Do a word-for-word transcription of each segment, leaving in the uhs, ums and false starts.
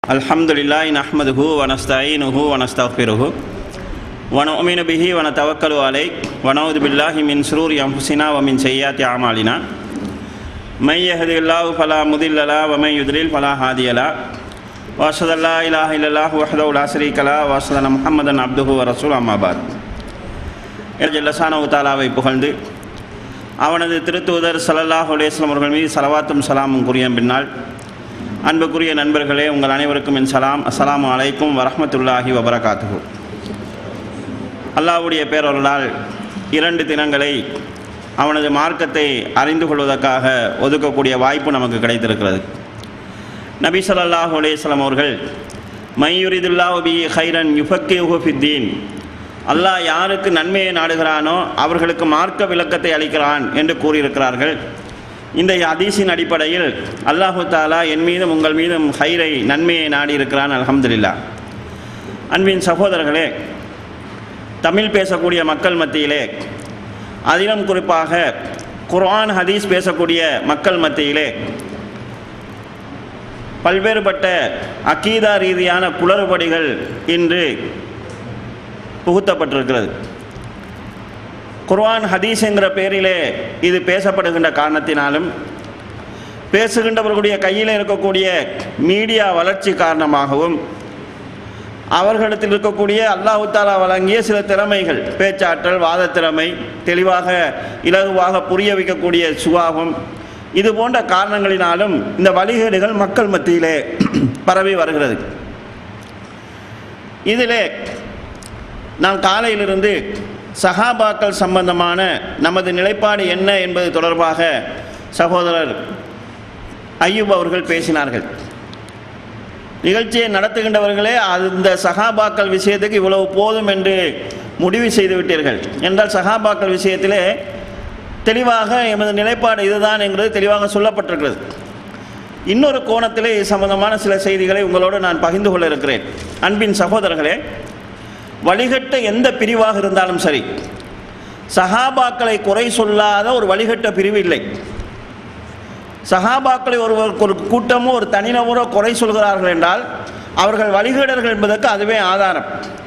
Alhamdulillah nahmaduhu wa nasta'inuhu wa nastaghfiruhu wa nu'minu bihi wa natawakkalu alayhi wa na'udzu billahi min shururi anfusina wa min sayyiati a'malina may yahdihillahu fala mudilla lahu wa may yudlil fala hadiya lahu wa ashhadu an la ilaha illallah wahdahu la sharika lahu wa ashhadu anna muhammadan abduhu wa rasuluhu amma ba'd. ஜல்ல ஷானஹு தஆலாவை புகழ்ந்து அவனது திருத்தூதர் ஸல்லல்லாஹு அலைஹி வஸல்லம் அவர்கள் மீது ஸலவாத்தும் ஸலாமும் கூறிய பின்னால், அன்புக்குரிய நண்பர்களே, உங்கள் அனைவருக்கும் என் சலாம். அஸ்ஸலாமு அலைக்கும் வரஹ்மத்துல்லாஹி வபரகாத்துஹு. அல்லாஹ்வுடைய பேரருளால் இரண்டு தினங்களை அவனது மார்க்கத்தை அறிந்து கொள்வதற்காக ஒதுக்கக்கூடிய வாய்ப்பு நமக்கு கிடைத்திருக்கிறது. நபி ஸல்லல்லாஹு அலைஹி வஸல்லம் அவர்கள் மையுரிதுல்லாஹு பிஹி கைரன் யுஃபக்கிஹு ஃபித்தீன், அல்லாஹ் யாருக்கு நன்மையை நாடுகிறானோ அவர்களுக்கு மார்க்க விளக்கத்தை அளிக்கிறான் என்று கூறியிருக்கிறார்கள். இந்த ஹதீஸின் அடிப்படையில் அல்லாஹு தாலா என் மீதும் உங்கள் மீதும் ஹைரை நன்மையை நாடி இருக்கிறான். அல்ஹம்துலில்லாஹ். அன்பின் சகோதரர்களே, தமிழ் பேசக்கூடிய மக்கள் மத்தியிலே, அதிலும் குறிப்பாக குர்ஆன் ஹதீஸ் பேசக்கூடிய மக்கள் மத்தியிலே பல்வேறுபட்ட அக்கீதா ரீதியான குளறுபடிகள் இன்று புகுத்தப்பட்டிருக்கிறது. குர்ஆன் ஹதீஸ் என்கிற பெயரிலே இது பேசப்படுகின்ற காரணத்தினாலும், பேசுகின்றவர்களுடைய கையில் இருக்கக்கூடிய மீடியா வளர்ச்சி காரணமாகவும், அவர்களிடத்தில் இருக்கக்கூடிய அல்லாஹ் தஆலா வழங்கிய சில திறமைகள், பேச்சாற்றல், வாத திறமை, தெளிவாக இலகுவாக புரிய வைக்கக்கூடிய சுபாவம், இது போன்ற காரணங்களினாலும் இந்த வழிகேடுகள் மக்கள் மத்தியிலே பரவி வருகிறது. இதிலே நாம் காலையிலிருந்து சஹாபாக்கள் சம்பந்தமான நமது நிலைப்பாடு என்ன என்பது தொடர்பாக சகோதரர் ஐயூப் அவர்கள் பேசினார்கள். நிகழ்ச்சியை நடத்துகின்றவர்களே அந்த சஹாபாக்கள் விஷயத்துக்கு இவ்வளவு போதும் என்று முடிவு செய்து விட்டீர்கள் என்றால், சஹாபாக்கள் விஷயத்திலே தெளிவாக எமது நிலைப்பாடு இதுதான் என்கிறது தெளிவாக சொல்லப்பட்டிருக்கிறது. இன்னொரு கோணத்திலே இது சம்பந்தமான சில செய்திகளை உங்களோடு நான் பகிர்ந்து கொள்ள இருக்கிறேன். அன்பின் சகோதரர்களே, வழிகட்ட எந்த பிரிவாக இருந்தாலும் சரி, சஹாபாக்களை குறை சொல்லாத ஒரு வழிகட்ட பிரிவு இல்லை. சஹாபாக்களை ஒரு ஒரு கூட்டமோ ஒரு தனிநபரோ குறை சொல்கிறார்கள் என்றால் அவர்கள் வழிகேடர்கள் என்பதற்கு அதுவே ஆதாரம்.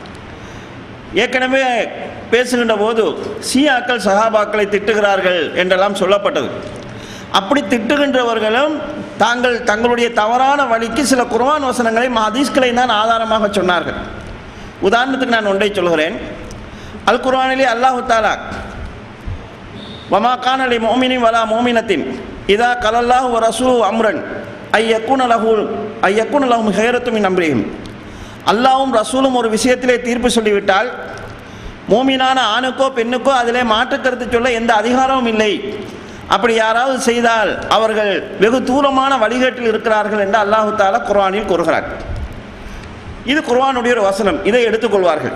ஏற்கனவே பேசுகின்ற போது ஷியாக்கள் சஹாபாக்களை திட்டுகிறார்கள் என்றெல்லாம் சொல்லப்பட்டது. அப்படி திட்டுகின்றவர்களும் தாங்கள் தங்களுடைய தவறான வழிக்கு சில குர்ஆன் வசனங்களை ஹதீஸ்களை தான் ஆதாரமாக சொன்னார்கள். உதாரணத்துக்கு நான் ஒன்றை சொல்கிறேன். அல் குர்ஆனிலே அல்லாஹு தஆலா வமா கான லி முஃமினின் வலா முஃமினத்தின் இதா கலல்லாஹு வ ரசூலுஹு அம்ரன் ஐயகுன லஹு ஐயகுன லஹும் ஹைரத்து மின் அம்ரிஹிம், அல்லாஹ்வும் ரசூலும் ஒரு விஷயத்திலே தீர்ப்பு சொல்லிவிட்டால் மூமினான ஆணுக்கோ பெண்ணுக்கோ அதிலே மாற்று கருத்து சொல்ல எந்த அதிகாரமும் இல்லை. அப்படி யாராவது செய்தால் அவர்கள் வெகு தூரமான வழிகேட்டில் இருக்கிறார்கள் என்று அல்லாஹு தஆலா குர்ஆனில் கூறுகிறார். இது குர்ஆனுடைய ஒரு வசனம், இதை எடுத்துக்கொள்வார்கள்.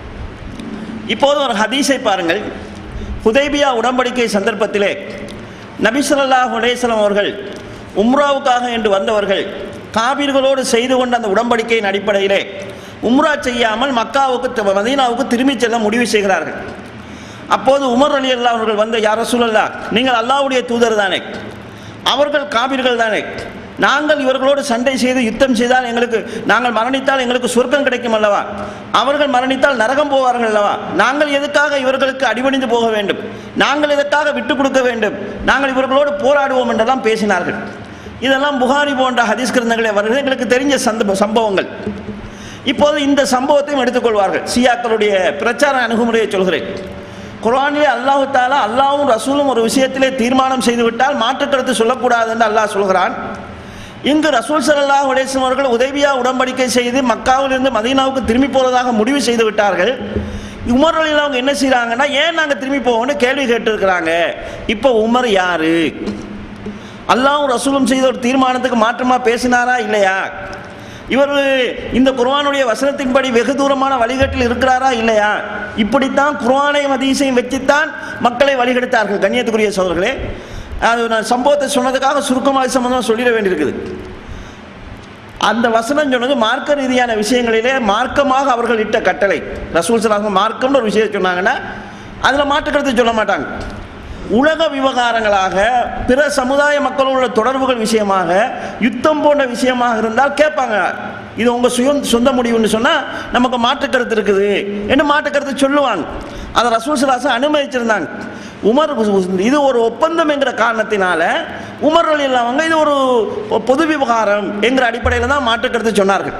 இப்போது ஒரு ஹதீஸை பாருங்கள். ஹுதைபியா உடன்படிக்கை சந்தர்ப்பத்திலே நபி ஸல்லல்லாஹு அலைஹி வஸல்லம் அவர்கள் உம்ராவுக்காக என்று வந்தவர்கள் காபிர்களோடு செய்து கொண்ட அந்த உடன்படிக்கையின் அடிப்படையிலே உம்ரா செய்யாமல் மக்காவுக்கு மதீனாவுக்கு திரும்பி செல்ல முடிவு செய்கிறார்கள். அப்போது உமர் ரலியல்லாஹு அன்ஹு அவர்கள் வந்து, யா ரசூலல்லாஹ், நீங்கள் அல்லாஹ்வுடைய தூதர் தானே, அவர்கள் காபிர்கள் தானே, நாங்கள் இவர்களோடு சண்டை செய்து யுத்தம் செய்தால் எங்களுக்கு, நாங்கள் மரணித்தால் எங்களுக்கு சொர்க்கம் கிடைக்கும் அல்லவா, அவர்கள் மரணித்தால் நரகம் போவார்கள் அல்லவா, நாங்கள் எதுக்காக இவர்களுக்கு அடிபணிந்து போக வேண்டும், நாங்கள் எதற்காக விட்டுக் கொடுக்க வேண்டும், நாங்கள் இவர்களோடு போராடுவோம் என்றெல்லாம் பேசினார்கள். இதெல்லாம் புகாரி போன்ற ஹதீஸ் கிரந்தங்களை அவர்கள் எங்களுக்கு தெரிஞ்ச சந்த சம்பவங்கள். இப்போது இந்த சம்பவத்தையும் எடுத்துக்கொள்வார்கள். ஷியாக்களுடைய பிரச்சார அணுகுமுறையை சொல்கிறேன். குர்ஆனிலே அல்லாஹு தஆலா அல்லாஹ்வும் ரசூலும் ஒரு விஷயத்திலே தீர்மானம் செய்துவிட்டால் மாற்றுக் கருத்து சொல்லக்கூடாது என்று அல்லாஹ் சொல்கிறான். இங்கு ரசூல் ஸல்லல்லாஹு அலைஹி வஸல்லம் அவர்கள் உதைபியா உடன்படிக்கை செய்து மக்காவிலிருந்து மதீனாவுக்கு திரும்பி போவதாக முடிவு செய்து விட்டார்கள். உமர் ரலியல்லாஹு அவங்க என்ன செய்கிறாங்கன்னா, ஏன் நாங்கள் திரும்பி போவோம்னு கேள்வி கேட்டிருக்கிறாங்க. இப்போ உமர் யாரு? அல்லாஹ்வும் ரசூலும் செய்த ஒரு தீர்மானத்துக்கு மாற்றமாக பேசினாரா இல்லையா? இவர் இந்த குர்ஆனுடைய வசனத்தின்படி வெகு தூரமான வழிகேட்டில் இருக்கிறாரா இல்லையா? இப்படித்தான் குர்ஆனையும் ஹதீஸையும் வச்சுத்தான் மக்களை வழிகெடுத்தார்கள். கண்ணியத்துக்குரிய சகோதரர்களே, அது நான் சம்பவத்தை சொன்னதுக்காக சுருக்கமாக சம்பந்தமாக சொல்லிட வேண்டியிருக்குது. அந்த வசனம் சொன்னது மார்க்க ரீதியான விஷயங்களிலே மார்க்கமாக அவர்கள் இட்ட கட்டளை. ரசூல் ஸல்லல்லாஹு அலைஹி வஸல்லம் மார்க்கம்னு ஒரு விஷயம் சொன்னாங்கன்னா அதில் மாற்றுக்கருத்து சொல்ல மாட்டாங்க. உலக விவகாரங்களாக பிற சமுதாய மக்களோட தொடர்புகள் விஷயமாக யுத்தம் போன்ற விஷயமாக இருந்தால் கேட்பாங்க. இது உங்கள் சுய சொந்த முடிவுன்னு சொன்னால் நமக்கு மாற்று கருத்து இருக்குது என்று மாற்று கருத்து சொல்லுவாங்க. அதை ரசூல் ஸல்லல்லாஹு அலைஹி வஸல்லம் அனுமதிச்சிருந்தாங்க. உமர் இது ஒரு ஒப்பந்தம் என்கிற காரணத்தினால உமர் ரலியல்லாஹு அன்ஹு இது ஒரு பொது விவகாரம் என்கிற அடிப்படையில் தான் மாற்று கருத்து சொன்னார்கள்.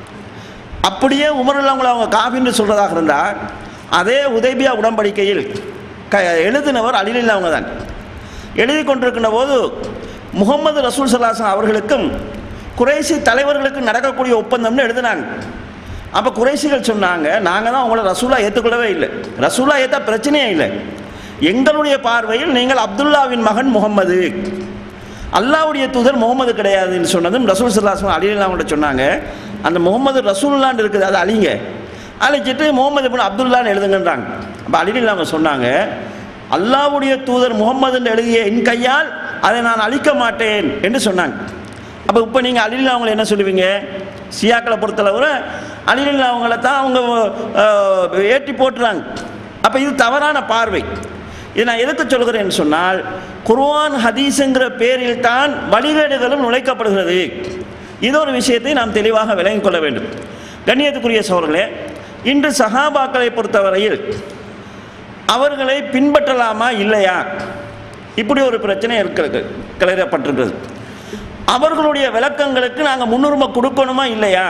அப்படியே உமர் ரலியல்லாஹு அவங்க காஃபின்னு சொல்கிறதாக இருந்தால் அதே உதைபியா உடன்படிக்கையில் க எழுதினவர் அலி ரலியல்லாஹு அவங்க தான். எழுதி கொண்டிருக்கின்ற போது முகமது ரசூல் ஸல்லல்லாஹு அலைஹி வஸல்லம் அவர்களுக்கும் குறைசி தலைவர்களுக்கு நடக்கக்கூடிய ஒப்பந்தம்னு எழுதினாங்க. அப்போ குறைசிகள் சொன்னாங்க, நாங்கள் தான் உங்களை ரசூலா ஏற்றுக்கொள்ளவே இல்லை, ரசூலா ஏற்றா பிரச்சனையே இல்லை, எங்களுடைய பார்வையில் நீங்கள் அப்துல்லாவின் மகன் முகம்மது, அல்லாவுடைய தூதர் முகமது கிடையாதுன்னு சொன்னதும் ரசூல் ஸல்லல்லாஹு அலைஹி வஸல்லம் அலி ரலியல்லாஹு அன்ஹு சொன்னாங்க, அந்த முகமது ரசூலுல்லான்னு இருக்குது அதை அழிங்க, அழிச்சிட்டு முகமது இப்னு அப்துல்லான்னு எழுதுங்கன்றாங்க. அப்போ அலி ரலியல்லாஹு அன்ஹு சொன்னாங்க, அல்லாவுடைய தூதர் முகம்மதுன்னு எழுதிய என் கையால் அதை நான் அழிக்க மாட்டேன் என்று சொன்னாங்க. அப்போ இப்போ நீங்கள் அலி ரலியல்லாஹு அவங்களை என்ன சொல்லுவீங்க? சியாக்களை பொறுத்தளவு அலி ரலியல்லாஹு அவங்கள தான் அவங்க ஏற்றி போட்டுறாங்க. அப்போ இது தவறான பார்வை. இது நான் எதுக்கு சொல்கிறேன்னு சொன்னால், குர்ஆன் ஹதீஸுங்கிற பேரில் தான் வழிகேடுகளும் நுழைக்கப்படுகிறது. இது ஒரு விஷயத்தை நாம் தெளிவாக விளங்கிக் கொள்ள வேண்டும். கண்ணியத்துக்குரிய சகோதரர்களே, இன்று சஹாபாக்களை பொறுத்தவரையில் அவர்களை பின்பற்றலாமா இல்லையா, இப்படி ஒரு பிரச்சனை இருக்கிறது, கிளறப்பட்டிருக்கிறது. அவர்களுடைய விளக்கங்களுக்கு நாங்கள் முன்னுரிமை கொடுக்கணுமா இல்லையா?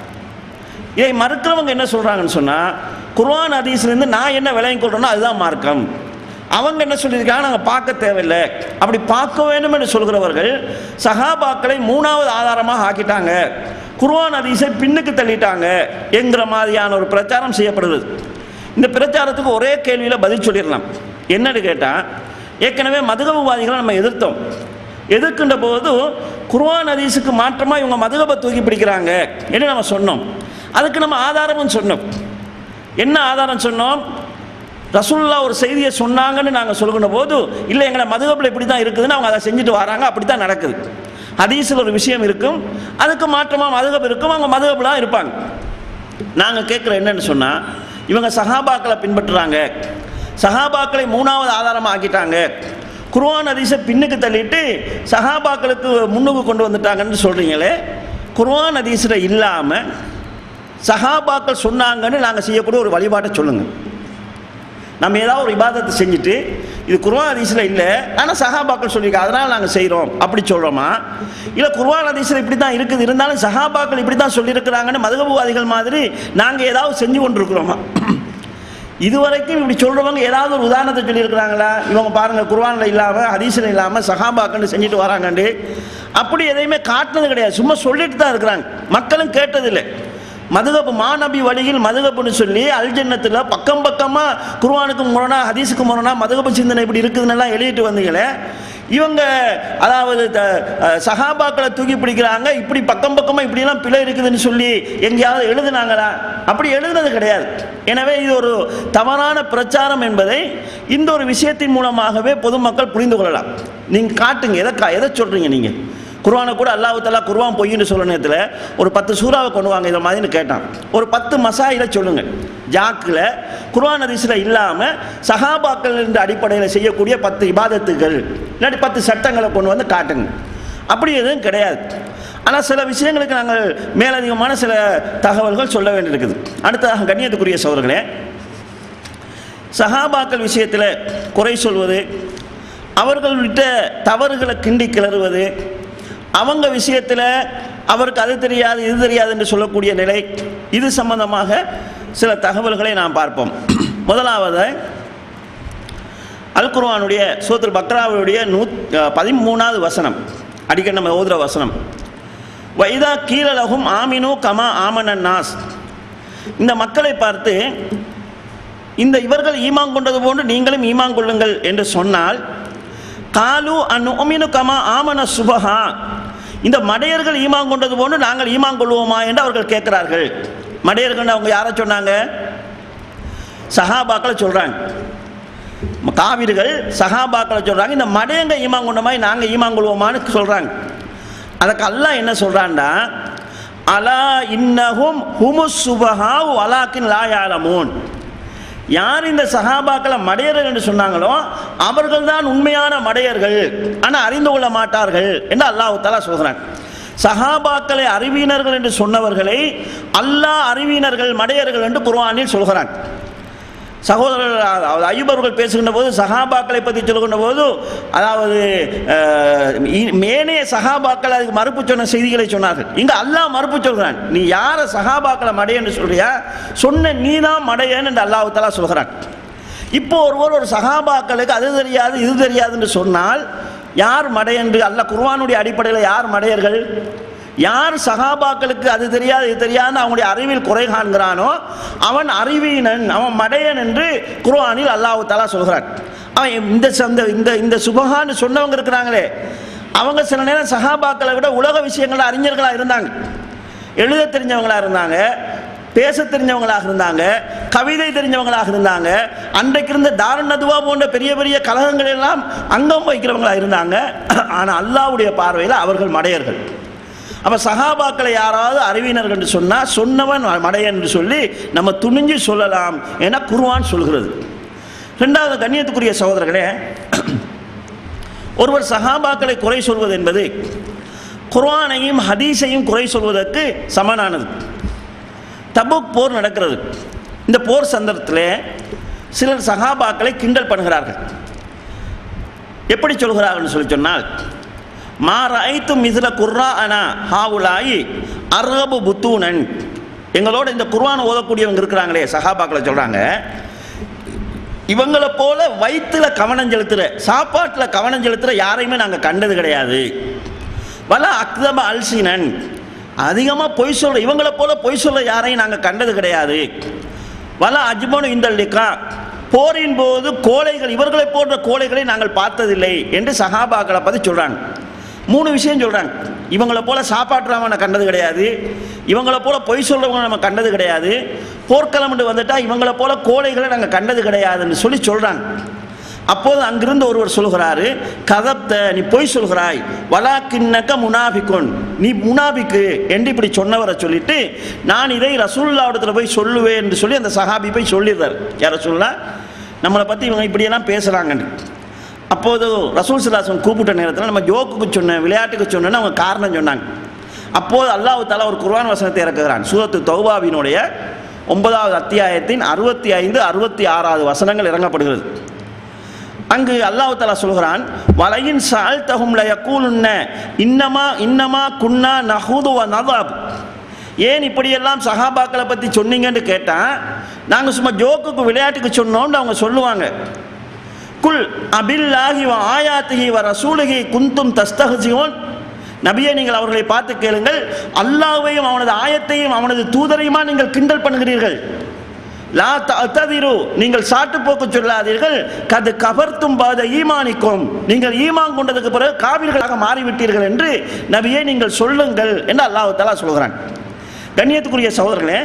இதை மறுக்கிறவங்க என்ன சொல்கிறாங்கன்னு சொன்னால், குர்ஆன் ஹதீஸ்லேருந்து நான் என்ன விளங்கிக் கொள்கிறேனோ அதுதான் மார்க்கம், அவங்க என்ன சொல்லியிருக்காங்க நாங்கள் பார்க்க தேவையில்லை, அப்படி பார்க்க வேண்டும் என்று சொல்கிறவர்கள் சஹாபாக்களை மூணாவது ஆதாரமாக ஆக்கிட்டாங்க, குர்ஆன் ஹதீஸை பின்னுக்கு தள்ளிட்டாங்க என்கிற மாதிரியான ஒரு பிரச்சாரம் செய்யப்படுகிறது. இந்த பிரச்சாரத்துக்கு ஒரே கேள்வியில் பதில் சொல்லிடலாம். என்னன்னு கேட்டால், ஏற்கனவே மதுகபவாதிகளை நம்ம எதிர்த்தோம். எதிர்க்கின்ற போது குர்ஆன் ஹதீஸுக்கு மாற்றமாக இவங்க மதுகபை தூக்கி பிடிக்கிறாங்க என்று நம்ம சொன்னோம். அதுக்கு நம்ம ஆதாரமும் சொன்னோம். என்ன ஆதாரம் சொன்னோம்? ரசூலுல்லாஹ் ஒரு செய்தியை சொன்னாங்கன்னு நாங்கள் சொல்கின்ற போது, இல்லை எங்களை மதுகபில் இப்படி தான் இருக்குதுன்னு அவங்க அதை செஞ்சுட்டு வராங்க, அப்படி தான் நடக்குது. ஹதீஸில் ஒரு விஷயம் இருக்கும், அதுக்கு மாற்றமாக மதுகப் இருக்கும், அவங்க மதுகபிலாம் இருப்பாங்க. நாங்கள் கேட்குற என்னன்னு சொன்னால், இவங்க சஹாபாக்களை பின்பற்றுறாங்க, சஹாபாக்களை மூணாவது ஆதாரமாக ஆக்கிட்டாங்க, குர்ஆன் ஹதீஸை பின்னுக்கு தள்ளிட்டு சஹாபாக்களுக்கு முன்னுக்கு கொண்டு வந்துட்டாங்கன்னு சொல்கிறீங்களே, குர்ஆன் ஹதீஸில் இல்லாமல் சஹாபாக்கள் சொன்னாங்கன்னு நாங்கள் செய்யக்கூடிய ஒரு வழிபாட்டை சொல்லுங்கள். நம்ம ஏதாவது ஒரு இபாதத்தை செஞ்சுட்டு இது குர்ஆன் ஹதீஸில் இல்லை, ஆனால் சஹாபாக்கள் சொல்லியிருக்காங்க அதனால் நாங்கள் செய்கிறோம் அப்படி சொல்கிறோமா? இல்லை குர்ஆன் ஹதீஸில் இப்படி தான் இருக்குது, இருந்தாலும் சஹாபாக்கள் இப்படி தான் சொல்லியிருக்கிறாங்கன்னு மதுகபவாதிகள் மாதிரி நாங்கள் ஏதாவது செஞ்சு கொண்டிருக்கிறோமா? இதுவரைக்கும் இப்படி சொல்கிறவங்க ஏதாவது ஒரு உதாரணத்தை சொல்லியிருக்கிறாங்களா? இவங்க பாருங்கள் குர்ஆனில் இல்லாமல் ஹதீஸில் இல்லாமல் சஹாபாக்கள் செஞ்சுட்டு வராங்கண்டு அப்படி எதையுமே காட்டினது கிடையாது, சும்மா சொல்லிட்டு தான் இருக்கிறாங்க, மக்களும் கேட்டதில்லை. மதுகப்பு மாநபி வழியில் மதுகப்புன்னு சொல்லி அல்ஜன்னத்தில் பக்கம் பக்கமாக குர்ஆனுக்கு முரணா ஹதீஸுக்கு முரணா மதுகப்பு சிந்தனை இப்படி இருக்குதுன்னெல்லாம் எழுதிட்டு வந்தீங்களே, இவங்க அதாவது சஹாபாக்களை தூக்கி பிடிக்கிறாங்க, இப்படி பக்கம் பக்கமாக இப்படிலாம் பிழை இருக்குதுன்னு சொல்லி எங்கேயாவது எழுதுனாங்களா? அப்படி எழுதுனது கிடையாது. எனவே இது ஒரு தவறான பிரச்சாரம் என்பதை இந்த ஒரு விஷயத்தின் மூலமாகவே பொதுமக்கள் புரிந்து கொள்ளலாம். நீங்கள் காட்டுங்க, எதை கா எதை சொல்கிறீங்க நீங்கள்? குர்ஆனை கூட அல்லாஹ் தஆலா குர்ஆன் பொய்ன்னு சொல்ல நேரத்தில் ஒரு பத்து சூறாவை கொண்டு வாங்க இதை மாதிரின்னு கேட்டான். ஒரு பத்து மசாயில சொல்லுங்கள், ஜாக்கில் குர்ஆன் ஹதீஸில் இல்லாமல் சஹாபாக்கள் என்ற அடிப்படையில் செய்யக்கூடிய பத்து இபாதத்துகள் இல்லாட்டி பத்து சட்டங்களை கொண்டு வந்து காட்டுங்க. அப்படி எதுவும் கிடையாது. ஆனால் சில விஷயங்களுக்கு நாங்கள் மேலதிகமான சில தகவல்கள் சொல்ல வேண்டியிருக்குது. அடுத்ததாக கண்ணியத்துக்குரிய சகோதரர்களே, சஹாபாக்கள் விஷயத்தில் குறை சொல்வது, அவர்கள்விட்ட தவறுகளை கிண்டி கிளறுவது, அவங்க விஷயத்தில் அவருக்கு அது தெரியாது இது தெரியாது என்று சொல்லக்கூடிய நிலை, இது சம்பந்தமாக சில தகவல்களை நாம் பார்ப்போம். முதலாவது அல் குர்ஆனுடைய சூரத்துல் பக்ராவுடைய நூ பதிமூணாவது வசனம், அடிக்கடி நம்ம ஓதுற வசனம், வைதா கீலலகும் ஆமினு கமா ஆமனன் நாஸ். இந்த மக்களை பார்த்து இந்த இவர்கள் ஈமான் கொண்டது போன்று நீங்களும் ஈமான் கொள்ளுங்கள் என்று சொன்னால், காலு அன்னுமினு கமா ஆமன சுபஹா, இந்த மடையர்கள் ஈமான் கொண்டது போன்று நாங்கள் ஈமான் கொள்வோமா என்று அவர்கள் கேட்கிறார்கள். மடையர்கள் அவங்க யாரை சொன்னாங்க? சஹாபாக்களை சொல்றாங்க. காவிர்கள் சஹாபாக்களை சொல்றாங்க, இந்த மடையங்க ஈமான் கொண்ட மாதிரி நாங்கள் ஈமான் கொள்வோமான்னு சொல்றாங்க. அதுக்கு அல்லாஹ் என்ன சொல்றான்டா, அலா இன்னஹும் ஹுமுஸ் சுபஹா வலாக்கின் லா யஅலமூன், யார் இந்த சஹாபாக்களை மடையர்கள் என்று சொன்னாங்களோ அவர்கள் தான் உண்மையான மடையர்கள், ஆனால் அறிந்து கொள்ள மாட்டார்கள் என்று அல்லாஹ் தஆலா சொல்கிறான். சஹாபாக்களை அறிவியினர்கள் என்று சொன்னவர்களை அல்லாஹ் அறிவியினர்கள் மடையர்கள் என்று குர்ஆனில் சொல்கிறான். சகோதரர்கள் அய்யூப் அவர்கள் பேசுகின்ற போது சஹாபாக்களை பற்றி சொல்கின்ற போது, அதாவது மேனைய சஹாபாக்கள் அதுக்கு மறுப்பு சொன்ன செய்திகளை சொன்னார்கள். இங்கே அல்லாஹ் மறுப்பு சொல்கிறான். நீ யாரை சஹாபாக்களை மடையன்னு சொல்றியா, சொன்ன நீ தான் மடையன் என்று அல்லாஹ் தஆலா சொல்கிறான். இப்போ ஒருவர் ஒரு சஹாபாக்களுக்கு அது தெரியாது இது தெரியாது என்று சொன்னால் யார் மடையன்று? அல்லாஹ் குர்ஆனுடைய அடிப்படையில் யார் மடையர்கள்? யார் சஹாபாக்களுக்கு அது தெரியாது இது தெரியாது அவங்களுடைய அறிவில் குறை காண்கிறானோ அவன் அறிவீனன், அவன் மடையன் என்று குர்ஆனில் அல்லாஹ் தஆலா சொல்கிறான். அவன் இந்த இந்த இந்த சுபஹான்னு சொன்னவங்க இருக்கிறாங்களே, அவங்க சில நேரம் சஹாபாக்களை விட உலக விஷயங்கள் அறிஞர்களாக இருந்தாங்க, எழுத தெரிஞ்சவங்களாக இருந்தாங்க, பேச தெரிஞ்சவங்களாக இருந்தாங்க, கவிதை தெரிஞ்சவங்களாக இருந்தாங்க, அன்றைக்கு இருந்த தாருன் நதுவா போன்ற பெரிய பெரிய கலகங்கள் எல்லாம் அங்கம் வைக்கிறவங்களாக இருந்தாங்க. ஆனால் அல்லாஹ்வுடைய பார்வையில் அவர்கள் மடையர்கள். அப்போ சஹாபாக்களை யாராவது அறிவினர்கள் என்று சொன்னால் சொன்னவன் மடையன் என்று சொல்லி நம்ம துணிஞ்சு சொல்லலாம் என குர்ஆன் சொல்கிறது. ரெண்டாவது, கண்ணியத்துக்குரிய சகோதரர்களே, ஒருவர் சஹாபாக்களை குறை சொல்வது என்பது குர்ஆனையும் ஹதீஸையும் குறை சொல்வதற்கு சமனானது. தபுக் போர் நடக்கிறது. இந்த போர் சந்தர்ப்பத்தில் சிலர் சஹாபாக்களை கிண்டல் பண்ணுகிறார்கள். எப்படி சொல்கிறார்கள் சொல்லி சொன்னால், மாராய்த்து மிஸ்ல குர்ஆனா ஹாவுலாயி அர்ஹபு புத்தூனன், எங்களோட இந்த குர்ஆன் ஓதக்கூடியவங்க இருக்கிறாங்களே சஹாபாக்களை சொல்கிறாங்க, இவங்களை போல வயிற்றுல கவனம் செலுத்துகிற, சாப்பாட்டில் கவனம் செலுத்துகிற யாரையுமே நாங்கள் கண்டது கிடையாது. வல அக்தப அல்சினன், அதிகமாக பொய் சொல்கிற இவங்களை போல பொய் சொல்ல யாரையும் நாங்கள் கண்டது கிடையாது. வல அஜ்மனு இந்தல்லிக்கா, போரின் போது கோழைகள் இவர்களை போன்ற கோழைகளை நாங்கள் பார்த்ததில்லை என்று சஹாபாக்களை பற்றி சொல்கிறாங்க. மூணு விஷயம் சொல்கிறாங்க. இவங்களை போல சாப்பாட்டுறவங்க நான் கண்டது கிடையாது, இவங்களை போல பொய் சொல்கிறவங்க நம்ம கண்டது கிடையாது, போர்க்களம்னு வந்துட்டால் இவங்களை போல கோழைகளை நாங்கள் கண்டது கிடையாதுன்னு சொல்லி சொல்கிறாங்க. அப்போது அங்கிருந்து ஒருவர் சொல்கிறாரு, கதப்த, நீ பொய் சொல்கிறாய், வலாக்கின்னக முனாபிக்குன், நீ முனாபிக்கு என்று இப்படி சொன்னவரை சொல்லிட்டு நான் இதை ரசூலுல்லாஹ்விடத்தில் போய் சொல்லுவேன் என்று சொல்லி அந்த சஹாபி போய் சொல்லிடுறாரு. யார் ரசூலுல்லாஹ், நம்மளை பற்றி இவங்க இப்படியெல்லாம் பேசுகிறாங்கன்னு. அப்போது ரசூல் ஸல்லல்லாஹு அலைஹி வஸல்லம் கூப்பிட்ட நேரத்தில் நம்ம ஜோக்குக்கு சொன்ன விளையாட்டுக்கு சொன்னேன்னு அவங்க காரணம் சொன்னாங்க. அப்போது அல்லாஹ் தஆலா ஒரு குர்ஆன் வசனத்தை இறக்குகிறான். சூரத்து தௌபாவினுடைய ஒன்பதாவது அத்தியாயத்தின் அறுபத்தி ஐந்து அறுபத்தி ஆறாவது வசனங்கள் இறங்கப்படுகிறது. அங்கு அல்லாஹ் தஆலா சொல்கிறான், வலையின் சஅல்தஹும் லயக்கூலுன்ன இன்னமா இன்னமா குன்னா நஹூது வ நதப், ஏன் இப்படியெல்லாம் சஹாபாக்களை பற்றி சொன்னீங்கன்னு கேட்டால் நாங்கள் சும்மா ஜோக்குக்கு விளையாட்டுக்கு சொன்னோம்னு அவங்க சொல்லுவாங்க. குல் அபில்லாஹி வ ஆயாத்திஹி வ ரசூலிஹி குந்தும் தஸ்தஹ்சியூன், நபியே நீங்கள் அவர்களை பார்த்து கேளுங்கள், அல்லாஹ்வையும் அவனது ஆயத்தையும் அவனது தூதரையுமா நீங்கள் கிண்டல் பண்ணுகிறீர்கள். லா தஅததிரு, நீங்கள் சாட்டு போக்கு சொல்லாதீர்கள், கது கஃபர்தும் பாத ஈமானிக்கும், நீங்கள் ஈமான் கொண்டதுக்கு பிறகு காபிர்களாக மாறிவிட்டீர்கள் என்று நபியே நீங்கள் சொல்லுங்கள் என்று அல்லாஹ் தஆலா சொல்கிறான். கண்ணியத்துக்குரிய சகோதரர்களே,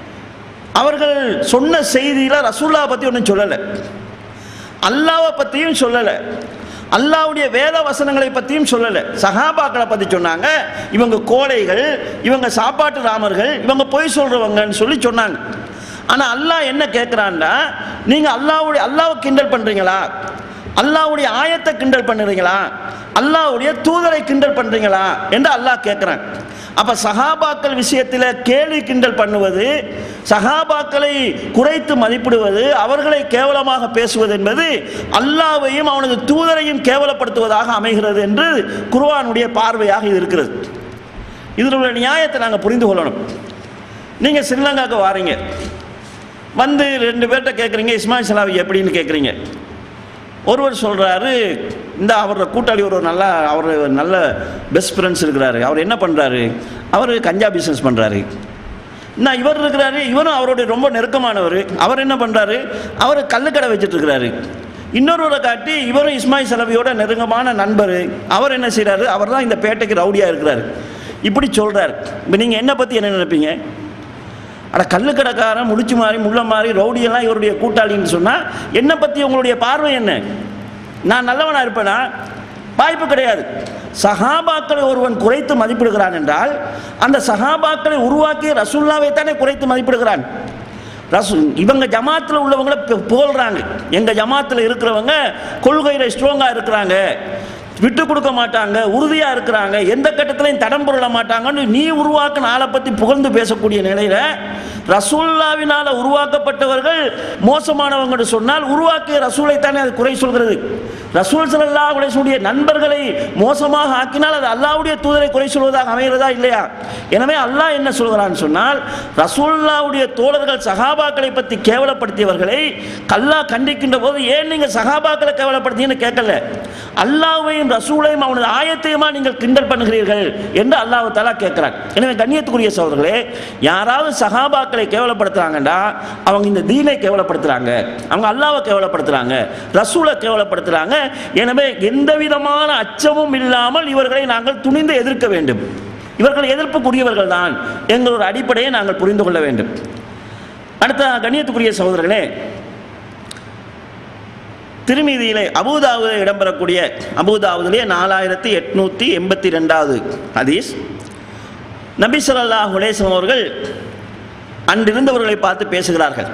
அவர்கள் சொன்ன செய்தியில் ரசூலுல்லாஹ் பற்றி ஒன்றும் சொல்லலை, அல்லாஹ்வை பற்றியும் சொல்லலை, அல்லாஹ்வுடைய வேத வசனங்களை பற்றியும் சொல்லலை. சஹாபாக்களை பற்றி சொன்னாங்க, இவங்க கோழைகள், இவங்க சாப்பாட்டு ராமர்கள், இவங்க பொய் சொல்கிறவங்கன்னு சொல்லி சொன்னாங்க. ஆனால் அல்லாஹ் என்ன கேட்குறான்னா, நீங்கள் அல்லாஹ்வுடைய அல்லாஹ்வை கிண்டல் பண்ணுறீங்களா, அல்லாஹ்வுடைய ஆயத்தை கிண்டல் பண்ணுறீங்களா, அல்லாஹ்வுடைய தூதரை கிண்டல் பண்ணுறீங்களா என்று அல்லாஹ் கேட்குறான். அப்போ சஹாபாக்கள் விஷயத்தில் கேலி கிண்டல் பண்ணுவது, சஹாபாக்களை குறைத்து மதிப்பிடுவது, அவர்களை கேவலமாக பேசுவது என்பது அல்லாஹ்வையும் அவனது தூதரையும் கேவலப்படுத்துவதாக அமைகிறது என்று குர்ஆனுடைய பார்வையாக இது இருக்கிறது. இதனுடைய நியாயத்தை நாங்கள் புரிந்து கொள்ளணும். நீங்கள் ஸ்ரீலங்காவுக்கு வாரீங்க, வந்து ரெண்டு பேர்கிட்ட கேட்குறீங்க இஸ்மாயில் சலாவி எப்படின்னு கேட்குறீங்க. ஒருவர் சொல்கிறாரு, இந்த அவரோட கூட்டாளி ஒரு நல்ல அவர் நல்ல பெஸ்ட் ஃப்ரெண்ட்ஸ் இருக்கிறாரு, அவர் என்ன பண்ணுறாரு, அவர் கஞ்சா பிஸ்னஸ் பண்ணுறாரு. இன்னும் இவர் இருக்கிறாரு, இவரும் அவருடைய ரொம்ப நெருக்கமானவர், அவர் என்ன பண்ணுறாரு, அவர் கள்ளுக்கடை வச்சுட்ருக்கிறாரு. இன்னொருவரை காட்டி இவரும் இஸ்மாயில் சலவியோட நெருக்கமான நண்பர், அவர் என்ன செய்கிறாரு, அவர் தான் இந்த பேட்டைக்கு ரவுடியாக இருக்கிறார், இப்படி சொல்கிறார். இப்போ நீங்கள் என்னை பற்றி என்ன நினைப்பீங்க? ஆனால் கள்ளுக்கடைக்காரன் முடிச்சு மாறி முள்ள மாறி ரவுடியெல்லாம் இவருடைய கூட்டாளின்னு சொன்னால் என்னை பற்றி உங்களுடைய பார்வை என்ன? நான் நல்லவனாக இருப்பேனா? வாய்ப்பு கிடையாது. சஹாபாக்களை ஒருவன் குறைத்து மதிப்பிடுகிறான் என்றால் அந்த சஹாபாக்களை உருவாக்கிய ரசூலுல்லாஹ்வை தானே குறைத்து மதிப்பிடுகிறான். ரசூ இவங்க ஜமாத்தில் உள்ளவங்களை புகழ்றாங்க. எங்கள் ஜமாத்தில் இருக்கிறவங்க கொள்கையில் ஸ்ட்ராங்காக இருக்கிறாங்க, விட்டு கொடுக்க மாட்டாங்க, உறுதியாக இருக்கிறாங்க, எந்த கட்டத்திலையும் தடம் புரள மாட்டாங்கன்னு நீ உருவாக்கின ஆளை பற்றி புகழ்ந்து பேசக்கூடிய நிலையில் ரசூலுல்லாவினால் உருவாக்கப்பட்டவர்கள் மோசமானவங்கன்னு சொன்னால் உருவாக்கிய ரசூலை தானே அது குறை சொல்கிறது. ரசூல் ஸல்லல்லாஹு அலைஹி வஸல்லம் நண்பர்களை மோசமாக ஆக்கினால் அது அல்லாஹ்வுடைய தூதரை குறை சொல்வதாக அமைகிறதா இல்லையா? எனவே அல்லாஹ் என்ன சொல்கிறான்னு சொன்னால், ரசூலுல்லாஹ்வுடைய தோழர்கள் சஹாபாக்களை பற்றி கேவலப்படுத்தியவர்களை அல்லாஹ் கண்டிக்கின்ற போது ஏன் நீங்கள் சஹாபாக்களை கேவலப்படுத்தீங்கன்னு கேட்கல, அல்லாஹ்வையும் ரசூலையும் அவனது ஆயத்தையுமா நீங்கள் கிண்டல் பண்ணுகிறீர்கள் என்று அல்லாஹ் தஆலா கேட்கிறார். எனவே கண்ணியத்துக்குரிய சகோதரர்களே, யாராவது சஹாபாக்களை கேவலப்படுத்துறாங்கன்னா அவங்க இந்த தீனை கேவலப்படுத்துறாங்க, அவங்க அல்லாஹ்வை கேவலப்படுத்துறாங்க, ரசூலை கேவலப்படுத்துறாங்க. எனவே எந்த விதமான அச்சமும் இல்லாமல் இவர்களை நாங்கள் துணிந்து எதிர்க்க வேண்டும். இவர்கள் எதிர்ப்புக்குரியவர்கள் தான் என்ற ஒரு அடிப்படையை நாங்கள் புரிந்து கொள்ள வேண்டும். அடுத்த கண்ணியத்துக்குரிய சகோதரர்களே, திருமீதியிலே அபூதாவுதிலே இடம்பெறக்கூடிய அபூதாவுதிலே நாலாயிரத்தி எட்நூற்றி எண்பத்தி ரெண்டாவது ஹதீஸ், நபி ஸல்லல்லாஹு அலைஹி வஸல்லம் அவர்கள் அன்றிருந்தவர்களை பார்த்து பேசுகிறார்கள்.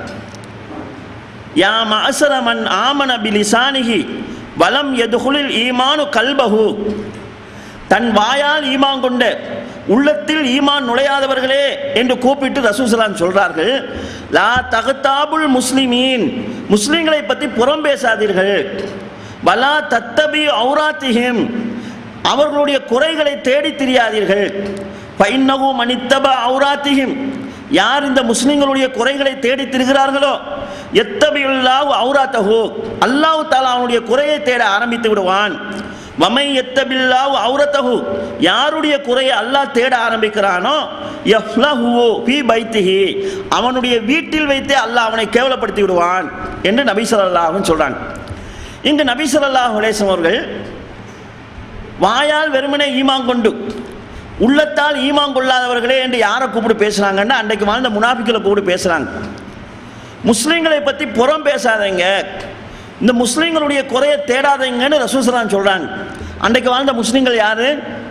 யா மஅஸர மன் ஆமன பிலிசானிஹி வலம் யதுகுலில் ஈமானு கல்பஹு, தன் வாயால் ஈமான் கொண்ட உள்ளத்தில் ஈமான் நுழையாதவர்களே என்று கூப்பிட்டு ரசூல் ஸல்லல்லாஹு அலைஹி வஸல்லம் சொல்றார்கள். லா தகதாபுல் முஸ்லிமீன், முஸ்லிம்களை பற்றி புறம் பேசாதீர்கள். வலா தத்தபி ஔராத்திஹிம், அவர்களுடைய குறைகளை தேடி திரியாதீர்கள். ஃபைன்னஹு மனித்தப ஔராத்திஹிம், யார் இந்த முஸ்லிம்களுடைய குறைகளை தேடி திரிகிறார்களோ எத்தபியுல்லாஹு ஔராத்தஹு, அல்லாஹ் தஆலா அவனுடைய குறையை தேட ஆரம்பித்து விடுவான். வமை எத்தபில்லாஹு ஔரத்தஹு, யாருடைய குறையை அல்லாஹ் தேட ஆரம்பிக்கிறானோ யஃப்லஹு ஃபீ பைத்திஹி, அவனுடைய வீட்டில் வைத்தே அல்லாஹ் அவனை கேவலப்படுத்தி விடுவான் என்று நபி ஸல்லல்லாஹு அலைஹி வஸல்லம் சொல்றாங்க. இங்கு நபி ஸல்லல்லாஹு அலைஹி வஸல்லம் அவர்கள் வாயால் வெறுமனே ஈமான் கொண்டு உள்ளத்தால் ஈமான் கொள்ளாதவர்களே என்று யாரை கூப்பிட்டு பேசுகிறாங்கன்னா அன்றைக்கு வாழ்ந்த முனாஃபிக்களை கூப்பிட்டு பேசுகிறாங்க. முஸ்லீம்களை பற்றி புறம் பேசாதீங்க, இந்த முஸ்லீம்களுடைய குறையை தேடாதீங்கன்னு ரசூல் ஸல்லல்லாஹு அலைஹி வஸல்லம் சொல்கிறாங்க. அன்றைக்கு வாழ்ந்த முஸ்லீம்கள் யார்?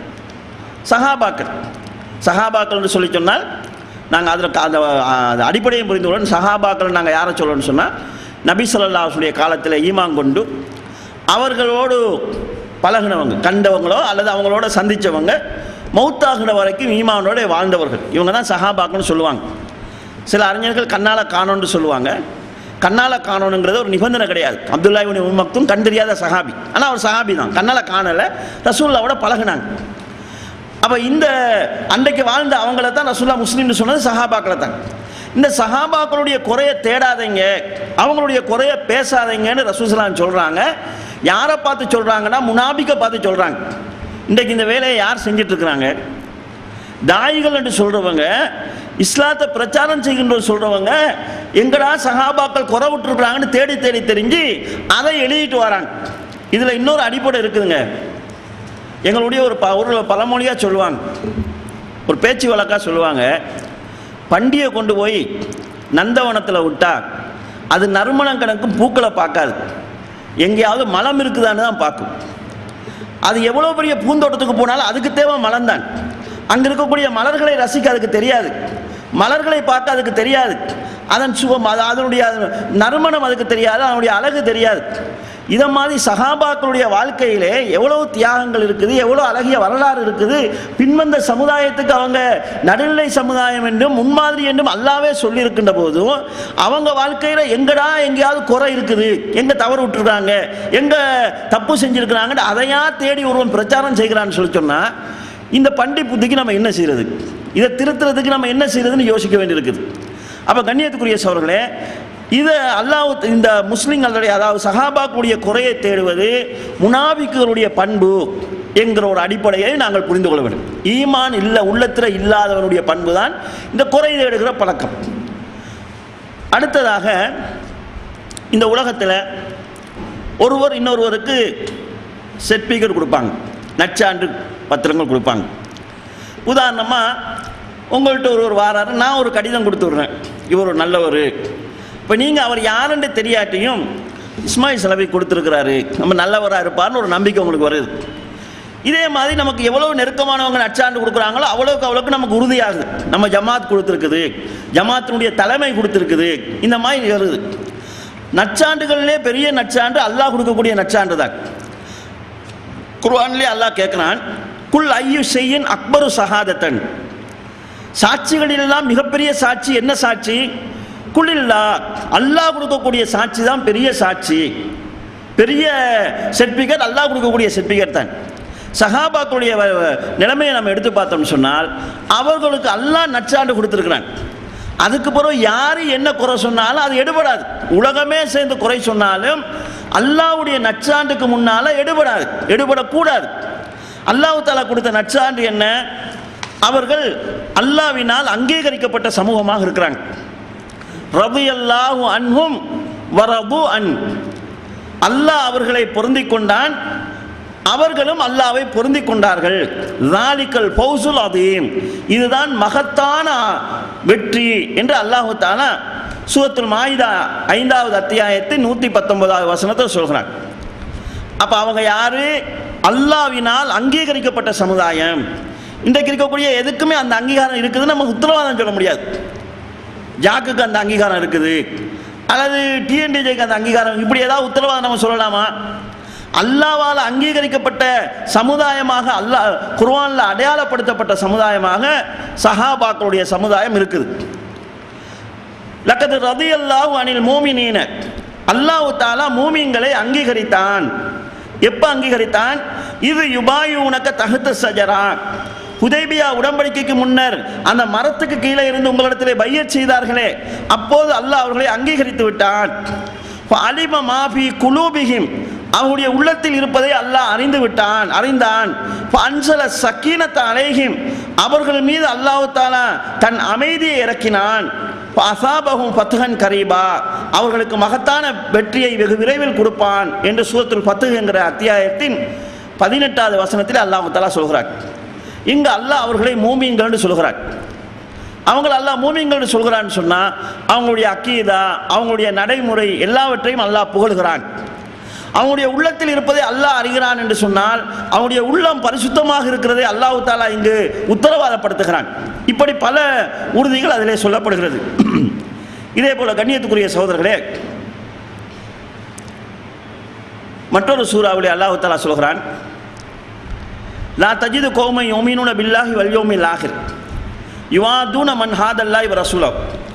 சஹாபாக்கள். சஹாபாக்கள் என்று சொல்லி சொன்னால் நாங்கள் அதில் அந்த அடிப்படையை புரிந்து கொள்ள, சஹாபாக்கள் நாங்கள் யாரை சொல்லணும்னு சொன்னால் நபி ஸல்லல்லாஹு அலைஹி வஸல்லம் காலத்தில் ஈமான் கொண்டு அவர்களோடு பழகினவங்க, கண்டவங்களோ அல்லது அவங்களோட சந்தித்தவங்க, மௌத்தாகின வரைக்கும் ஈமானோட வாழ்ந்தவர்கள், இவங்க தான் சஹாபாக்கள் சொல்லுவாங்க. சில அறிஞர்கள் கண்ணால் காணோன்னு சொல்லுவாங்க. கண்ணால் காணோனுங்கிறது ஒரு நிபந்தனை கிடையாது. அப்துல்லா இப்னு உம் மக்தூம் கண் தெரியாத சஹாபி, ஆனால் அவர் சஹாபி தான், கண்ணால் காணலை, ரசூலுல்லாவோட பழகினாங்க. அப்போ இந்த அன்றைக்கு வாழ்ந்த அவங்கள தான் ரசூலுல்லாஹ் முஸ்லீம்னு சொன்னது சஹாபாக்களை தான். இந்த சஹாபாக்களுடைய குறையை தேடாதீங்க, அவங்களுடைய குறையை பேசாதீங்கன்னு ரசூல் ஸல்லல்லாஹு அலைஹி வஸல்லம் சொல்கிறாங்க. யாரை பார்த்து சொல்கிறாங்கன்னா முனாபிக்கை பார்த்து சொல்கிறாங்க. இன்றைக்கு இந்த வேலையை யார் செஞ்சிட்டு இருக்கிறாங்க? தாயிகள் என்று சொல்கிறவங்க, இஸ்லாத்தை பிரச்சாரம் செய்கின்ற சொல்கிறவங்க எங்கடா சஹாபாக்கள் குறை விட்டுருக்குறாங்கன்னு தேடி தேடி தெரிஞ்சு அதை எழுதிட்டு வராங்க. இதில் இன்னொரு அடிப்படை இருக்குதுங்க. எங்களுடைய ஒரு ப ஒரு பழமொழியாக சொல்லுவாங்க, ஒரு பேச்சு வழக்காக சொல்லுவாங்க, பண்டியை கொண்டு போய் நந்தவனத்தில் விட்டா அது நறுமணம் கணக்கும் பூக்களை பார்க்காது, எங்கேயாவது மலம் இருக்குதான்னு தான் பார்க்கும். அது எவ்வளோ பெரிய பூந்தோட்டத்துக்கு போனாலும் அதுக்கு தேவை மலம் தான். அங்கே இருக்கக்கூடிய மலர்களை ரசிக்க அதுக்கு தெரியாது, மலர்களை பார்க்க அதுக்கு தெரியாது, அதன் சுகம் அது அதனுடைய நறுமணம் அதுக்கு தெரியாது, அதனுடைய அழகு தெரியாது. இதை மாதிரி சஹாபாக்களுடைய வாழ்க்கையிலே எவ்வளவு தியாகங்கள் இருக்குது, எவ்வளோ அழகிய வரலாறு இருக்குது. பின்வந்த சமுதாயத்துக்கு அவங்க நடுநிலை சமுதாயம் என்றும் முன்மாதிரி என்றும் அல்லாவே சொல்லியிருக்கின்ற போதும் அவங்க வாழ்க்கையில் எங்கடா எங்கேயாவது குறை இருக்குது, எங்கே தவறு விட்டுருக்காங்க, எங்கே தப்பு செஞ்சுருக்கிறாங்கன்னு அதையா தேடி ஒருவன் பிரச்சாரம் செய்கிறான்னு சொல்லி சொன்னால் இந்த பண்டி புத்திக்கு நம்ம என்ன செய்கிறது, இதை திருத்துறதுக்கு நம்ம என்ன செய்கிறதுன்னு யோசிக்க வேண்டியிருக்குது. அப்போ கண்ணியத்துக்குரிய சகோதரர்களே, இதை அல்லாஹ் இந்த முஸ்லிம்களுடைய அதாவது சஹாபாக்களுடைய குறையை தேடுவது முனாபிக்குகளுடைய பண்பு என்கிற ஒரு அடிப்படையை நாங்கள் புரிந்து கொள்ள வேண்டும். ஈமான் இல்லை உள்ளத்தில் இல்லாதவனுடைய பண்பு தான் இந்த குறை தேடுகிற பழக்கம். அடுத்ததாக, இந்த உலகத்தில் ஒருவர் இன்னொருவருக்கு சர்டிஃபிகேட் கொடுப்பாங்க, நற்சான்று பத்திரங்கள் கொடுப்பாங்க. உதாரணமாக உங்கள்கிட்ட ஒருவர் வாராரு, நான் ஒரு கடிதம் கொடுத்துட்றேன், இவர் ஒரு நல்லவர். இப்போ நீங்கள் அவர் யாருன்னு தெரியாட்டியும் இஸ்மாயில் சலபி கொடுத்துருக்கிறாரு, நம்ம நல்லவராக இருப்பார்னு ஒரு நம்பிக்கை உங்களுக்கு வருது. இதே மாதிரி நமக்கு எவ்வளவு நெருக்கமானவங்க நற்சான்று கொடுக்குறாங்களோ அவ்வளோக்கு அவ்வளோக்கு நமக்கு உறுதியாகுது. நம்ம ஜமாத் கொடுத்துருக்குது, ஜமாத்தினுடைய தலைமை கொடுத்துருக்குது, இந்த மாதிரி வருது. நற்சான்றுகளிலே பெரிய நற்சான்று அல்லாஹ் கொடுக்கக்கூடிய நற்சான்று தான். குர்ஆனிலே அல்லாஹ் கேட்குறான், குல் ஐயு செய்யின் அக்பரு சஹாதத்தன், சாட்சிகளிலெல்லாம் மிகப்பெரிய சாட்சி என்ன சாட்சி? குலில்லா, அல்லாஹ் கொடுக்கக்கூடிய சாட்சி தான் பெரிய சாட்சி, பெரிய சர்டிஃபிகேட் அல்லாஹ் கொடுக்கக்கூடிய சர்டிஃபிகேட் தான். சஹாபாக்களுடைய நிலைமையை நம்ம எடுத்து பார்த்தோம்னு சொன்னால் அவர்களுக்கு அல்லாஹ் நற்சான்று கொடுத்துருக்கிறான். அதுக்கு பிறகு யார் என்ன குறை சொன்னாலும் அது எடுபடாது. உலகமே சேர்ந்து குறை சொன்னாலும் அல்லாஹ்வுடைய நற்சான்றுக்கு முன்னால் எடுபடாது, எடுபடக்கூடாது. அல்லாஹ் தஆலா கொடுத்த நற்சான்று என்ன? அவர்கள் அல்லாஹ்வினால் அங்கீகரிக்கப்பட்ட சமூகமாக இருக்கிறாங்க. ரலியல்லாஹு அன்ஹும் வரது அன், அல்லாஹ் அவர்களை பொருந்திக் கொண்டான், அவர்களும் அல்லாஹ்வை பொருந்திக் கொண்டார்கள். ஸாலிகல் ஃபௌஸுல் அதீம், இதுதான் மகத்தான வெற்றி என்று அல்லாஹ் தஆலா சூரத்துல் மாயிதா ஐந்தாவது அத்தியாயத்தின் நூற்றி பத்தொன்பதாவது வசனத்தை சொல்கிறான். அப்போ அவங்க யாரு? அல்லாஹ்வினால் அங்கீகரிக்கப்பட்ட சமுதாயம். இன்றைக்கு இருக்கக்கூடிய எதுக்குமே அந்த அங்கீகாரம் இருக்குதுன்னு நம்ம உத்தரவாதம் சொல்ல முடியாது. ஜாக்குக்கு அந்த அங்கீகாரம் இருக்குது அல்லது டிஎன்டிஜேக்கு அந்த அங்கீகாரம், இப்படி ஏதாவது உத்தரவாதம் நம்ம சொல்லலாமா? அல்லாஹ்வால் அங்கீகரிக்கப்பட்ட சமுதாயமாக, அல்லாஹ் குர்ஆனில் அடையாளப்படுத்தப்பட்ட சமுதாயமாக சஹாபாக்களுடைய சமுதாயம் இருக்குது. லக்கத் ரலியல்லாஹு அனில் மூமினீன, அல்லாஹ் தஆலா மூமின்களை அங்கீகரித்தான். எப்போ அங்கீகரித்தான்? இது யுபாயூனக தஹ்த ஸஜரா, ஹுதைபியா உடன்படிக்கைக்கு முன்னர் அந்த மரத்துக்கு கீழே இருந்து உங்களிடத்திலே பையத் செய்தார்களே, அப்போது அல்லாஹ் அவர்களை அங்கீகரித்து விட்டான். அலிம மாஃபி குலூபிஹிம், அவருடைய உள்ளத்தில் இருப்பதை அல்லாஹ் அறிந்து விட்டான், அறிந்தான். அன்சல சக்கீனத்த அலைஹிம், அவர்கள் மீது அல்லாஹ் தஆலா தன் அமைதியை இறக்கினான். அசாபஹும் ஃபத்ஹன் கரீபா, அவர்களுக்கு மகத்தான வெற்றியை வெகு விரைவில் கொடுப்பான் என்று சூரத்துல் ஃபத்ஹ் என்கிற அத்தியாயத்தின் பதினெட்டாவது வசனத்தில் அல்லாஹ் தஆலா சொல்கிறார். இங்கு அல்லாஹ் அவர்களை மூமின்கள் சொல்கிறார். அவங்களை அல்லாஹ் மூமின்கள் சொல்கிறான்னு சொன்னால் அவங்களுடைய அக்கீதா, அவங்களுடைய நடைமுறை எல்லாவற்றையும் அல்லாஹ் புகழ்கிறான். அவங்களுடைய உள்ளத்தில் இருப்பதை அல்லாஹ் அறிகிறான் என்று சொன்னால் அவங்களுடைய உள்ளம் பரிசுத்தமாக இருக்கிறதை அல்லாஹ் தஆலா இங்கு உத்தரவாதப்படுத்துகிறான். இப்படி பல உறுதிகள் அதிலே சொல்லப்படுகிறது. இதே போல கண்ணியத்துக்குரிய சகோதரர்களே, மற்றொரு சூறாவிலே அல்லாஹ் தஆலா சொல்கிறான், லா தஜிது கௌமை யுமினூன பில்லாஹி வல் யௌமில் ஆகிர் யுவாதூன மன் ஹாதல்லாஹி வ ரசூலஹு,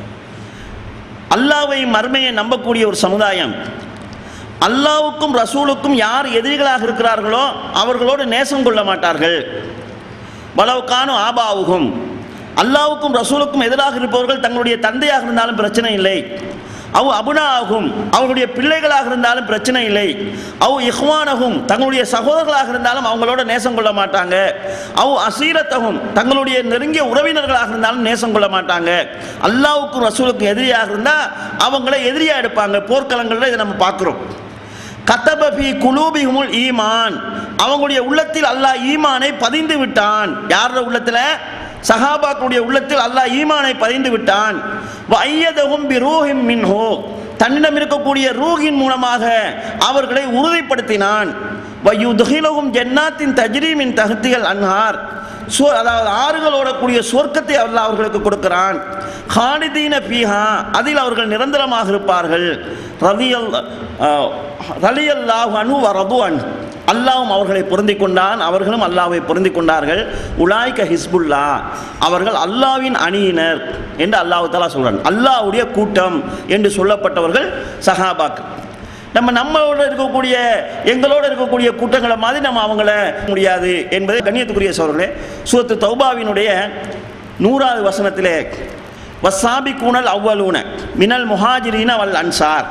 அல்லாஹ்வை மறுமையை நம்பக்கூடிய ஒரு சமுதாயம் அல்லாஹ்வுக்கும் ரசூலுக்கும் யார் எதிரிகளாக இருக்கிறார்களோ அவர்களோடு நேசம் கொள்ள மாட்டார்கள். வலவுகானு ஆபாவுகும், அல்லாஹ்வுக்கும் ரசூலுக்கும் எதிராக இருப்பவர்கள் தங்களுடைய தந்தையாக இருந்தாலும் பிரச்சனை இல்லை. அவ் அபுனாகும், அவர்களுடைய பிள்ளைகளாக இருந்தாலும் பிரச்சனை இல்லை. அவ் இஹ்வானகும், தங்களுடைய சகோதரர்களாக இருந்தாலும் அவங்களோட நேசம் கொள்ள மாட்டாங்க. அவ் அசீரத்தகும், தங்களுடைய நெருங்கிய உறவினர்களாக இருந்தாலும் நேசம் கொள்ள மாட்டாங்க. அல்லாஹ்வுக்கும் ரசூலுக்கும் எதிரியாக இருந்தால் அவங்கள எதிரியாக எடுப்பாங்க. போர்க்களங்களில் இதை நம்ம பார்க்குறோம். கதபபி குலூபிஹுமுல் ஈமான், அவங்களுடைய உள்ளத்தில் அல்லாஹ் ஈமானை பதிந்து விட்டான். யாரோட உள்ளத்தில்? சஹாபாக்களுடைய உள்ளத்தில் அல்லாஹ் ஈமானை பதிந்து விட்டான். வஅய்யதஹும் பிரூஹிம் மின்ஹு, தன்னிடம் இருக்கக்கூடிய ரூஹின் மூலமாக அவர்களை உறுதிப்படுத்தினான். வயுத்ஹிலுஹும் ஜன்னாத்தின் தஜ்ரீ மின் தஹ்திஹல் அன்ஹார், அதாவது ஆறுகளோட கூடிய சொர்க்கத்தை அல்லாஹ் அவர்களுக்கு கொடுக்கிறான். ஹாலிதீன ஃபீஹா, அதில் அவர்கள் நிரந்தரமாக இருப்பார்கள். ரலியல் ரலியல்லாஹு அன்ஹு வ ரது அன்ஹு, அல்லாஹ்வும் அவர்களை பொருந்திக் கொண்டான், அவர்களும் அல்லாஹ்வை பொருந்திக் கொண்டார்கள். உலாய்க ஹிஸ்புல்லா, அவர்கள் அல்லாஹ்வின் அணியினர் என்று அல்லாஹ் தஆலா சொல்றான். அல்லாஹ்வுடைய கூட்டம் என்று சொல்லப்பட்டவர்கள் சஹாபாக்கள். நம்ம நம்மளோட இருக்கக்கூடிய எங்களோட இருக்கக்கூடிய கூட்டங்களை மாதிரி நம்ம அவங்கள முடியாது என்பதை கண்ணியத்துக்குரிய சகோதரர்களே, சூரத்து தௌபாவினுடைய நூறாவது வசனத்திலே வஸ்ஸாபிகூனல் அவ்வலூன மினல் முஹாஜிரீன வல் அன்சார்,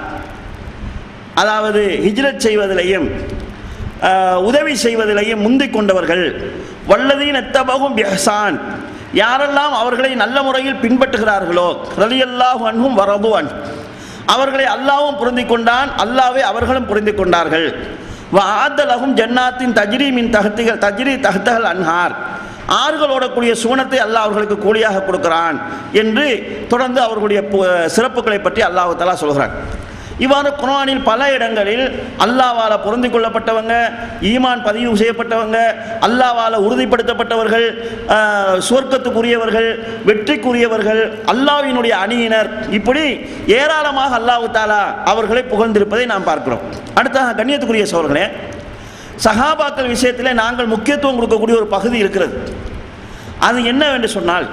அதாவது ஹிஜ்ரத் செய்வதிலேயும் உதவி செய்வதிலேயும் முந்திக் கொண்டவர்கள். வல்லதீன தபகும் பிஹ்சான், யாரெல்லாம் அவர்களை நல்ல முறையில் பின்பற்றுகிறார்களோ, ரலியல்லாஹு அன்ஹும் வரது அன்ஹு, அவர்களை அல்லாஹ்வும் பொருந்திக் கொண்டான், அல்லாஹ்வை அவர்களும் பொருந்திக் கொண்டார்கள். வஅஅத லஹும் ஜன்னாத்தின் தஜ்ரீ மின் தஹ்திஹல் தஜ்ரீ தஹ்தஹல் அன்ஹார், ஆறுகளோட கூடிய சூனத்தை அல்லாஹ் அவர்களுக்கு கூலியாக கொடுக்கிறான் என்று தொடர்ந்து அவர்களுடைய சிறப்புகளை பற்றி அல்லாஹ் தஆலா சொல்கிறான். இவ்வாறு குர்ஆனில் பல இடங்களில் அல்லாஹ்வால் பொருந்திக் கொள்ளப்பட்டவங்க, ஈமான் பதிவு செய்யப்பட்டவங்க, அல்லாஹ்வால் உறுதிப்படுத்தப்பட்டவர்கள், சுவர்க்கத்துக்குரியவர்கள், வெற்றிக்குரியவர்கள், அல்லாஹ்வினுடைய அணியினர், இப்படி ஏராளமாக அல்லாஹ் தஆலா அவர்களை புகழ்ந்திருப்பதை நாம் பார்க்கிறோம். அடுத்ததாக கண்ணியத்துக்குரிய சகோதரர்களே, சஹாபாக்கள் விஷயத்தில் நாங்கள் முக்கியத்துவம் கொடுக்கக்கூடிய ஒரு பகுதி இருக்கிறது. அது என்னவென்று சொன்னால்,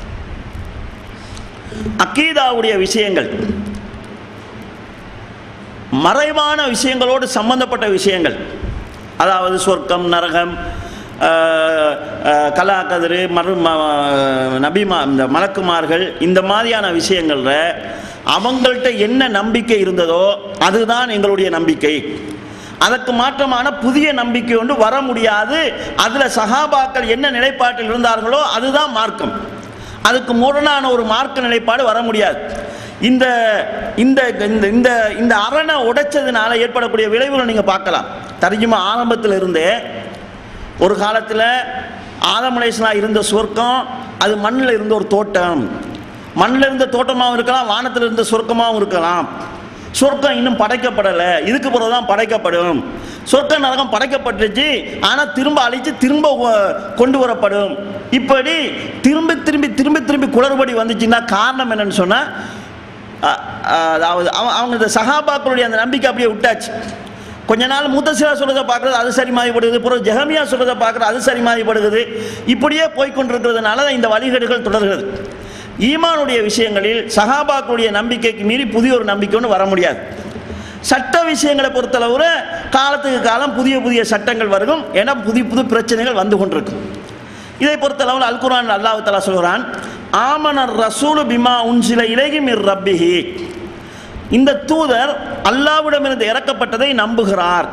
அக்கீதாவுடைய விஷயங்கள், மறைவான விஷயங்களோடு சம்பந்தப்பட்ட விஷயங்கள், அதாவது சொர்க்கம், நரகம், கலா கதிர், மறு நபிமா இந்த மலக்குமார்கள், இந்த மாதிரியான விஷயங்களில் அவங்கள்ட்ட என்ன நம்பிக்கை இருந்ததோ அதுதான் எங்களுடைய நம்பிக்கை. அதற்கு மாற்றமான புதிய நம்பிக்கை ஒன்று வர முடியாது. அதில் சஹாபாக்கள் என்ன நிலைப்பாட்டில் இருந்தார்களோ அதுதான் மார்க்கம். அதுக்கு முரணான ஒரு மார்க்க நிலைப்பாடு வர முடியாது. இந்த இந்த இந்த இந்த அரணை உடைச்சதுனால ஏற்படக்கூடிய விளைவுகளை நீங்கள் பார்க்கலாம். தர்ஜுமா ஆரம்பத்தில் இருந்தே ஒரு காலத்தில் ஆதம் அலைஹிஸ்ஸலாம் இருந்த சொர்க்கம் அது மண்ணில் இருந்த ஒரு தோட்டம். மண்ணில் இருந்த தோட்டமாகவும் இருக்கலாம், வானத்தில் இருந்த சொர்க்கமாகவும் இருக்கலாம். சொர்க்கம் இன்னும் படைக்கப்படலை, இதுக்கு பிறகு தான் படைக்கப்படும். சொர்க்க நரகம் படைக்கப்பட்டுச்சு, ஆனால் திரும்ப அழித்து திரும்ப கொண்டு வரப்படும். இப்படி திரும்பி திரும்பி திரும்பி திரும்பி குளறுபடி வந்துச்சுன்னா காரணம் என்னன்னு சொன்னால், அதாவது அவங்க இந்த சஹாபாக்களுடைய அந்த நம்பிக்கை அப்படியே விட்டாச்சு. கொஞ்ச நாள் முத்தசிலா சொல்றதை பார்க்குறது அது சரி மாதிரிப்படுது, பிறகு ஜஹமியா சொல்றதை பார்க்குறது அது சரி மாதிரிப்படுகிறது. இப்படியே போய்கொண்டிருக்கிறதுனால இந்த வழிகேடுகள் தொடர்கிறது. ஈமானுடைய விஷயங்களில் சஹாபாக்களுடைய நம்பிக்கைக்கு மீறி புதிய ஒரு நம்பிக்கை ஒன்று வர முடியாது. சட்ட விஷயங்களை பொறுத்தளவு காலத்துக்கு காலம் புதிய புதிய சட்டங்கள் வரும். ஏன்னா புதிய புது பிரச்சனைகள் வந்து கொண்டிருக்கும். இதை பொறுத்தளவில் அல் குர்ஆன் அல்லாஹ் தஆலா சொல்கிறான், ஆமனர் ரசூலு பிமா உன்சில இலைஹி மிர் ரப்பிஹி. இந்த தூதர் அல்லாஹ்விடமிருந்து இறக்கப்பட்டதை நம்புகிறார்.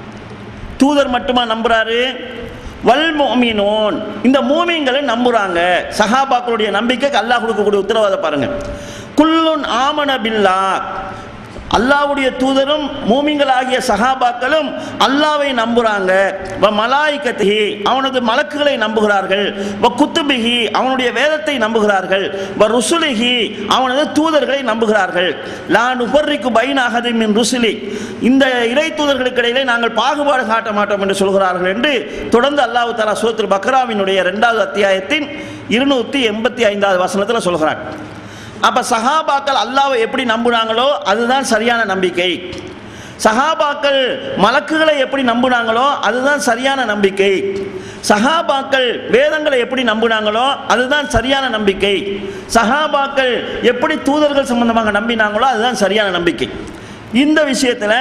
தூதர் மட்டுமா நம்புறாரு? வல் முஃமினூன், இந்த மூமின்களை நம்புறாங்க. சஹாபாக்களுடைய நம்பிக்கைக்கு அல்லாஹ் கொடுக்கக்கூடிய உத்தரவாதம் பாருங்க. குல்லுன் ஆமன பில்லாஹ், அல்லாஹ்வுடைய தூதரும் மூமின்களாகிய சஹாபாக்களும் அல்லாஹ்வை நம்புறாங்க. வ மலாயிகத்திஹி, அவனது மலக்குகளை நம்புகிறார்கள். வ குத்துபிஹி, அவனுடைய வேதத்தை நம்புகிறார்கள். வ ருசுலிஹி, அவனது தூதர்களை நம்புகிறார்கள். லா நுஃபர்ரிகு பைன அஹதின் மின் ருசுலி, இந்த இறை தூதர்களுக்கு இடையிலே நாங்கள் பாகுபாடு காட்ட மாட்டோம் என்று சொல்கிறார்கள் என்று தொடர்ந்து அல்லாஹ் தஆலா சூரத்துல் பக்ராவினுடைய இரண்டாவது அத்தியாயத்தின் இருநூற்றி எண்பத்தி ஐந்தாவது வசனத்தில் சொல்கிறார். அப்போ சஹாபாக்கள் அல்லாஹ்வை எப்படி நம்புனாங்களோ அதுதான் சரியான நம்பிக்கை. சஹாபாக்கள் மலக்குகளை எப்படி நம்புனாங்களோ அதுதான் சரியான நம்பிக்கை. சஹாபாக்கள் வேதங்களை எப்படி நம்பினாங்களோ அதுதான் சரியான நம்பிக்கை. சஹாபாக்கள் எப்படி தூதர்கள் சம்பந்தமாக நம்பினாங்களோ அதுதான் சரியான நம்பிக்கை. இந்த விஷயத்தில்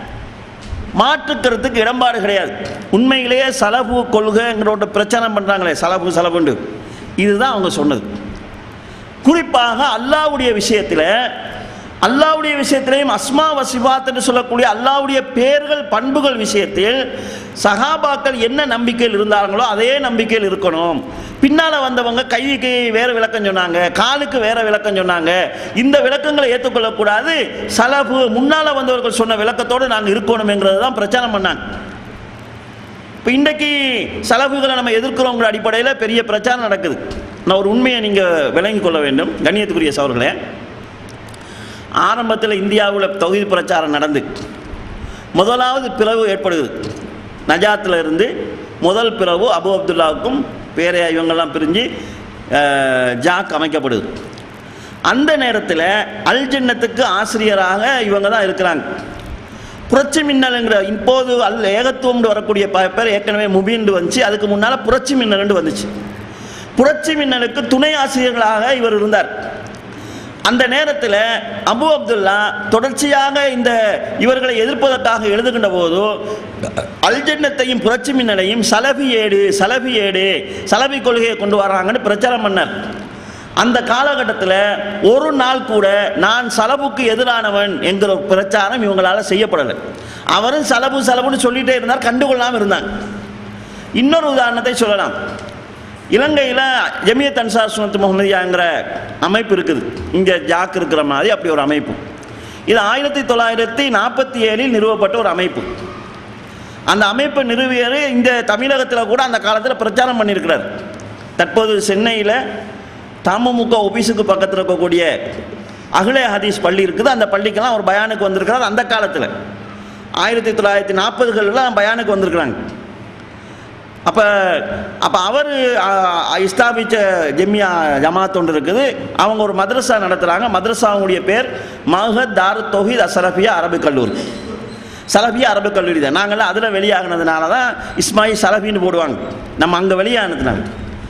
மாற்றுக்கிறதுக்கு இடம்பாடு கிடையாது. உண்மையிலேயே சலபு கொள்கைங்கிற ஒரு பிரச்சனை பண்ணுறாங்களே, சலபு சலபுண்டு, இதுதான் அவங்க சொன்னது. குறிப்பாக அல்லாஹ்வுடைய விஷயத்தில், அல்லாஹ்வுடைய விஷயத்திலையும் அஸ்மா வ சிஃபாத் என்று சொல்லக்கூடிய அல்லாஹ்வுடைய பெயர்கள் பண்புகள் விஷயத்தில் சஹாபாக்கள் என்ன நம்பிக்கையில் இருந்தாங்களோ அதே நம்பிக்கையில் இருக்கணும். பின்னால் வந்தவங்க கைக்கு வேறு விளக்கம் சொன்னாங்க, காலுக்கு வேற விளக்கம் சொன்னாங்க. இந்த விளக்கங்களை ஏற்றுக்கொள்ளக்கூடாது. சலபு முன்னால் வந்தவர்கள் சொன்ன விளக்கத்தோடு நாங்கள் இருக்கணும்ங்கிறது தான் பிரச்சாரம் பண்ணாங்க. இப்போ இன்றைக்கு சலபுகளை நம்ம எதிர்க்கிறோங்கிற அடிப்படையில் பெரிய பிரச்சாரம் நடக்குது. நான் ஒரு உண்மையை நீங்கள் விளங்கி கொள்ள வேண்டும் கண்ணியத்துக்குரிய சகோதரர்களே. ஆரம்பத்தில் இந்தியாவில் தௌஹீத் பிரச்சாரம் நடந்து முதலாவது பிளவு ஏற்படுது. நஜாத்தில் இருந்து முதல் பிளவு அபு அப்துல்லாவுக்கும் வேற இவங்கெல்லாம் பிரிஞ்சு ஜாக் அமைக்கப்படுது. அந்த நேரத்தில் அல் ஜன்னத்துக்கு ஆசிரியராக இவங்க தான் இருக்கிறாங்க. புரட்சி மின்னல்ங்கிற இப்போது அல் ஏகத்துவம் வரக்கூடிய பேர் ஏற்கனவே முபீன் வந்துச்சு. அதுக்கு முன்னால் புரட்சி மின்னல் வந்துச்சு. புரட்சி மின்னலுக்கு துணை ஆசிரியர்களாக இவர் இருந்தார். அந்த நேரத்தில் அபு அப்துல்லா தொடர்ச்சியாக இந்த இவர்களை எதிர்ப்பதற்காக எழுதுகின்ற போது அல் ஜன்னத்தையும் புரட்சி மின்னலையும் சலபி ஏடு சலபி ஏடு சலபி கொள்கையை கொண்டு வர்றாங்கன்னு பிரச்சாரம் பண்ணார். அந்த காலகட்டத்தில் ஒரு நாள் கூட நான் சலபுக்கு எதிரானவன் என்கிற பிரச்சாரம் இவங்களால் செய்யப்படலை. அவரும் சலபு சலபுன்னு சொல்லிகிட்டே இருந்தார், கண்டுகொள்ளாமல் இருந்தாங்க. இன்னொரு உதாரணத்தை சொல்லலாம். இலங்கையில் ஜமியத் அன்சார் சுன்னத் முஹம்மதியாங்கிற அமைப்பு இருக்குது. இங்கே ஜாக் இருக்கிற மாதிரி அப்படி ஒரு அமைப்பு. இது ஆயிரத்தி தொள்ளாயிரத்தி நாற்பத்தி ஏழில் நிறுவப்பட்ட ஒரு அமைப்பு. அந்த அமைப்பை நிறுவியர் இந்த தமிழகத்தில் கூட அந்த காலத்தில் பிரச்சாரம் பண்ணியிருக்கிறார். தற்போது சென்னையில் தமுமுக ஆஃபீஸுக்கு பக்கத்தில் இருக்கக்கூடிய அஹ்லே ஹதீஸ் பள்ளி இருக்குது. அந்த பள்ளிக்கெல்லாம் அவர் பயானுக்கு வந்திருக்கிறார். அந்த காலத்தில் ஆயிரத்தி தொள்ளாயிரத்தி நாற்பதுகளில் பயானுக்கு வந்திருக்கிறாங்க. அப்போ அப்போ அவர் இஸ்லாமிச்ச ஜெமியா ஜமாத் ஒன்று இருக்குது. அவங்க ஒரு மദ്രസா நடத்துகிறாங்க. மദ്രസാவுடைய பேர் மஹத் தாரு தௌஹீத் அஸ்ஸலஃபியா அரபு கல்லூரி. சலஃபியா அரபு கல்லூரி தான். நாங்கள்லாம் அதில் வெளியாகினதுனால தான் இஸ்மாயில் சலஃபின்னு போடுவாங்க. நம்ம அங்கே வெளியானதுனால.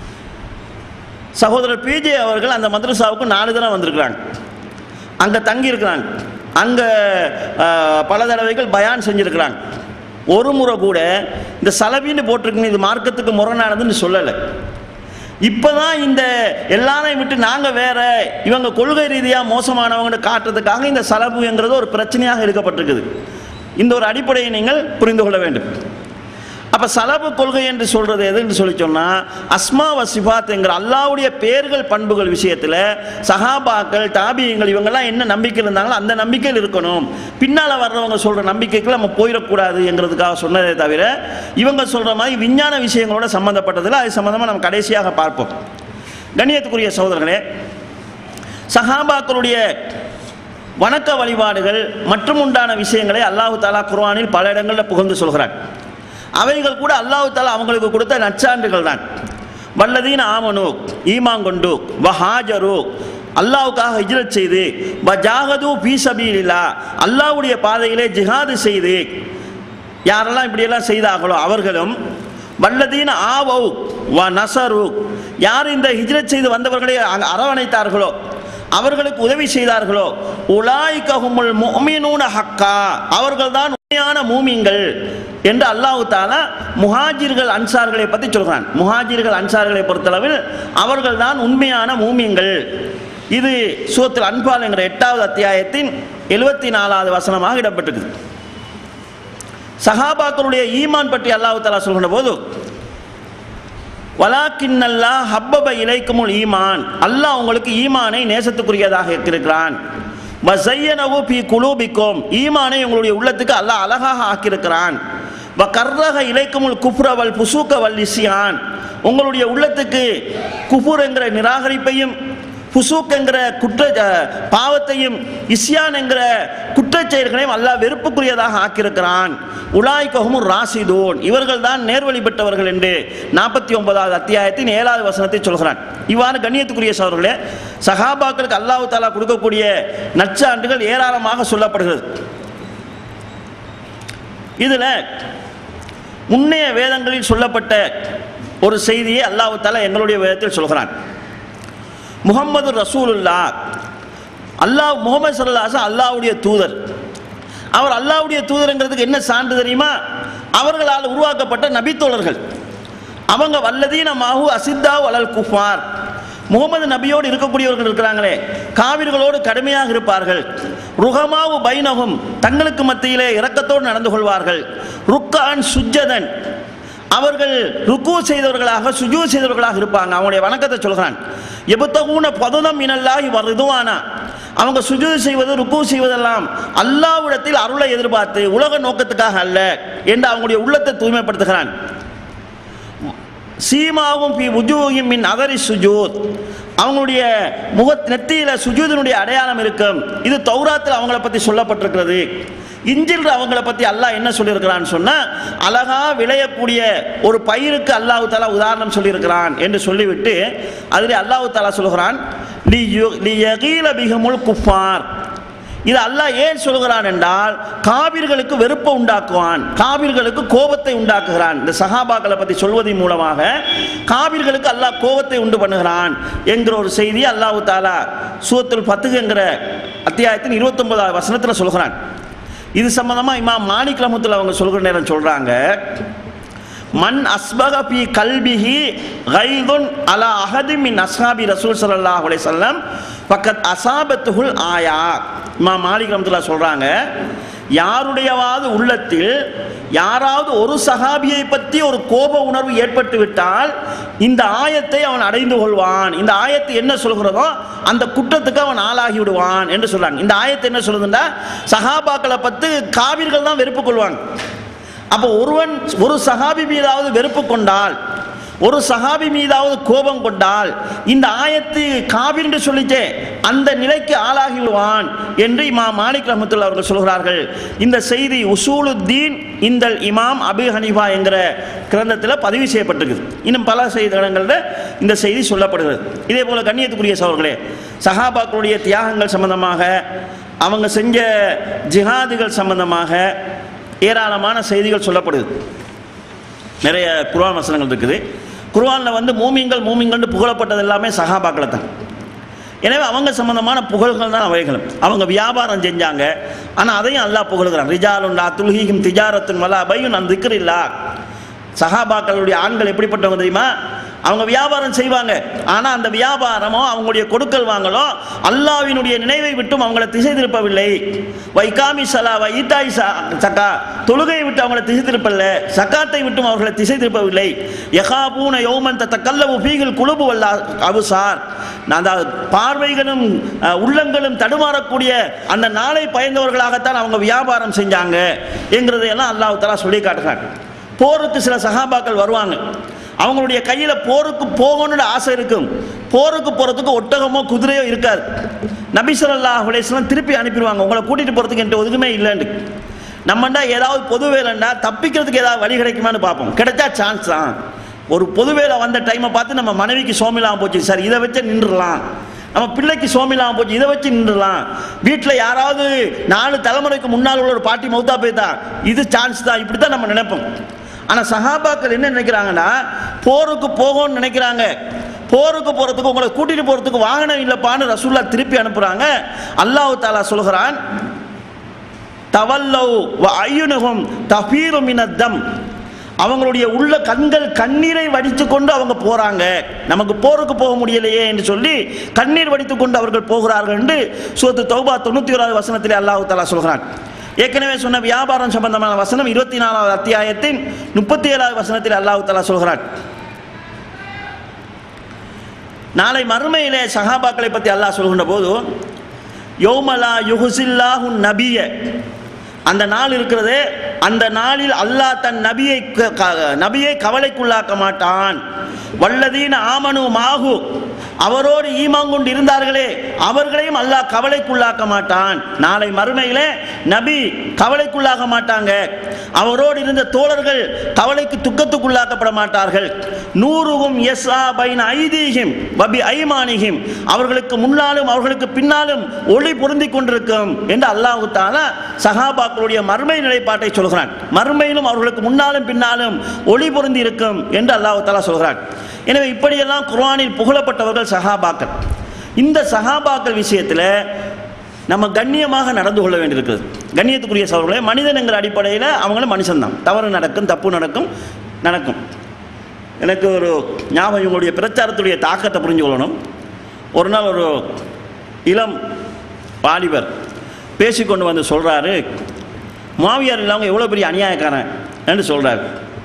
சகோதரர் பிஜே அவர்கள் அந்த மദ്രസാவுக்கு நாலு தடவை வந்திருக்கிறாங்க. அங்கே தங்கி இருக்கிறாங்க. அங்கே பல தடவைகள் பயான் செஞ்சுருக்கிறாங்க. ஒரு முறை கூட இந்த சலபின்னு போட்டிருக்குங்க இது மார்க்கத்துக்கு முரணானதுன்னு சொல்லலை. இப்போ தான் இந்த எல்லாரையும் விட்டு நாங்கள் வேற இவங்க கொள்கை ரீதியாக மோசமானவங்கன்னு காட்டுறதுக்காக இந்த சலபுங்கிறது ஒரு பிரச்சனையாக எடுக்கப்பட்டிருக்குது. இந்த ஒரு அடிப்படையை நீங்கள் புரிந்து கொள்ள வேண்டும். அப்போ சலபு கொள்கை என்று சொல்கிறது எதுன்னு சொல்லி சொன்னால் அஸ்மா வசிஃபாத் என்கிற அல்லாவுடைய பேர்கள் பண்புகள் விஷயத்தில் சஹாபாக்கள் தாபியங்கள் இவங்கெல்லாம் என்ன நம்பிக்கையில் இருந்தாங்களோ அந்த நம்பிக்கையில் இருக்கணும். பின்னால் வர்றவங்க சொல்கிற நம்பிக்கைக்கு நம்ம போயிடக்கூடாது என்கிறதுக்காக சொன்னதே தவிர இவங்க சொல்கிற மாதிரி விஞ்ஞான விஷயங்களோட சம்மந்தப்பட்டதில் அது சம்மந்தமாக நம்ம கடைசியாக பார்ப்போம். கண்ணியத்துக்குரிய சகோதரர்களே, சஹாபாக்களுடைய வணக்க வழிபாடுகள் மற்றும் உண்டான விஷயங்களை அல்லாஹு தாலா குர்ஆனில் பல இடங்களில் புகழ்ந்து சொல்கிறார். அவைகள் கூட அல்லாஹு தாலா அவங்களுக்கு கொடுத்த நற்சான்றுகள் தான். வல்லதீன ஆமனு ஈமாங்கொண்டு வஹாஜரு அல்லாஹ்வுக்காக ஹிஜ்ரத் செய்து வஜாஹது ஃபீ சபீலில்லாஹ் அல்லாஹ்வுடைய பாதையிலே ஜிஹாது செய்து யாரெல்லாம் இப்படியெல்லாம் செய்தார்களோ அவர்களும் வல்லதீன ஆவவ் வ நஸரு யார் இந்த ஹிஜ்ரத் செய்து வந்தவர்களை அரவணைத்தார்களோ அவர்களுக்கு உதவி செய்தார்களோ உலாயிக ஹுமுல் முஃமினூன ஹக்கா அவர்கள் தான் உண்மையான மூமின்கள் என்று அல்லாஹ் தஆலா முஹாஜிர்கள் அன்சார்களை பற்றி சொல்கிறான். முஹாஜிர்கள் அன்சார்களை பொறுத்தளவில் அவர்கள் தான் உண்மையான மூமின்கள். இது சூரத்துல் அன்பால் என்கிற எட்டாவது அத்தியாயத்தின் எழுபத்தி நாலாவது வசனமாக இடம்பெற்றிருக்குது. சஹாபாக்களுடைய ஈமான் பற்றி அல்லாஹ் தஆலா சொல்கின்ற போது வலாக்கின்னல்லாஹ் ஹப்பப இலைக்குமுல் ஈமான் அல்லாஹ் உங்களுக்கு ஈமானை நேசத்துக்குரியதாக இருக்கிறான். வஸய்யனஹு ஃபீ குலூபிக்கும் ஈமானை உங்களுடைய உள்ளத்துக்கு அல்லாஹ் அழகாக ஆக்கியிருக்கிறான். வ கர்ரஹ இலைக்குமுல் குஃப்ர வல் ஃபுசூக வல் இஸ்யான் உங்களுடைய உள்ளத்துக்கு குஃபுர் என்கிற நிராகரிப்பையும் ஃபுசூக் என்கிற குற்ற பாவத்தையும் இஸ்யான் என்கிற குற்றச் செயல்களையும் அல்லாஹ் வெறுப்புக்குரியதாக ஆக்கியிருக்கிறான். உலாயிக ஹுமுர் ராஷிதூன் இவர்கள் தான் நேர்வழி பெற்றவர்கள் என்று நாற்பத்தி ஒன்பதாவது அத்தியாயத்தின் ஏழாவது வசனத்தை சொல்கிறான். இவ்வாறு கண்ணியத்துக்குரிய சகோதரர்களே, சஹாபாக்களுக்கு அல்லாஹ் தஆலா கொடுக்கக்கூடிய நற்சான்றுகள் ஏராளமாக சொல்லப்படுகிறது. இதில் முன்னைய வேதங்களில் சொல்லப்பட்ட ஒரு செய்தியை அல்லாஹ் தஆலா எங்களுடைய வேதத்தில் சொல்கிறான். முஹம்மது ரசூலுல்லாஹ் அல்லாஹ் முஹம்மது ஸல்லல்லாஹு அலைஹி வஸல்லம் அல்லாஹ்வுடைய தூதர். அவர் அல்லாஹ்வுடைய தூதர்ங்கிறதுக்கு என்ன சான்று தெரியுமா? அவர்களால் உருவாக்கப்பட்ட நபித்தோழர்கள். அவங்க வல்லதீன மாஹு அசித்தாவு அலல் குஃபார் முகமது நபியோடு இருக்கக்கூடியவர்கள் இருக்கிறாங்களே காவிர்களோடு கடுமையாக இருப்பார்கள். ருஹமாவு பைனஹும் தங்களுக்கு மத்தியிலே இரக்கத்தோடு நடந்து கொள்வார்கள். ருக்கான் சுஜ்ஜதன் அவர்கள் ருக்கு செய்தவர்களாக சுஜூ செய்தவர்களாக இருப்பாங்க. அவங்களுடைய வணக்கத்தை சொல்கிறான். எபுத்தகூன பதுதம் மினல்லாஹி வர்துவானா அவங்க சுஜூது செய்வது ருக்கு செய்வதெல்லாம் அல்லாஹ்விடத்தில் அருளை எதிர்பார்த்து உலக நோக்கத்துக்காக அல்ல என்று அவங்களுடைய உள்ளத்தை தூய்மைப்படுத்துகிறான். சீமாவும் பி உஜூஹிம் மின் அதரி சுஜூத் அவங்களுடைய முக நெத்தியில் சுஜூதினுடைய அடையாளம் இருக்கும். இது தௌராத்தில் அவங்கள பற்றி சொல்லப்பட்டிருக்கிறது. இஞ்சில் அவங்கள பற்றி அல்லாஹ் என்ன சொல்லியிருக்கிறான்னு சொன்னால் அழகா விளையக்கூடிய ஒரு பயிருக்கு அல்லாஹ் தஆலா உதாரணம் சொல்லியிருக்கிறான் என்று சொல்லிவிட்டு அதில் அல்லாஹ் தஆலா சொல்கிறான் லி லி யகீல பிஹுல் குஃபார் இது அல்லாஹ் ஏன் சொல்கிறான் என்றால் காபிர்களுக்கு வெறுப்பை உண்டாக்குவான், காபிர்களுக்கு கோபத்தை உண்டாக்குகிறான். இந்த சஹாபாக்களை பற்றி சொல்வதன் மூலமாக காபிர்களுக்கு அல்லாஹ் கோபத்தை உண்டு பண்ணுகிறான் என்கிற ஒரு செய்தியை அல்லாஹ் தஆலா சூரத்துல் ஃபத்ஹ் என்கிற அத்தியாயத்தின் இருபத்தி ஒன்பதாவது வசனத்தில் சொல்கிறான். இது சம்பந்தமாக இமாம் மாலிக் ரஹ்மத்துல்லாஹி அவங்க சொல்கிற நேரம் சொல்கிறாங்க, மன் அஸ்பக பி கல்பிஹி கைதுன் அலா அஹதி மின் அஸ்ஹாபி ரசூல் ஸல்லல்லாஹு அலைஹி வஸல்லம் ஃபக்கத் அஸாபத்துஹுல் ஆயா. இமாம் மாலிக் ரஹ்மத்துல்லாஹி சொல்கிறாங்க, யாருடையவாவது உள்ளத்தில் யாராவது ஒரு சஹாபியை பற்றி ஒரு கோப உணர்வு ஏற்பட்டு விட்டால் இந்த ஆயத்தை அவன் அடைந்து கொள்வான். இந்த ஆயத்தை என்ன சொல்கிறதோ அந்த குற்றத்துக்கு அவன் ஆளாகி விடுவான் என்று சொல்றாங்க. இந்த ஆயத்தை என்ன சொல்லுதுன்னா சஹாபாக்களை பற்றி காவிர்கள் தான் வெறுப்பு கொள்வாங்க. அப்போ ஒருவன் ஒரு சஹாபி மீதாவது வெறுப்பு கொண்டால் ஒரு சஹாபி மீதாவது கோபம் கொண்டால் இந்த ஆயத்து காபிர் என்று சொல்லிச்சே அந்த நிலைக்கு ஆளாகி விடுவான் என்று இமாம் மாலிக் ரஹ்மத்துல்லாஹி அவர்கள் சொல்கிறார்கள். இந்த செய்தி உசூலுத்தீன் இந்தல் இமாம் அபு ஹனீஃபா என்கிற கிரந்தத்தில் பதிவு செய்யப்பட்டிருக்குது. இன்னும் பல செய்திகளில் இந்த செய்தி சொல்லப்படுகிறது. இதே போல கண்ணியத்துக்குரிய சகோதரர்களே, சஹாபாக்களுடைய தியாகங்கள் சம்பந்தமாக, அவங்க செஞ்ச ஜிஹாதுகள் சம்பந்தமாக ஏராளமான செய்திகள் சொல்லப்படுது. நிறைய குர்ஆன் வசனங்கள் இருக்குது. குர்ஆனில் வந்து மூமின்கள் மூமின்கள்னு புகழப்பட்டது எல்லாமே சஹாபாக்களை தான். எனவே அவங்க சம்பந்தமான புகழ்கள் தான் அவைகளும். அவங்க வியாபாரம் செஞ்சாங்க, ஆனால் அதையும் அல்லாஹ் புகழ்கிறான். ரிஜாலுன் லா துல்ஹீஹிம் திஜாரத்துன் வலா பையுன் அன் திக்ரில்லாஹ். சஹாபாக்களுடைய ஆண்கள் எப்படிப்பட்டவங்க தெரியுமா? அவங்க வியாபாரம் செய்வாங்க, ஆனால் அந்த வியாபாரமோ அவங்களுடைய கொடுக்கல் வாங்கலோ அல்லாஹ்வினுடைய நினைவை விட்டும் அவங்கள திசை திருப்பவில்லை. வைகாமி சலா வை ஈத்தாய் சக்கா, தொழுகையை விட்டு அவங்கள திசை திருப்பல்ல, சக்காத்தை விட்டும் அவர்களை திசை திருப்பவில்லை. யகாபூன யௌமன் தத்தக்கல்லவு ஃபீஹில் குலுபு வல்லா அபுசார். அந்த பார்வைகளும் உள்ளங்களும் தடுமாறக்கூடிய அந்த நாளை பயந்தவர்களாகத்தான் அவங்க வியாபாரம் செஞ்சாங்க என்கிறதையெல்லாம் அல்லாஹ் தஆலா சொல்லி காட்டுறாங்க. போருக்கு சில சஹாபாக்கள் வருவாங்க, அவங்களுடைய கையில் போருக்கு போகணும்னு ஆசை இருக்கும். போருக்கு போகிறதுக்கு ஒட்டகமோ குதிரையோ இருக்காது. நபி ஸல்லல்லாஹு அலைஹி வஸல்லம் திருப்பி அனுப்பிடுவாங்க, உங்களை கூட்டிகிட்டு போகிறதுக்கு என்கிட்ட ஒதுக்குமே இல்லைன்னு. நம்மண்டா ஏதாவது பொது வேலைண்டா தப்பிக்கிறதுக்கு ஏதாவது வழி கிடைக்குமான்னு பார்ப்போம். கிடைச்சா சான்ஸ் தான். ஒரு பொது வேலை வந்த டைமை பார்த்து நம்ம மனைவிக்கு சோமிலாமல் போச்சு, சார் இதை வச்சு நின்றுடலாம், நம்ம பிள்ளைக்கு சோமிலாமல் போச்சு இதை வச்சு நின்றுடலாம், வீட்டில் யாராவது நாலு தலைமுறைக்கு முன்னால் உள்ள ஒரு பாட்டி மௌத்தா போய்தான், இது சான்ஸ் தான், இப்படி தான் நம்ம நினைப்போம். ஆனால் சஹாபாக்கள் என்ன நினைக்கிறாங்கன்னா, போருக்கு போகணும்னு நினைக்கிறாங்க. போருக்கு போகிறதுக்கு உங்களை கூட்டிகிட்டு போகிறதுக்கு வாகனம் இல்லைப்பான்னு ரசூலுல்லாஹ் திருப்பி அனுப்புகிறாங்க. அல்லாஹ் தஆலா சொல்கிறான், தவல்லவ் வ அய்யுனுஹும் தஃபீரு மினத்தம். அவங்களுடைய உள்ள கண்கள் கண்ணீரை வடித்து கொண்டு அவங்க போகிறாங்க. நமக்கு போருக்கு போக முடியலையே என்று சொல்லி கண்ணீர் வடித்து கொண்டு அவர்கள் போகிறார்கள் என்று சூரத்து தௌபா தொண்ணூற்றி ஓராவது வசனத்திலே அல்லாஹ் தஆலா சொல்கிறான். ஏற்கனவே சொன்ன வியாபாரம் சம்பந்தமான வசனம் இருபத்தி நாலாவது அத்தியாயத்தின் முப்பத்தி ஏழாவது வசனத்தில் அல்லாஹ் தஆலா சொல்கிறான். நாளை மறுமையிலே சஹாபாக்களை பற்றி அல்லாஹ் சொல்கின்ற போது, யௌமலா யுஹ்ஸில்லாஹு நபிய, அந்த நாள் இருக்கிறதே, அந்த நாளில் அல்லாஹ் தன் நபியை நபியை கவலைக்குள்ளாக்க மாட்டான். வல்லதீன ஆமனு மாஹு, அவரோடு ஈமான் கொண்டு இருந்தார்களே அவர்களையும் அல்லாஹ் கவலைக்குள்ளாக்க மாட்டான். நாளை மறுமையிலே நபி கவலைக்குள்ளாக மாட்டாங்க, அவரோடு இருந்த தோழர்கள் கவலைக்கு துக்கத்துக்குள்ளாக்கப்பட மாட்டார்கள். நூறுகும் யஸ்ஆ பைன ஐதீஹிம் வபி ஐமானிஹிம், அவர்களுக்கு முன்னாலும் அவர்களுக்கு பின்னாலும் ஒளி பொருந்தி கொண்டிருக்கும் என்று அல்லாஹ் தஆலா சஹாபாக்களுடைய மறுமை நிலைப்பாட்டை சொல்கிறான். மறுமையிலும் அவர்களுக்கு முன்னாலும் பின்னாலும் ஒளி பொருந்தி இருக்கும் என்று அல்லாஹ் தஆலா சொல்கிறான். எனவே இப்படியெல்லாம் குர்ஆனில் புகழப்பட்டவர்கள் சஹாபாக்கள். இந்த சஹாபாக்கள் விஷயத்தில் நம்ம கண்ணியமாக நடந்து கொள்ள வேண்டியிருக்கிறது. கண்ணியத்துக்குரிய சகோதரர்களே, மனிதன் என்கிற அடிப்படையில் அவங்களும் மனுஷன்தான், தவறு நடக்கும், தப்பு நடக்கும் நடக்கும். எனக்கு ஒரு ஞாபகம், இவங்களுடைய பிரச்சாரத்துடைய தாக்கத்தை புரிஞ்சு கொள்ளணும். ஒரு நாள் ஒரு இளம் வாலிபர் பேசிக்கொண்டு வந்து சொல்கிறாரு, முஆவியா இல்லாமல் எவ்வளோ பெரிய அநியாயக்காரன் என்று சொல்கிறாரு.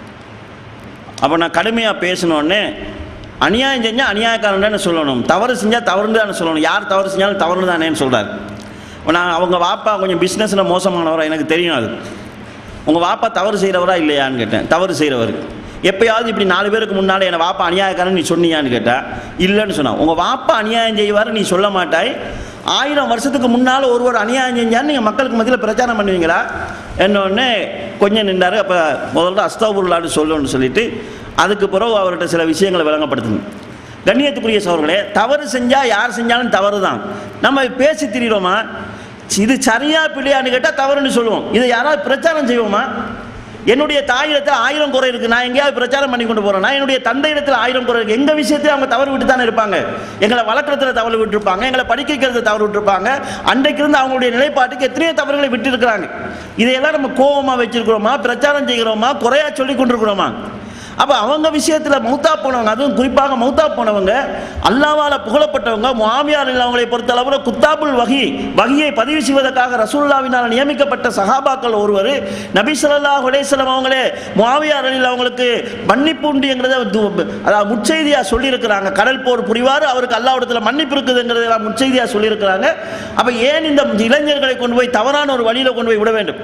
அப்போ நான் கடுமையாக பேசினோடனே, அநியாயம் செஞ்சால் அநியாயக்காரன்னு சொல்லணும், தவறு செஞ்சால் தவறுன்னு தானே சொல்லணும், யார் தவறு செஞ்சாலும் தவறு தானேன்னு சொல்கிறார். நான் அவங்க வாப்பா கொஞ்சம் பிஸ்னஸில் மோசமானவரா எனக்கு தெரியும், அது உங்கள் வாப்பா தவறு செய்கிறவரா இல்லையான்னு கேட்டேன். தவறு செய்கிறவர். எப்பயாவது இப்படி நாலு பேருக்கு முன்னால் என்னை வாப்பா அநியாயக்காரன் நீ சொன்னியான்னு கேட்டால் இல்லைன்னு சொன்னான். உங்கள் வாப்பா அநியாயம் செய்வார் நீ சொல்ல மாட்டாய், ஆயிரம் வருஷத்துக்கு முன்னால் ஒருவர் அநியாயம் செஞ்சான்னு நீங்கள் மக்களுக்கு மத்தியில் பிரச்சாரம் பண்ணுவீங்களா என்னொன்னே கொஞ்சம் நின்றார். அப்போ முதல்ல அஸ்தகுஃபிருல்லாஹ்னு சொல்லணும்னு சொல்லிட்டு அதுக்கு பிறகு அவர்கிட்ட சில விஷயங்களை விளங்கப்படுத்தணும். கண்ணியத்துக்குரிய சகோதரர்களே, தவறு செஞ்சால் யார் செஞ்சாலும் தவறு தான். நம்ம பேசி திரிகிறோமா, இது சரியா பிள்ளையான்னு கேட்டால் தவறுன்னு சொல்லுவோம். இதை யாராவது பிரச்சாரம் செய்வோமா? என்னுடைய தாயிடத்தில் ஆயிரம் குறை இருக்குது, நான் எங்கேயாவது பிரச்சாரம் பண்ணி கொண்டு போகிறேன். நான் என்னுடைய தந்தை இடத்துல ஆயிரம் குறை இருக்குது, எங்கள் விஷயத்தில் அவங்க தவறு விட்டு தானே இருப்பாங்க. எங்களை வளர்க்குறதுல தவறு விட்டுருப்பாங்க, எங்களை படிக்க வைக்கிறது தவறு விட்டுருப்பாங்க. அன்றைக்கு இருந்து அவங்களுடைய நிலைப்பாட்டுக்கு எத்தனையோ தவறுகளை விட்டு இருக்கிறாங்க. இதையெல்லாம் நம்ம கோபமாக வச்சிருக்கிறோமா, பிரச்சாரம் செய்கிறோமா, குறையா சொல்லி கொண்டிருக்கிறோமா? அப்போ அவங்க விஷயத்தில் மௌத்தா போனவங்க, அதுவும் குறிப்பாக மௌத்தா போனவங்க, அல்லாஹ்வால புகழப்பட்டவங்க, முஆவியா அவங்களை பொறுத்தளவில் குத்தாபுல் வஹி, வஹியை பதிவு செய்வதற்காக ரசூலுல்லாஹ்வினால் நியமிக்கப்பட்ட சஹாபாக்கள் ஒருவர். நபி ஸல்லல்லாஹு அலைஹி வஸல்லம் அவங்களே முஆவியா அவங்களுக்கு மன்னிப்பு உண்டுங்கிறத அதாவது முற்செய்தியாக சொல்லியிருக்கிறாங்க. கடல் போர் புரிவார், அவருக்கு அல்லாஹ்விடத்தில் மன்னிப்பு இருக்குதுங்கிறதெல்லாம் முற்செய்தியாக சொல்லியிருக்கிறாங்க. அப்போ ஏன் இந்த இளைஞர்களை கொண்டு போய் தவறான ஒரு வழியில் கொண்டு போய் விட வேண்டும்?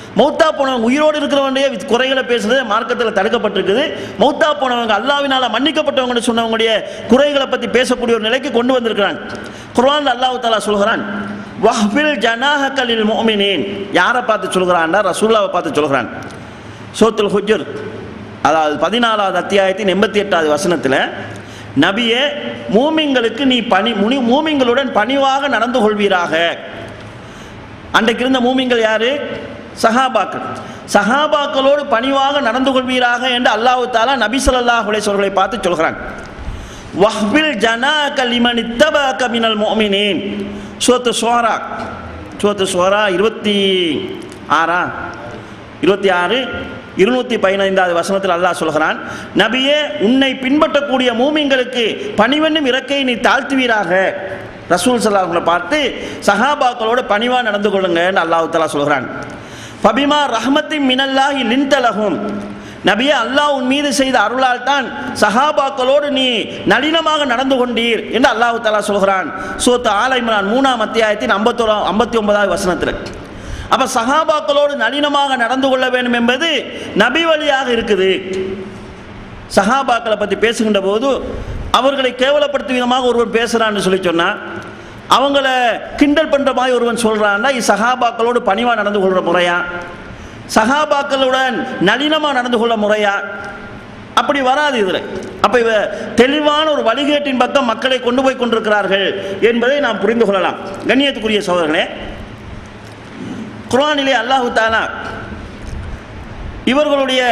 மௌத்தா போனவங்க உயிரோடு இருக்கிறவங்க குறைகளை பேசுறது மார்க்கத்தில் தடுக்கப்பட்டிருக்குது. மௌத்தா போனவங்க அல்லாஹ்வினால மன்னிக்கப்பட்டவங்க சொன்னவங்களுடைய குறைகளை பற்றி பேசக்கூடிய ஒரு நிலைக்கு கொண்டு வந்திருக்கிறாங்க. குர்ஆன்ல அல்லாஹ் தஆலா சொல்கிறான், வஹ்பில் ஜனாஹக லில் முஃமினீன். யாரை பார்த்து சொல்கிறான்டா? ரசூலுல்லாஹ்வை பார்த்து சொல்கிறான். சூரத்துல் ஹுஜர் அதாவது பதினாலாவது அத்தியாயத்தின் எண்பத்தி எட்டாவது வசனத்தில், நபியே மூமின்களுக்கு நீ பணி முனி மூமின்களுடன் பணிவாக நடந்து கொள்வீராக. அன்றைக்கு இருந்த மூமின்கள் யாரு? சஹாபாக்கள். சஹாபாக்களோடு பணிவாக நடந்து கொள்வீராக என்று அல்லாஹ் தஆலா நபி ஸல்லல்லாஹு அலைஹி வஸல்லம் பார்த்து சொல்கிறான். வஹ்பில் ஜனாக லிமன் இத்தபஅக மினல் முஃமினீன். சூரத்து ஷுஆரா சூரத்து ஷுஆரா இருபத்தி ஆறா இருபத்தி ஆறு இருநூத்தி பதினைந்தாவது வசனத்தில் அல்லாஹ் சொல்கிறான், நபியே உன்னை பின்பற்றக்கூடிய மூமின்களுக்கு பணிவென்னும் இறக்கையை நீ தாழ்த்துவீராக. ரசூல் ஸல்லல்லாஹு அலைஹி வஸல்லம் பார்த்து சஹாபாக்களோடு பணிவாக நடந்து கொள்ளுங்க என்று அல்லாஹ் தஆலா சொல்கிறான். ஃபபிமா ரஹ்மத்தின் மினல்லாஹி லின்தலஹும். நபியே அல்லாஹ் உன் மீது செய்த அருளால் தான் சஹாபாக்களோடு நீ நளினமாக நடந்து கொண்டீர் என்று அல்லாஹ் தஆலா சொல்கிறான். சூரத்து ஆல இம்ரான் மூணாம் அத்தியாயத்தின் ஐம்பத்தோரா ஐம்பத்தி ஒன்பதாவது வசனத்தில். அப்ப சஹாபாக்களோடு நளினமாக நடந்து கொள்ள வேண்டும் என்பது நபி வழியாக இருக்குது. சஹாபாக்களை பற்றி பேசுகின்ற போது அவர்களை கேவலப்படுத்தும் விதமாக ஒருவன் பேசுகிறான்னு சொல்லி சொன்னால், அவங்கள கிண்டல் பண்ணுற மாதிரி ஒருவன் சொல்கிறான்னா, இது சஹாபாக்களோடு பணிவாக நடந்து கொள்கிற முறையா, சஹாபாக்களுடன் நளினமாக நடந்து கொள்ள முறையா? அப்படி வராது இதில். அப்போ இவ தெளிவான ஒரு வழிகேட்டின் பக்கம் மக்களை கொண்டு போய் கொண்டிருக்கிறார்கள் என்பதை நாம் புரிந்து கொள்ளலாம். கண்ணியத்துக்குரிய சகோதரர்களே, குர்ஆனிலே அல்லாஹ் தஆலா இவர்களுடைய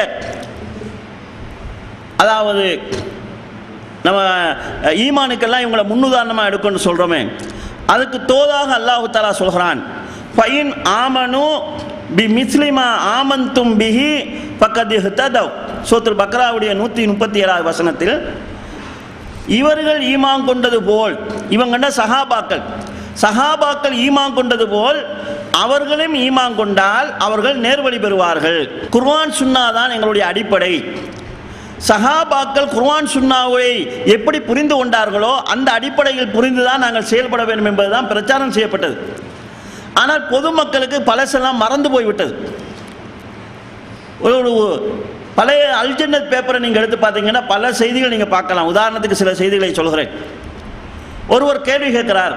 அதாவது நம்ம ஈமானுக்கெல்லாம் இவங்களை முன்னுதாரணமாக எடுக்கணும்னு சொல்கிறோமே, அதுக்கு தோதாக அல்லாஹ் தஆலா சொல்கிறான், ஃபைன் ஆமனு பி மிஸ்லிமா ஆமன்தும் பிஹி ஃபக்கத் இஹ்ததவ். சூரத்துல் பக்ராவுடைய நூற்றி முப்பத்தி ஏழாவது வசனத்தில், இவர்கள் ஈமான் கொண்டது போல், இவங்கண்ட சஹாபாக்கள் சஹாபாக்கள் ஈமான் கொண்டது போல் அவர்களும் ஈமான் கொண்டால் அவர்கள் நேர்வழி பெறுவார்கள். குர்ஆன் சுன்னா தான் எங்களுடைய அடிப்படை. சஹாபாக்கள் குர்ஆன் சுன்னாவை எப்படி புரிந்து கொண்டார்களோ அந்த அடிப்படையில் புரிந்துதான் நாங்கள் செயல்பட வேண்டும் என்பதுதான் பிரச்சாரம் செய்யப்பட்டது. ஆனால் பொதுமக்களுக்கு பழசெல்லாம் மறந்து போய்விட்டது. ஒரு பழைய அல்ஜன்னத் பேப்பரை நீங்கள் எடுத்து பார்த்தீங்கன்னா பல செய்திகள் நீங்கள் பார்க்கலாம். உதாரணத்துக்கு சில செய்திகளை சொல்கிறேன். ஒருவர் கேள்வி கேட்கிறார்,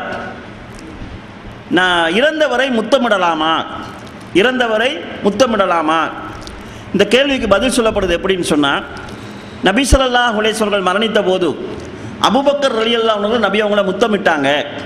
நான் இறந்தவரை முத்தமிடலாமா இறந்தவரை முத்தமிடலாமா இந்த கேள்விக்கு பதில் சொல்லப்படுது எப்படின்னு சொன்னால், நபி ஸல்லல்லாஹு அலைஹி வஸல்லம் மரணித்த போது அபூபக்கர் ரலியல்லாஹு அன்ஹு நபி அவங்கள முத்தமிட்டாங்க.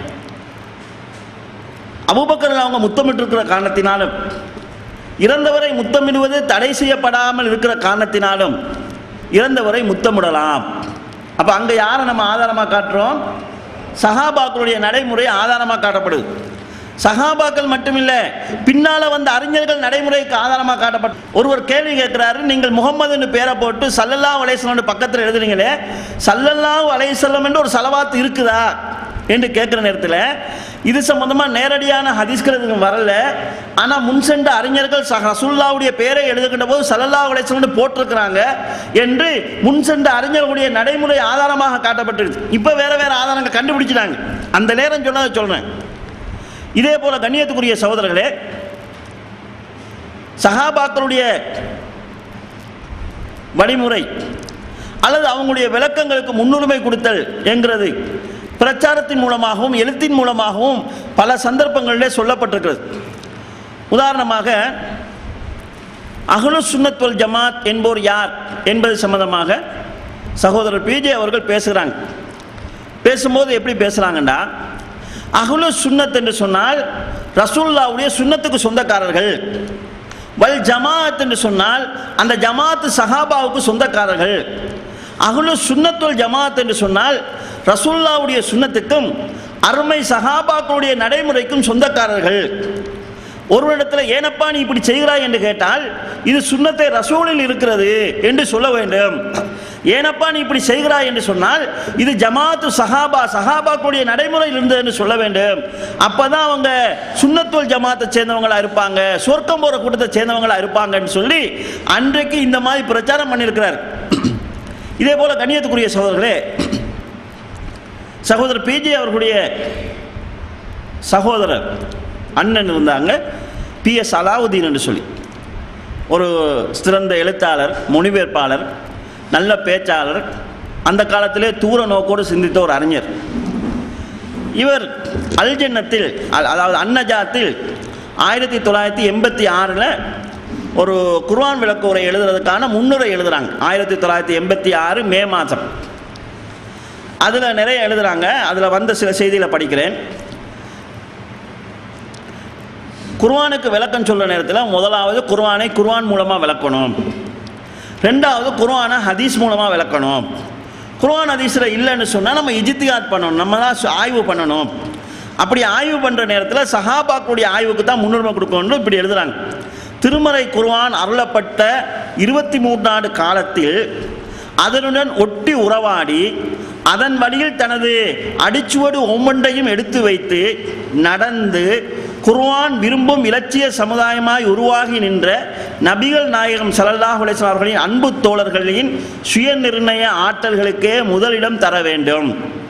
அபூபக்கர் அவங்க முத்தமிட்டிருக்கிற காரணத்தினாலும், இறந்தவரை முத்தமிடுவது தடை செய்யப்படாமல் இருக்கிற காரணத்தினாலும் இறந்தவரை முத்தமிடலாம். அப்போ அங்கே யாரை நம்ம ஆதாரமாக காட்டுறோம்? சஹாபாக்களுடைய நடைமுறை ஆதாரமாக காட்டப்படுது. சஹாபாக்கள் மட்டுமில்லை, பின்னால் வந்த அறிஞர்கள் நடைமுறைக்கு ஆதாரமாக காட்டப்பட்ட. ஒருவர் கேள்வி கேட்கிறாரு, நீங்கள் முகம்மதுன்னு பேரை போட்டு ஸல்லல்லாஹு அலைஹி வஸல்லம் பக்கத்தில் எழுதுறீங்களே, ஸல்லல்லாஹு அலைஹி வஸல்லம் என்று ஒரு ஸலவாத் இருக்குதா என்று கேட்குற நேரத்தில் இது சம்பந்தமாக நேரடியான ஹதீஸ்கள் எதுவும் வரல. ஆனால் முன் சென்ற அறிஞர்கள் ரசூலுல்லாஹ்வுடைய பேரை எழுதுகின்ற போது ஸல்லல்லாஹு அலைஹி வஸல்லம் போட்டிருக்கிறாங்க என்று முன் சென்ற அறிஞர்களுடைய நடைமுறை ஆதாரமாக காட்டப்பட்டிருக்கு. இப்போ வேற வேற ஆதாரங்கள் கண்டுபிடிச்சிட்டாங்க. அந்த நேரம் சொன்னதை சொல்றேன். இதே போல கண்ணியத்துக்குரிய சகோதரர்களே, சஹாபாக்களுடைய வழிமுறை அல்லது அவங்களுடைய விளக்கங்களுக்கு முன்னுரிமை கொடுத்தல் என்கிறது பிரச்சாரத்தின் மூலமாகவும் எழுத்தின் மூலமாகவும் பல சந்தர்ப்பங்களிலே சொல்லப்பட்டிருக்கிறது. உதாரணமாக அஹ்லுஸ் சுன்னத் வல் ஜமாத் என்போர் யார் என்பது சம்பந்தமாக சகோதரர் பிஜே அவர்கள் பேசுகிறாங்க. பேசும்போது எப்படி பேசுகிறாங்கன்னா, அஹ்லுஸ் சுன்னத் என்று சொன்னால் ரசூலுல்லாஹ்வுடைய சுன்னத்துக்கு சொந்தக்காரர்கள், வல் ஜமாத் என்று சொன்னால் அந்த ஜமாத் சஹாபாவுக்கு சொந்தக்காரர்கள், அஹ்லுஸ் சுன்னத் வல் ஜமாத் என்று சொன்னால் ரசூலுல்லாஹ்வுடைய சுன்னத்துக்கும் அருமை சஹாபாக்களுடைய நடைமுறைக்கும் சொந்தக்காரர்கள். ஒருவரிடத்தில் ஏனப்பா நீ இப்படி செய்கிறாய் என்று கேட்டால் இது சுன்னத்தை ரசூலில் இருக்கிறது என்று சொல்ல வேண்டும். ஏனப்பா நீ இப்படி செய்கிறாய் என்று சொன்னால் இது ஜமாத்து சஹாபா சஹாபாக்களுடைய நடைமுறையில் இருந்தது என்று சொல்ல வேண்டும். அப்பதான் அவங்க சுன்னத்துல் ஜமாத்தை சேர்ந்தவங்களா இருப்பாங்க, சொர்க்கம் போற கூட்டத்தை சேர்ந்தவங்களா இருப்பாங்கன்னு சொல்லி அன்றைக்கு இந்த மாதிரி பிரச்சாரம் பண்ணியிருக்கிறார். இதே போல கண்ணியத்துக்குரிய சகோதரர்களே, சகோதரர் பிஜே அவர்களுடைய சகோதரர் அண்ணன் இருந்தாங்க, பி எஸ் அலாவுதீன் என்று சொல்லி. ஒரு சிறந்த எழுத்தாளர், மொழிபெயர்ப்பாளர், நல்ல பேச்சாளர், அந்த காலத்திலே தூர நோக்கோடு சிந்தித்த ஒரு அறிஞர். இவர் அல் ஜன்னத்தில், அதாவது அன்னஜாத்தில் ஆயிரத்தி தொள்ளாயிரத்தி எண்பத்தி ஆறில் ஒரு குர்ஆன் விளக்க உரை எழுதுறதுக்கான முன்னுரை எழுதுகிறாங்க. ஆயிரத்தி தொள்ளாயிரத்தி எண்பத்தி ஆறு மே மாதம். அதில் நிறைய எழுதுகிறாங்க. அதில் வந்த சில செய்திகளை படிக்கிறேன். குர்ஆனுக்கு விளக்கம் சொல்கிற நேரத்தில் முதலாவது குர்ஆனை குர்ஆன் மூலமாக விளக்கணும், ரெண்டாவது குர்ஆனை ஹதீஸ் மூலமாக விளக்கணும். குர்ஆன் ஹதீஸில் இல்லைன்னு சொன்னால் நம்ம இஜ்திஹாத் பண்ணணும், நம்ம தான் ஆய்வு பண்ணணும். அப்படி ஆய்வு பண்ணுற நேரத்தில் சஹாபாக்களுடைய ஆய்வுக்கு தான் முன்னுரிமை கொடுக்கணும்னு இப்படி எழுதுகிறாங்க. திருமறை குர்ஆன் அருளப்பட்ட இருபத்தி மூன்றாண்டு காலத்தில் அதனுடன் ஒட்டி உறவாடி அதன் வழியில் தனது அடிச்சுவடு ஒவ்வொன்றையும் எடுத்து வைத்து நடந்து குர்ஆன் விரும்பும் இலட்சிய சமுதாயமாய் உருவாகி நின்ற நபிகள் நாயகம் ஸல்லல்லாஹு அலைஹி வஸல்லம் அவர்களின் அன்பு தோழர்களின் சுய நிர்ணய ஆற்றல்களுக்கே முதலிடம் தர வேண்டும்.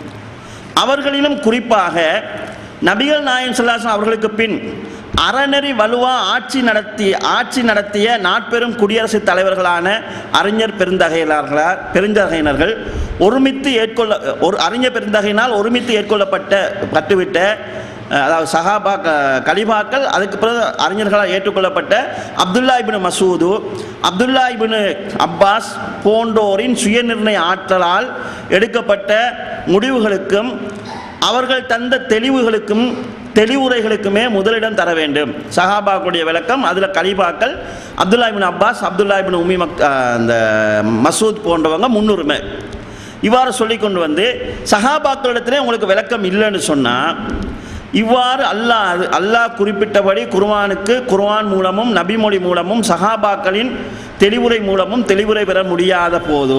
அவர்களிலும் குறிப்பாக நபிகள் நாயகம் ஸல்லல்லாஹு அலைஹி வஸல்லம் அவர்களுக்கு பின் அறநெறி வலுவா ஆட்சி நடத்தி ஆட்சி நடத்திய நாட்பெரும் குடியரசுத் தலைவர்களான அறிஞர் பெருந்தகையினர்களால் பெருந்தகையினர்கள் ஒருமித்து ஏற்கொள்ள ஒரு அறிஞர் பெருந்தகையினால் ஒருமித்து ஏற்கொள்ளப்பட்ட பட்டுவிட்ட, அதாவது சஹாபா கலிபாக்கள், அதுக்கு பிறகு அறிஞர்களால் ஏற்றுக்கொள்ளப்பட்ட Abdullah ibn Masud, Abdullah ibn Abbas போன்றோரின் சுயநிர்ணய ஆற்றலால் எடுக்கப்பட்ட முடிவுகளுக்கும் அவர்கள் தந்த தெளிவுகளுக்கும் தெளிவுரைகளுக்குமே முதலிடம் தர வேண்டும். சஹாபாக்களுடைய விளக்கம், அதில் கலிபாக்கள் Abdullah ibn Abbas, Abdullah ibn உம்மி மக் அந்த மசூத் போன்றவங்க முன்னுரிமை. இவ்வாறு சொல்லி கொண்டு வந்து சஹாபாக்களிடத்திலே உங்களுக்கு விளக்கம் இல்லைன்னு சொன்னால், இவ்வாறு அல்லாஹ் அல்லாஹ் குறிப்பிட்டபடி குர்ஆனுக்கு குர்ஆன் மூலமும் நபிமொழி மூலமும் சஹாபாக்களின் தெளிவுரை மூலமும் தெளிவுரை பெற முடியாத போது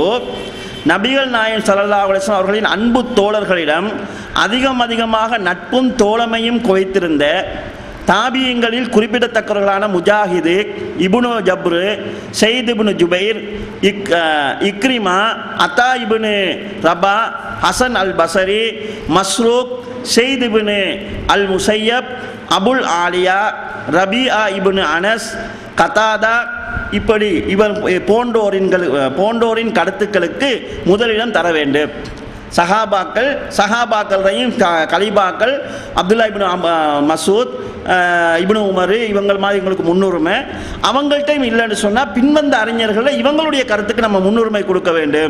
நபிகள் நாயகம் ஸல்லல்லாஹு அலைஹி வஸல்லம் அவர்களின் அன்பு தோழர்களிடம் அதிகம் அதிகமாக நட்பும் தோழமையும் குவைத்திருந்த தாபியங்களில் குறிப்பிடத்தக்கவர்களான முஜாஹிது, இப்னு ஜப்ரு, ஸைத் இப்னு ஜுபைர், இக் இக்ரிமா, அத்தா இப்னு ரபா, ஹசன் அல் பஸரி, மஸ்ரூக், ஸைத் இப்னு அல் முஸையப், அபுல் ஆலியா, ரபிஆ இப்னு அனஸ், கதாதா, இப்படி இவர் போன்றோரின்கள் போன்றோரின் கருத்துக்களுக்கு முதலிடம் தர வேண்டும். சஹாபாக்கள் சஹாபாக்கள்டையும் கலிபாக்கள் Abdullah ibn Masud, ibn Umar, இவங்கள் மாதிரி இவங்களுக்கு முன்னுரிமை. அவங்கள்ட்டையும் இல்லைன்னு சொன்னால் பின்வந்த அறிஞர்களில் இவங்களுடைய கருத்துக்கு நம்ம முன்னுரிமை கொடுக்க வேண்டும்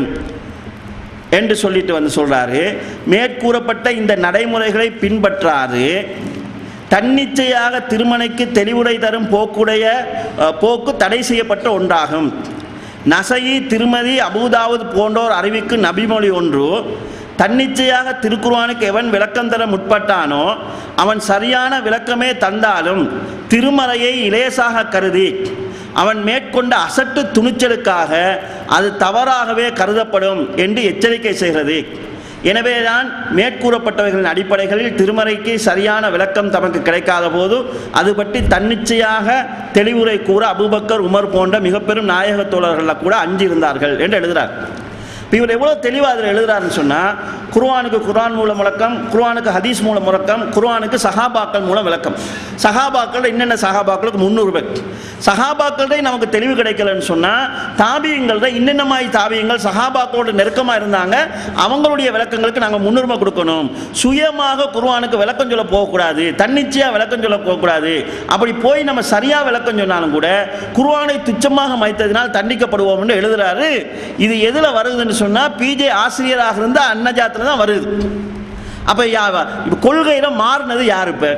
என்று சொல்லிட்டு வந்து சொல்கிறாரு. மேற்கூறப்பட்ட இந்த நடைமுறைகளை பின்பற்றாது தன்னிச்சையாக திருமணைக்கு தெளிவுரை தரும் போக்குடைய போக்கு தடை செய்யப்பட்ட ஒன்றாகும். நசையி, திருமதி, அபூதாவுத் போன்றோர் அறிவிக்கும் நபிமொழி ஒன்று, தன்னிச்சையாக திருக்குர்ஆனுக்கு எவன் விளக்கம் தர முற்பட்டானோ அவன் சரியான விளக்கமே தந்தாலும் திருமறையை இலேசாக கருதி அவன் மேற்கொண்ட அசட்டு துணிச்சலுக்காக அது தவறாகவே கருதப்படும் என்று எச்சரிக்கை செய்கிறது. எனவேதான் மேற்கூறப்பட்டவைகளின் அடிப்படைகளில் திருமறைக்கு சரியான விளக்கம் தமக்கு கிடைக்காத போது அது பற்றி தன்னிச்சையாக தெளிவுரை கூற அபூபக்கர், உமர் போன்ற மிக பெரும் நாயக தோழர்கள் கூட அஞ்சிருந்தார்கள் என்று எழுதுகிறார். இப்போ இவர் எவ்வளோ தெளிவாக அதில் எழுதுறாருன்னு சொன்னால், குர்ஆனுக்கு குர்ஆன் மூலம் விளக்கம், குர்ஆனுக்கு ஹதீஸ் மூலம் விளக்கம், குர்ஆனுக்கு சஹாபாக்கள் மூலம் விளக்கம். சஹாபாக்கள் என்னென்ன சஹாபாக்களுக்கு முன்னுரிமை, சஹாபாக்கள்டே நமக்கு தெளிவு கிடைக்கலன்னு சொன்னால் தாபியங்கள்ட இன்னென்ன மாதிரி தாபியங்கள் சஹாபாக்களோட நெருக்கமாக இருந்தாங்க, அவங்களுடைய விளக்கங்களுக்கு நாங்கள் முன்னுரிமை கொடுக்கணும். சுயமாக குர்ஆனுக்கு விளக்கம் சொல்ல போகக்கூடாது, தன்னிச்சையாக விளக்கம் சொல்ல போகக்கூடாது. அப்படி போய் நம்ம சரியாக விளக்கம் சொன்னாலும் கூட குர்ஆனை துச்சமாக மதித்ததினால் தண்டிக்கப்படுவோம் என்று எழுதுறாரு. இது எதில் வருதுன்னு சொன்னால் பிஜே ஆசிரியராக இருந்த அன்னஜாத்தில் தான் வருது. அப்போ இப்போ கொள்கையில் மாறினது யாரு? இப்போ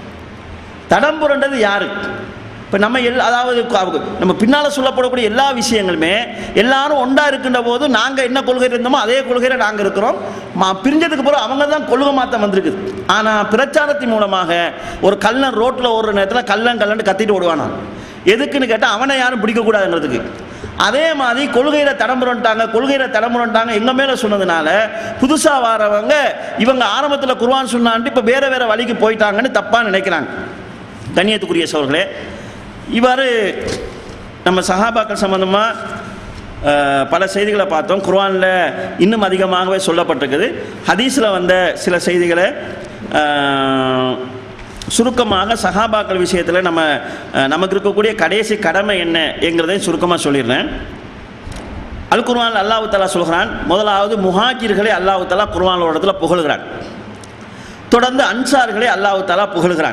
தடம் புரண்டது யாரு? இப்போ நம்ம எல் அதாவது நம்ம பின்னால் சொல்லப்படக்கூடிய எல்லா விஷயங்களுமே எல்லாரும் ஒன்றா இருக்கின்ற போது நாங்கள் என்ன கொள்கை இருந்தோமோ அதே கொள்கையில் நாங்கள் இருக்கிறோம். மா பிரிஞ்சதுக்கு பிறகு அவங்க தான் கொள்கை மாற்றம் வந்திருக்குது. ஆனால் பிரச்சாரத்தின் மூலமாக ஒரு கல்லன் ரோட்டில் ஓடுற நேரத்தில் கல்லன் கல்லன் கத்திட்டு ஓடுவானா, எதுக்குன்னு கேட்டால் அவனை யாரும் பிடிக்கக்கூடாதுங்கிறதுக்கு. அதே மாதிரி கொள்கையில் தடம்புரண்டாங்க கொள்கையில் தடம்புரண்டாங்க எங்கள் மேலே சொன்னதுனால புதுசாக வரவங்க இவங்க ஆரம்பத்தில் குர்ஆன் சொன்னான்ட்டு இப்போ வேறு வேறு வழிக்கு போயிட்டாங்கன்னு தப்பாக நினைக்கிறாங்க. கண்ணியத்துக்குரிய சகோதரர்களே, இவ்வாறு நம்ம சஹாபாக்கள் சம்பந்தமாக பல செய்திகளை பார்த்தோம். குர்ஆனில் இன்னும் அதிகமாகவே சொல்லப்பட்டிருக்குது. ஹதீஸில் வந்த சில செய்திகளை சுருக்கமாக சஹாபாக்கள் விஷயத்தில் நம்ம நமக்கு இருக்கக்கூடிய கடைசி கடமை என்ன என்கிறதை சுருக்கமாக சொல்லிடுறேன். அல் குர்ஆனில் அல்லாஹ் தஆலா சொல்கிறான், முதலாவது முஹாஜிர்களை அல்லாஹ் தஆலா குர்ஆனோட இடத்துல புகழ்கிறான். தொடர்ந்து அன்சார்களை அல்லாஹ் தஆலா புகழ்கிறான்.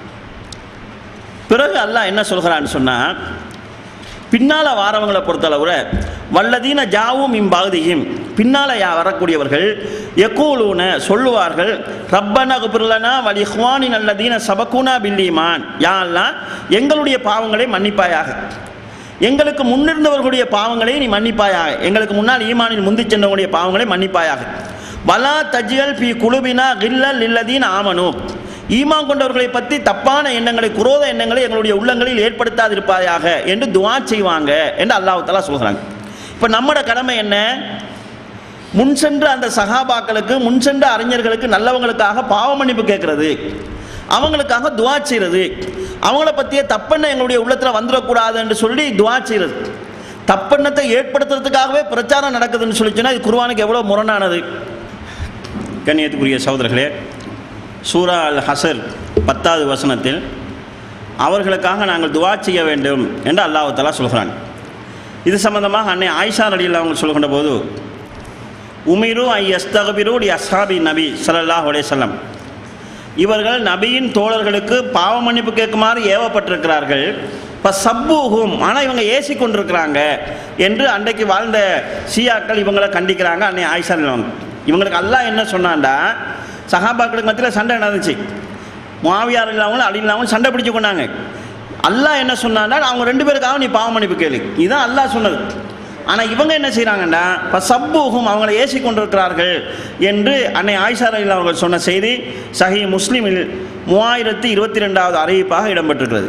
பிறகு அல்லாஹ் என்ன சொல்கிறான்னு சொன்னால், பின்னால் வாரவங்களை பொறுத்தளவுல வல்லதீன ஜாவும் இம்பாகுதியும் பின்னால் யா வரக்கூடியவர்கள் யகூலூன சொல்லுவார்கள், ரப்பனா குபிர்லனா வலி இஹ்வானின் அல்லதீன சபகுனா பில் ஈமான், யா அல்லாஹ் எங்களுடைய பாவங்களை மன்னிப்பாயாக, எங்களுக்கு முன்னிருந்தவர்களுடைய பாவங்களை நீ மன்னிப்பாயாக, எங்களுக்கு முன்னால் ஈமானில் முந்தி சென்றவர்களுடைய பாவங்களை மன்னிப்பாயாக. வலா தஜ்அல் ஃபீ குலுபினா கில்லல் லில்லதீன ஆமனு, ஈமான் கொண்டவர்களை பற்றி தப்பான எண்ணங்களை குரோத எண்ணங்களை எங்களுடைய உள்ளங்களில் ஏற்படுத்தாதிருப்பாயாக என்று துஆ செய்வாங்க என்று அல்லாஹ் தஆலா சொல்கிறாங்க. இப்போ நம்மளோட கடமை என்ன? முன் சென்ற அந்த சஹாபாக்களுக்கு, முன் சென்ற அறிஞர்களுக்கு, நல்லவங்களுக்காக பாவ மன்னிப்பு கேட்கறது, அவங்களுக்காக துஆ செய்கிறது, அவங்கள பற்றிய தப்பெண்ணம் எங்களுடைய உள்ளத்தில் வந்துடக்கூடாது என்று சொல்லி துஆ செய்கிறது. தப்பெண்ணத்தை ஏற்படுத்துறதுக்காகவே பிரச்சாரம் நடக்குதுன்னு சொல்லி சொன்னால் இது குர்ஆனுக்கு எவ்வளோ முரணானது. கண்ணியத்துக்குரிய சகோதரர்களே, சூரா அல் ஹஸர் பத்தாவது வசனத்தில் அவர்களுக்காக நாங்கள் துஆ செய்ய வேண்டும் என்று அல்லாஹ் தஆலா சொல்கிறான். இது சம்பந்தமாக அன்னை ஆயிஷா ரலியல்லாஹு அன்ஹா சொல்கின்ற போது, உமிரு ஐ யஸ்தக்பிரு லி அஸ்ஹாபி நபி ஸல்லல்லாஹு அலைஹி வஸல்லம், இவர்கள் நபியின் தோழர்களுக்கு பாவ மன்னிப்பு கேட்குமாறு ஏவப்பட்டிருக்கிறார்கள். இப்போ சப்பூஹும், ஆனால் இவங்க ஏசி கொண்டிருக்கிறாங்க என்று அன்றைக்கு வாழ்ந்த ஷியாக்கள் இவங்களை கண்டிக்கிறாங்க. அன்னை ஆயிஷா ரலியல்லாஹு அன்ஹா இவங்களுக்கு அல்லாஹ் என்ன சொன்னான்டா, சஹாபாக்களுக்கு மத்தியில் சண்டை நடந்துச்சு, முஆவியா ரலியல்லாஹு அன்ஹு அலி ரலியல்லாஹு அன்ஹு சண்டை பிடிச்சு கொண்டாங்க. அல்லாஹ் என்ன சொன்னான்னா, அவங்க ரெண்டு பேருக்காக நீ பாவ மன்னிப்பு கேளு, இதுதான் அல்லாஹ் சொன்னது. ஆனால் இவங்க என்ன செய்கிறாங்கன்னா, இப்போ சப்பூஹும் அவங்களை ஏசி கொண்டிருக்கிறார்கள் என்று அன்னை ஆயிஷா ரலியல்லாஹு அவர்கள் சொன்ன செய்தி சஹீஹ் முஸ்லிமில் மூவாயிரத்தி இருபத்தி ரெண்டாவது அறிவிப்பாக இடம்பெற்றிருக்கிறது.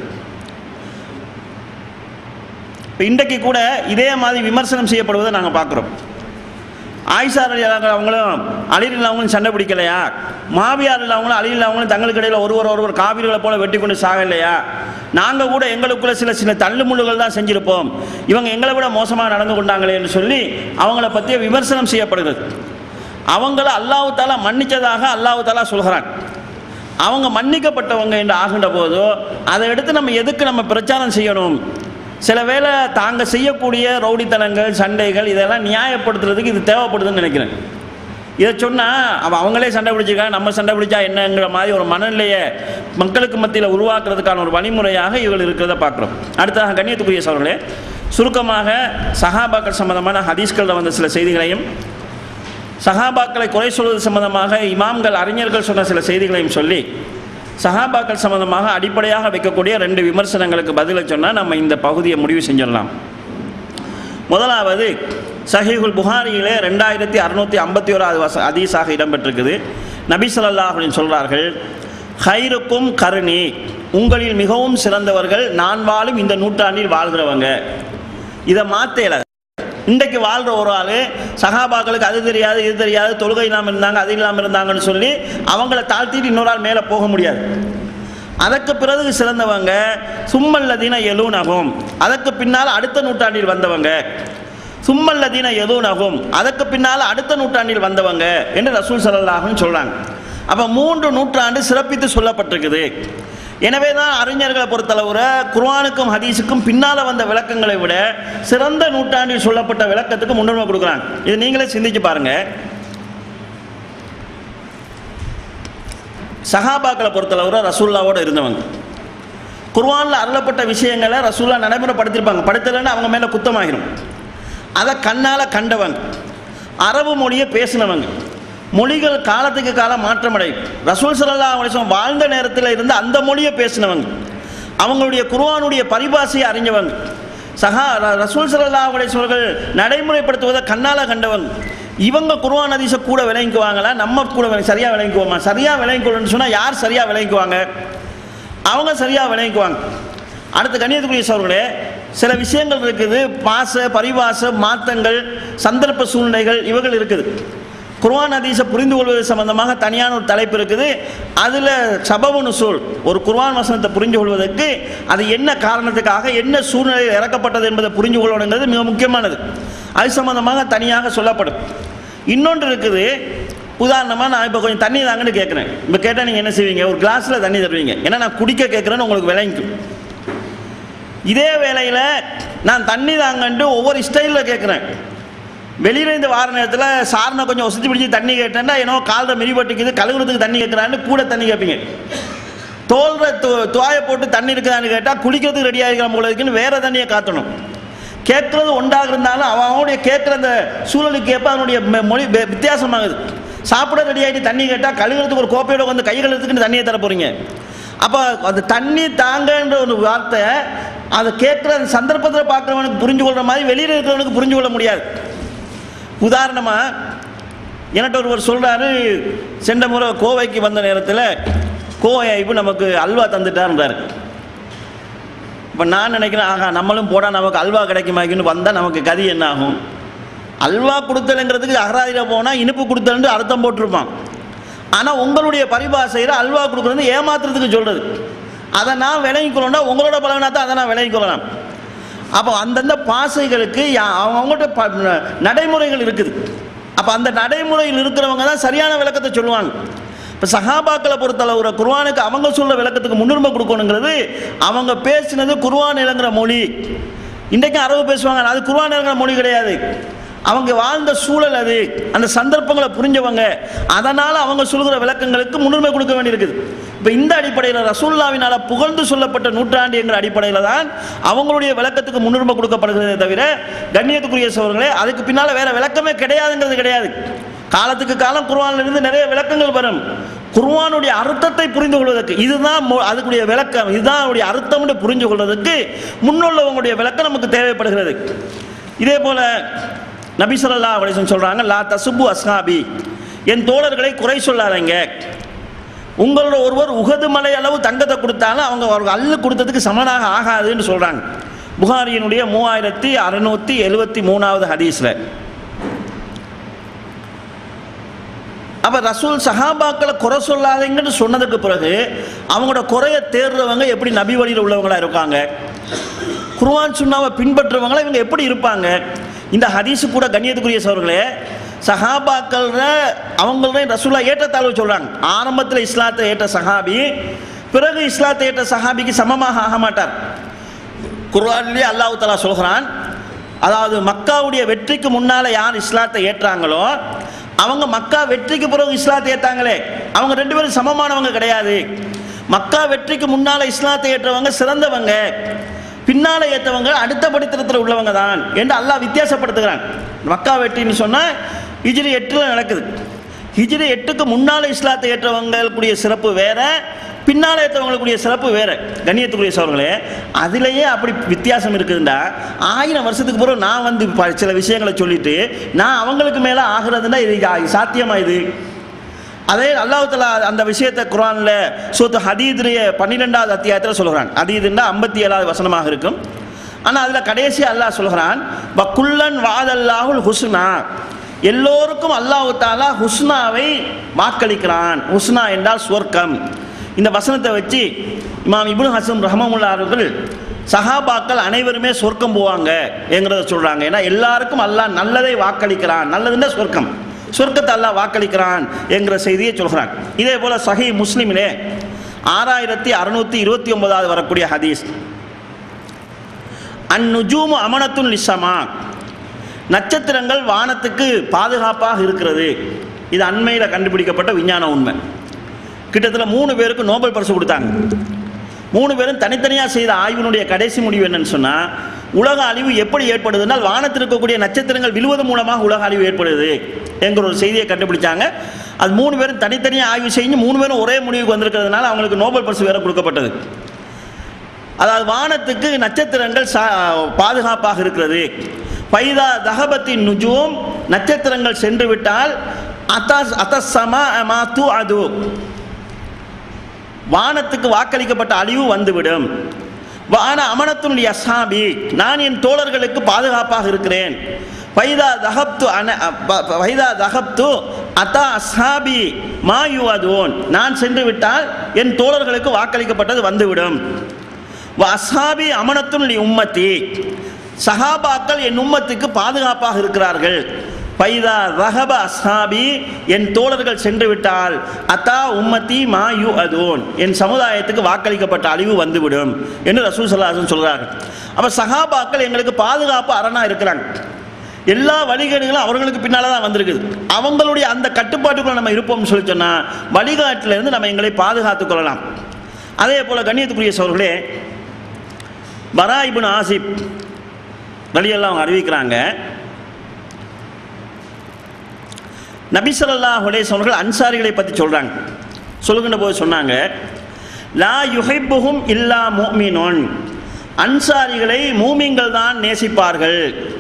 இப்போ இன்றைக்கு கூட இதே மாதிரி விமர்சனம் செய்யப்படுவதை நாங்கள் பார்க்குறோம். ஆயிஷா ரலியல்லாஹு அவங்களும் அலி ரலியல்லாஹு அவங்களும் சண்டை பிடிக்கலையா, முஆவியா ரலியல்லாஹு அவங்களும் அலி ரலியல்லாஹு அவங்களும் தங்களுக்கு இடையில் ஒருவர் ஒருவர் காபிர்களை போல வெட்டி கொண்டு சாகலையா, நாங்கள் கூட எங்களுக்குள்ள சில சில தள்ளுமுள்ளுகள் தான் செஞ்சுருப்போம், இவங்க எங்களை விட மோசமாக நடந்து கொண்டாங்களே என்று சொல்லி அவங்கள பற்றிய விமர்சனம் செய்யப்படுகிறது. அவங்கள அல்லாஹ் தஆலா மன்னித்ததாக அல்லாஹ் தஆலா சொல்கிறான். அவங்க மன்னிக்கப்பட்டவங்க என்று ஆகின்ற போதோ அதை எடுத்து நம்ம எதுக்கு நம்ம பிரச்சாரம் செய்யணும்? சில வேளை தாங்க செய்யக்கூடிய ரவுடித்தனங்கள், சண்டைகள் இதெல்லாம் நியாயப்படுத்துறதுக்கு இது தேவைப்படுதுன்னு நினைக்கிறேன். இதை சொன்னால் அவன் அவங்களே சண்டை பிடிச்சிருக்காங்க, நம்ம சண்டை பிடிச்சா என்னங்கிற மாதிரி ஒரு மனநிலையை மக்களுக்கு மத்தியில் உருவாக்குறதுக்கான ஒரு வழிமுறையாக இவர்கள் இருக்கிறத பார்க்குறோம். அடுத்ததாக கண்ணியத்துக்குரிய சகோதரர்களே, சுருக்கமாக சஹாபாக்கள் சம்பந்தமான ஹதீஸ்களில் வந்த சில செய்திகளையும், சஹாபாக்களை குறை சொல்வது சம்பந்தமாக இமாம்கள் அறிஞர்கள் சொன்ன சில செய்திகளையும் சொல்லி, சஹாபாக்கள் சம்பந்தமாக அடிப்படையாக வைக்கக்கூடிய ரெண்டு விமர்சனங்களுக்கு பதிலை சொன்னால் நம்ம இந்த பகுதியை முடிவு செஞ்சிடலாம். முதலாவது, சஹீஹுல் புகாரியிலே ரெண்டாயிரத்தி அறுநூற்றி ஐம்பத்தி ஓராவது வச ஹதீஸாக இடம்பெற்றிருக்குது. நபி ஸல்லல்லாஹு அலைஹி சொல்கிறார்கள், ஹைருக்கும் கருணி, உங்களில் மிகவும் சிறந்தவர்கள் நான் வாழும் இந்த நூற்றாண்டில் வாழ்கிறவங்க. இதை மாற்றல. இன்றைக்கு வாழ்கிற ஒரு ஆள் சஹாபாக்களுக்கு அது தெரியாது, இது தெரியாது, தொழுகை இல்லாமல் இருந்தாங்க, அது இல்லாமல் இருந்தாங்கன்னு சொல்லி அவங்கள தாழ்த்திட்டு இன்னொரு ஆள் மேலே போக முடியாது. அதற்கு பிறகு சிறந்தவங்க சும்மல்லதீன எலூனகும், அதற்கு பின்னால் அடுத்த நூற்றாண்டில் வந்தவங்க, சும்மல்லதீன எலூனகும், அதற்கு பின்னால் அடுத்த நூற்றாண்டில் வந்தவங்க என்று ரசூல் ஸல்லல்லாஹு அலைஹி சொல்கிறாங்க. அப்போ மூன்று நூற்றாண்டு சிறப்பித்து சொல்லப்பட்டிருக்குது. எனவே தான் அறிஞர்களை பொறுத்தளவுல குர்ஆனுக்கும் ஹதீஸுக்கும் பின்னால் வந்த விளக்கங்களை விட சிறந்த நூற்றாண்டில் சொல்லப்பட்ட விளக்கத்துக்கு முன்னுரிமை கொடுக்குறாங்க. இது நீங்களே சிந்திச்சு பாருங்க. சஹாபாக்களை பொறுத்தளவுல ரசூலுல்லாவோட இருந்தவங்க, குர்ஆனில் அருளப்பட்ட விஷயங்களை ரசூலுல்லாஹ் நடைமுறைப்படுத்தியிருப்பாங்க, படுத்தலைன்னு அவங்க மேலே குத்தமாகிடும். அதை கண்ணால் கண்டவங்க, அரபு மொழியை பேசினவங்க, மொழிகள் காலத்துக்கு காலம் மாற்றமடையும். ரசூல் ஸல்லல்லாஹு அலைஹி வஸல்லம் வாழ்ந்த நேரத்தில் இருந்து அந்த மொழியை பேசினவங்க, அவங்களுடைய குர்ஆனுடைய பரிபாஷையை அறிஞ்சவங்க, சஹா ரசூல் ஸல்லல்லாஹு அலைஹி வஸல்லம் நடைமுறைப்படுத்துவதை கண்ணால் கண்டவங்க. இவங்க குர்ஆன் ஹதீஸை கூட விளங்கிக்குவாங்களா? நம்ம கூட சரியாக விளங்கிக்குவோமா? சரியாக விளங்கிக்கொள்ளுன்னு சொன்னால் யார் சரியாக விளங்கிக்குவாங்க? அவங்க சரியாக விளங்கிக்குவாங்க. அடுத்த கண்ணியத்துக்குரிய சகோதரர்களே, சில விஷயங்கள் இருக்குது, பாச பரிபாச மாற்றங்கள், சந்தர்ப்ப சூழ்நிலைகள் இவர்கள் இருக்குது. குர்ஆன் ஹதீஸை புரிந்து கொள்வது சம்பந்தமாக தனியான ஒரு தலைப்பு இருக்குது. அதில் சபபு நுசூல், ஒரு குர்ஆன் வசனத்தை புரிந்து கொள்வதற்கு அது என்ன காரணத்துக்காக என்ன சூழ்நிலையில் இறக்கப்பட்டது என்பதை புரிந்து கொள்ளணுங்கிறது மிக முக்கியமானது. அது சம்பந்தமாக தனியாக சொல்லப்படும். இன்னொன்று இருக்குது, உதாரணமாக நான் இப்போ கொஞ்சம் தண்ணி தாங்கன்னு கேட்குறேன். இப்போ கேட்டால் நீங்கள் என்ன செய்வீங்க? ஒரு கிளாஸில் தண்ணி தருவீங்க. ஏன்னா நான் குடிக்க கேட்குறேன்னு உங்களுக்கு விளங்கிக்கும். இதே வேளையில் நான் தண்ணி தாங்கன்ட்டு ஒவ்வொரு ஸ்டைலில் கேட்குறேன். வெளியிலேருந்து வார நேரத்தில் சாரணை கொஞ்சம் ஒசத்தி பிடிச்சி தண்ணி கேட்டேன்னா என்னோ காலில் மிதிப்பட்டுக்குது கழுவுறதுக்கு தண்ணி கேட்குறான்னு கூட தண்ணி கேட்பீங்க. தோல்ற துவாயை போட்டு தண்ணி இருக்குதான்னு கேட்டால் குளிக்கிறதுக்கு ரெடியாக இருக்கிற போல இருக்குன்னு வேறு தண்ணியை காட்டணும். கேட்குறது ஒன்றாக இருந்தாலும் அவன் அவனுடைய கேட்குற அந்த சூழலுக்கு ஏற்ப அவனுடைய மொழி வித்தியாசமாகுது. சாப்பிட ரெடி ஆகிட்டு தண்ணி கேட்டால் கழுவுறதுக்கு ஒரு கோப்பையோட வந்து கை கழுவுறதுக்குன்னு தண்ணியை தர போகிறீங்க. அப்போ அந்த தண்ணி தாங்கன்ற ஒரு வார்த்தை அதை கேட்குற அந்த சந்தர்ப்பத்தில் பார்க்குறவனுக்கு புரிஞ்சு கொள்கிற மாதிரி வெளியில் இருக்கிறவனுக்கு புரிஞ்சு கொள்ள முடியாது. உதாரணமாக என்கிட்ட ஒருவர் சொல்கிறாரு, சென்ற முறை கோவைக்கு வந்த நேரத்தில் கோவை இப்போ நமக்கு அல்வா தந்துட்டார்ன்றார். இப்போ நான் நினைக்கிறேன், ஆகா நம்மளும் போடால் நமக்கு அல்வா கிடைக்குமாக்குன்னு வந்தால் நமக்கு கதி என்ன ஆகும்? அல்வா கொடுத்தலுங்கிறதுக்கு அகராதியில் போனால் இனிப்பு கொடுத்தல்னு அர்த்தம் போட்டிருப்பான். ஆனால் உங்களுடைய பரிபாஷையில் அல்வா கொடுக்குறது ஏமாத்துறதுக்கு சொல்கிறது. அதை நான் விளங்கிக்கொள்ளணும்னா உங்களோட பழகினா தான் அதை நான் விளங்கிக்கொள்ளலாம். அப்போ அந்தந்த பாசைகளுக்கு அவங்கள்ட்ட நடைமுறைகள் இருக்குது. அப்போ அந்த நடைமுறையில் இருக்கிறவங்க தான் சரியான விளக்கத்தை சொல்லுவாங்க. இப்போ சஹாபாக்களை பொறுத்தளவு குர்ஆனுக்கு அவங்க சொல்ல விளக்கத்துக்கு முன்னுரிமை கொடுக்கணுங்கிறது, அவங்க பேசினது குர்ஆன் இறங்குற மொழி. இன்றைக்கும் அரபு பேசுவாங்க, அது குர்ஆன் இறங்குற மொழி கிடையாது. அவங்க வாழ்ந்த சூழல் அது, அந்த சந்தர்ப்பங்களை புரிஞ்சவங்க, அதனால் அவங்க சொல்கிற விளக்கங்களுக்கு முன்னுரிமை கொடுக்க வேண்டியிருக்குது. இப்போ இந்த அடிப்படையில் ரசூலுல்லாஹ்வினால் புகழ்ந்து சொல்லப்பட்ட நூற்றாண்டு என்கிற அடிப்படையில் தான் அவங்களுடைய விளக்கத்துக்கு முன்னுரிமை கொடுக்கப்படுகிறதே தவிர, கண்ணியத்துக்குரிய சகோதரர்களே, அதுக்கு பின்னால் வேறு விளக்கமே கிடையாதுங்கிறது கிடையாது. காலத்துக்கு காலம் குர்ஆனிலிருந்து நிறைய விளக்கங்கள் வரும். குர்ஆனுடைய அர்த்தத்தை புரிந்து கொள்வதற்கு இதுதான் அதுக்குரிய விளக்கம், இதுதான் அவருடைய அர்த்தம்னு புரிஞ்சு கொள்வதற்கு முன்னுள்ளவங்களுடைய விளக்கம் நமக்கு தேவைப்படுகிறது. இதே போல நபி ஸல்லல்லாஹு அலைஹி வஸல்லம் சொல்றாங்க, லா தசுபு அஸ்ஹாபி, என் தோழர்களை குறை சொல்லாதீங்க. உங்களோட ஒருவர் உஹது மலை அளவு தங்கத்தை கொடுத்தாலும் அவங்க அவர்கள் அள்ளு கொடுத்ததுக்கு சமனாக ஆகாதுன்னு சொல்றாங்க. புகாரியினுடைய மூவாயிரத்தி அறுநூத்தி எழுபத்தி மூணாவது ஹதீஸ்ல. அப்ப ரசூல் சஹாபாக்களை குறை சொல்லாதீங்கன்னு சொன்னதுக்கு பிறகு அவங்களோட குறைய தேர்றவங்க எப்படி நபி வழியில் உள்ளவங்களா இருக்காங்க? குர்ஆன் சுன்னாவை பின்பற்றுறவங்களா இவங்க எப்படி இருப்பாங்க? இந்த ஹதீஸு கூட கண்ணியத்துக்குரிய சகோதரர்களே, சஹாபாக்கள் அவங்கள ரசூலா ஏற்றத்தாழ்வு சொல்றாங்க. ஆரம்பத்தில் இஸ்லாத்தை ஏற்ற சஹாபி பிறகு இஸ்லாத்தை ஏற்ற சஹாபிக்கு சமமாக ஆக மாட்டார். குர்ஆன்லேயே அல்லாஹ் தஆலா சொல்கிறான், அதாவது மக்காவுடைய வெற்றிக்கு முன்னால யார் இஸ்லாத்தை ஏற்றாங்களோ அவங்க மக்கா வெற்றிக்கு பிறகு இஸ்லாத்தை ஏற்றாங்களே அவங்க ரெண்டு பேரும் சமமானவங்க கிடையாது. மக்கா வெற்றிக்கு முன்னால இஸ்லாத்தை ஏற்றவங்க சிறந்தவங்க, பின்னால ஏற்றவங்க அடுத்த படித்தரத்தில் உள்ளவங்க தான் என்று அல்லாஹ் வித்தியாசப்படுத்துகிறான். மக்கா வெற்றின்னு சொன்னால் ஹிஜ்ரி எட்டில் நடக்குது. ஹிஜ்ரி எட்டுக்கு முன்னால் இஸ்லாத்தை ஏற்றவங்களுக்குரிய சிறப்பு வேற, பின்னால் ஏற்றவங்களுக்குரிய சிறப்பு வேற. கண்ணியத்துக்குரிய சகோதரர்களே, அதிலேயே அப்படி வித்தியாசம் இருக்குதுண்டா ஆயிரம் வருஷத்துக்கு பிறகு நான் வந்து சில விஷயங்களை சொல்லிட்டு நான் அவங்களுக்கு மேலே ஆகிறதுனா இது சாத்தியமா? இது அதே அல்லாஹ் தஆலா அந்த விஷயத்தை குர்ஆன்ல சூரத் ஹதீதுடைய பன்னிரெண்டாவது அத்தியாயத்தில் சொல்கிறான். ஹதீதுன்னா ஐம்பத்தி ஏழாவது வசனமாக இருக்கும். ஆனால் அதில் கடைசி அல்லாஹ் சொல்கிறான், வக்குல்லன் வாதல்லாஹுல் ஹுஸ்னா, எல்லோருக்கும் அல்லாஹ் தஆலா ஹுஸ்னாவை வாக்களிக்கிறான். ஹுஸ்னா என்றால் சுவர்க்கம். இந்த வசனத்தை வச்சு இமாம் இப்னு ஹஸம் ரஹ்மத்துல்லாஹி அவர்கள் சஹாபாக்கள் அனைவருமே சொர்க்கம் போவாங்க என்கிறத சொல்கிறாங்க. ஏன்னா எல்லாருக்கும் அல்லாஹ் நல்லதை வாக்களிக்கிறான், நல்லதுன்னா சொர்க்கம், சொர்க்கத்தை அல்லாஹ் வாக்களிக்கிறான் என்கிற செய்தியை சொல்கிறான். இதே போல் சஹீஹ் முஸ்லிமிலே ஆறாயிரத்தி அறுநூற்றி இருபத்தி ஒன்பதாவது வரக்கூடிய ஹதீஸ், அந்நுஜூமு அமனத்துன் லிஸ்ஸமா, நட்சத்திரங்கள் வானத்துக்கு பாதுகாப்பாக இருக்கிறது. இது அண்மையில் கண்டுபிடிக்கப்பட்ட விஞ்ஞான உண்மை. கிட்டத்தட்ட மூணு பேருக்கு நோபல் பரிசு கொடுத்தாங்க. மூணு பேரும் தனித்தனியாக செய்த ஆய்வினுடைய கடைசி முடிவு என்னன்னு சொன்னால், உலக அழிவு எப்படி ஏற்படுதுனால் வானத்தில் இருக்கக்கூடிய நட்சத்திரங்கள் விழுவது மூலமாக உலக அழிவு ஏற்படுது என்கிற ஒரு செய்தியை கண்டுபிடிச்சாங்க. அது மூணு பேரும் தனித்தனியாக ஆய்வு செஞ்சு மூணு பேரும் ஒரே முடிவுக்கு வந்திருக்கிறதுனால அவங்களுக்கு நோபல் பரிசு வேற கொடுக்கப்பட்டது. அதாவது வானத்துக்கு நட்சத்திரங்கள் பாதுகாப்பாக இருக்கிறது. பைதா தஹபத்தின் நுஜூம், நட்சத்திரங்கள் சென்று விட்டால் அத்தஸ் அத்தஸ்ஸமா மாது அது, வானத்துக்கு வாக்களிக்கப்பட்ட அழிவு வந்துவிடும். வான அமனத்துல் யஸ்ஹாபி, நான் என் தோழர்களுக்கு பாதுகாப்பாக இருக்கிறேன். வைதா தஹப்து அன வைதா தஹப்து அத்தா அஸ்ஹாபி மாயுவதூன், நான் சென்று விட்டால் என் தோழர்களுக்கு வாக்களிக்கப்பட்டது வந்துவிடும். வ அஸ்ஹாபி அமனத்துல் லி உம்மத்தி, சஹாபாக்கள் என் உம்மத்துக்கு பாதுகாப்பாக இருக்கிறார்கள். பைதா ரஹப அஸ்ஹாபி, என் தோழர்கள் சென்று விட்டால் அத்தா உம்மத்தி மா யு அதோன், என் சமுதாயத்துக்கு வாக்களிக்கப்பட்ட அழிவு வந்துவிடும் என்று ரசூல் ஸல்லல்லாஹு அலைஹி வஸல்லம் சொல்கிறார்கள். அப்போ சஹாபாக்கள் எங்களுக்கு பாதுகாப்பு அரணா இருக்கிறாங்க. எல்லா வழிகேடுகளும் அவர்களுக்கு பின்னால் தான் வந்திருக்குது. அவங்களுடைய அந்த கட்டுப்பாட்டுக்குள்ள நம்ம இருப்போம்னு சொல்லி சொன்னால் வழிகாட்டிலிருந்து நம்ம எங்களை பாதுகாத்துக் கொள்ளலாம். அதே போல் கண்ணியத்துக்குரிய சகோதரர்களே, பரா இப்னு ஆசிப் ரலியல்லாஹு அவங்க அறிவிக்கிறாங்க, நபி ஸல்லல்லாஹு அலைஹி வஸல்லம் அவர்கள் அன்சாரிகளை பற்றி சொல்கிறாங்க. சொல்லுகின்ற போது சொன்னாங்க, லா யுஹிப்புஹும் இல்லா முஃமினுன், அன்சாரிகளை மூமின்கள் தான் நேசிப்பார்கள்.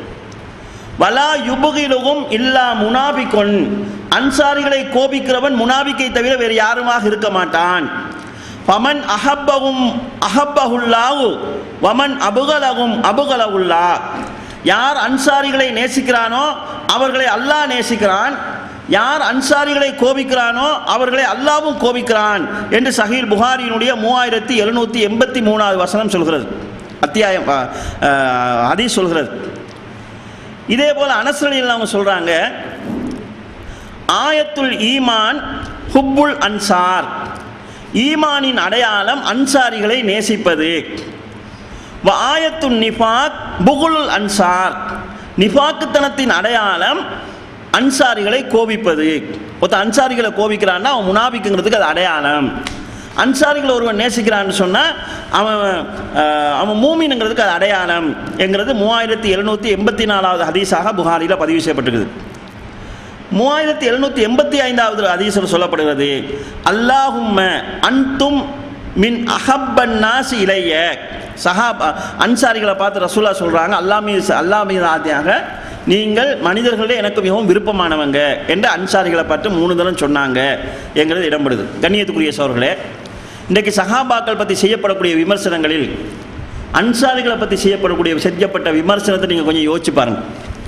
வலா யுபகிலுகும் இல்லா முனாபிக்குன், அன்சாரிகளை கோபிக்கிறவன் முனாபிக்கை தவிர வேறு யாருமாக இருக்க மாட்டான். பமன் அஹப்பகும் அஹப்பஹுல்லாஹு வமன் அபுகலகும் அபுகலகுல்லா, யார் அன்சாரிகளை நேசிக்கிறானோ அவர்களை அல்லாஹ் நேசிக்கிறான், யார் அன்சாரிகளை கோபிக்கிறானோ அவர்களை அல்லாவும் கோபிக்கிறான் என்று சஹீஹ் புகாரியினுடைய மூவாயிரத்தி எழுநூற்றி எண்பத்தி மூணாவது வசனம் சொல்கிறது, அத்தியாயம் ஹதீஸ் சொல்கிறது. இதே போல் அனஸ் ரலியல்லாஹு அன்ஹு சொல்கிறாங்க, ஆயத்துல் ஈமான் ஹுப்புல் அன்சார், ஈமானின் அடையாளம் அன்சாரிகளை நேசிப்பது. வ ஆயத்துன் நிஃபாக் புகுல் அன்சார், நிஃபாக்குத்தனத்தின் அடையாளம் அன்சாரிகளை கோபிப்பது. ஒருத்த அன்சாரிகளை கோபிக்கிறான்னா அவன் முனாபிக்குங்கிறதுக்கு அது அடையாளம். அன்சாரிகள் ஒருவன் நேசிக்கிறான்னு சொன்னால் அவன் அவன் மூமினுங்கிறதுக்கு அது அடையாளம் என்கிறது மூவாயிரத்தி எழுநூற்றி எண்பத்தி நாலாவது ஹதீஸாக புகாரியில் பதிவு செய்யப்பட்டிருக்குது. மூவாயிரத்தி எழுநூற்றி எண்பத்தி ஐந்தாவது ஹதீஸில் சொல்லப்படுகிறது, அல்லாஹும்ம அன்தும் மின் அஹப்பன் நாசி இலைய, சஹாபா அன்சாரிகளை பார்த்து ரசூலா சொல்கிறாங்க, அல்லா மீது அல்லா மீது ஆதியாக நீங்கள் மனிதர்களே எனக்கு மிகவும் விருப்பமானவங்க என்று அன்சாரிகளை பார்த்து மூணு தரம் சொன்னாங்க என்கிறது இடம்பெறுது. கண்ணியத்துக்குரிய சகோதரர்களே, இன்றைக்கு சஹாபாக்கள் பற்றி செய்யப்படக்கூடிய விமர்சனங்களில் அன்சாரிகளை பற்றி செய்யப்படக்கூடிய செய்யப்பட்ட விமர்சனத்தை நீங்கள் கொஞ்சம் யோசிச்சு பாருங்கள்.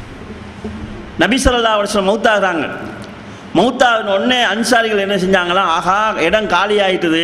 நபி ஸல்லல்லாஹு அலைஹி வஸல்லம் மௌத்தாகிறாங்க. மௌத்தாகின உடனே அன்சாரிகள் என்ன செஞ்சாங்களாம், ஆஹா இடம் காலி ஆயிட்டுது,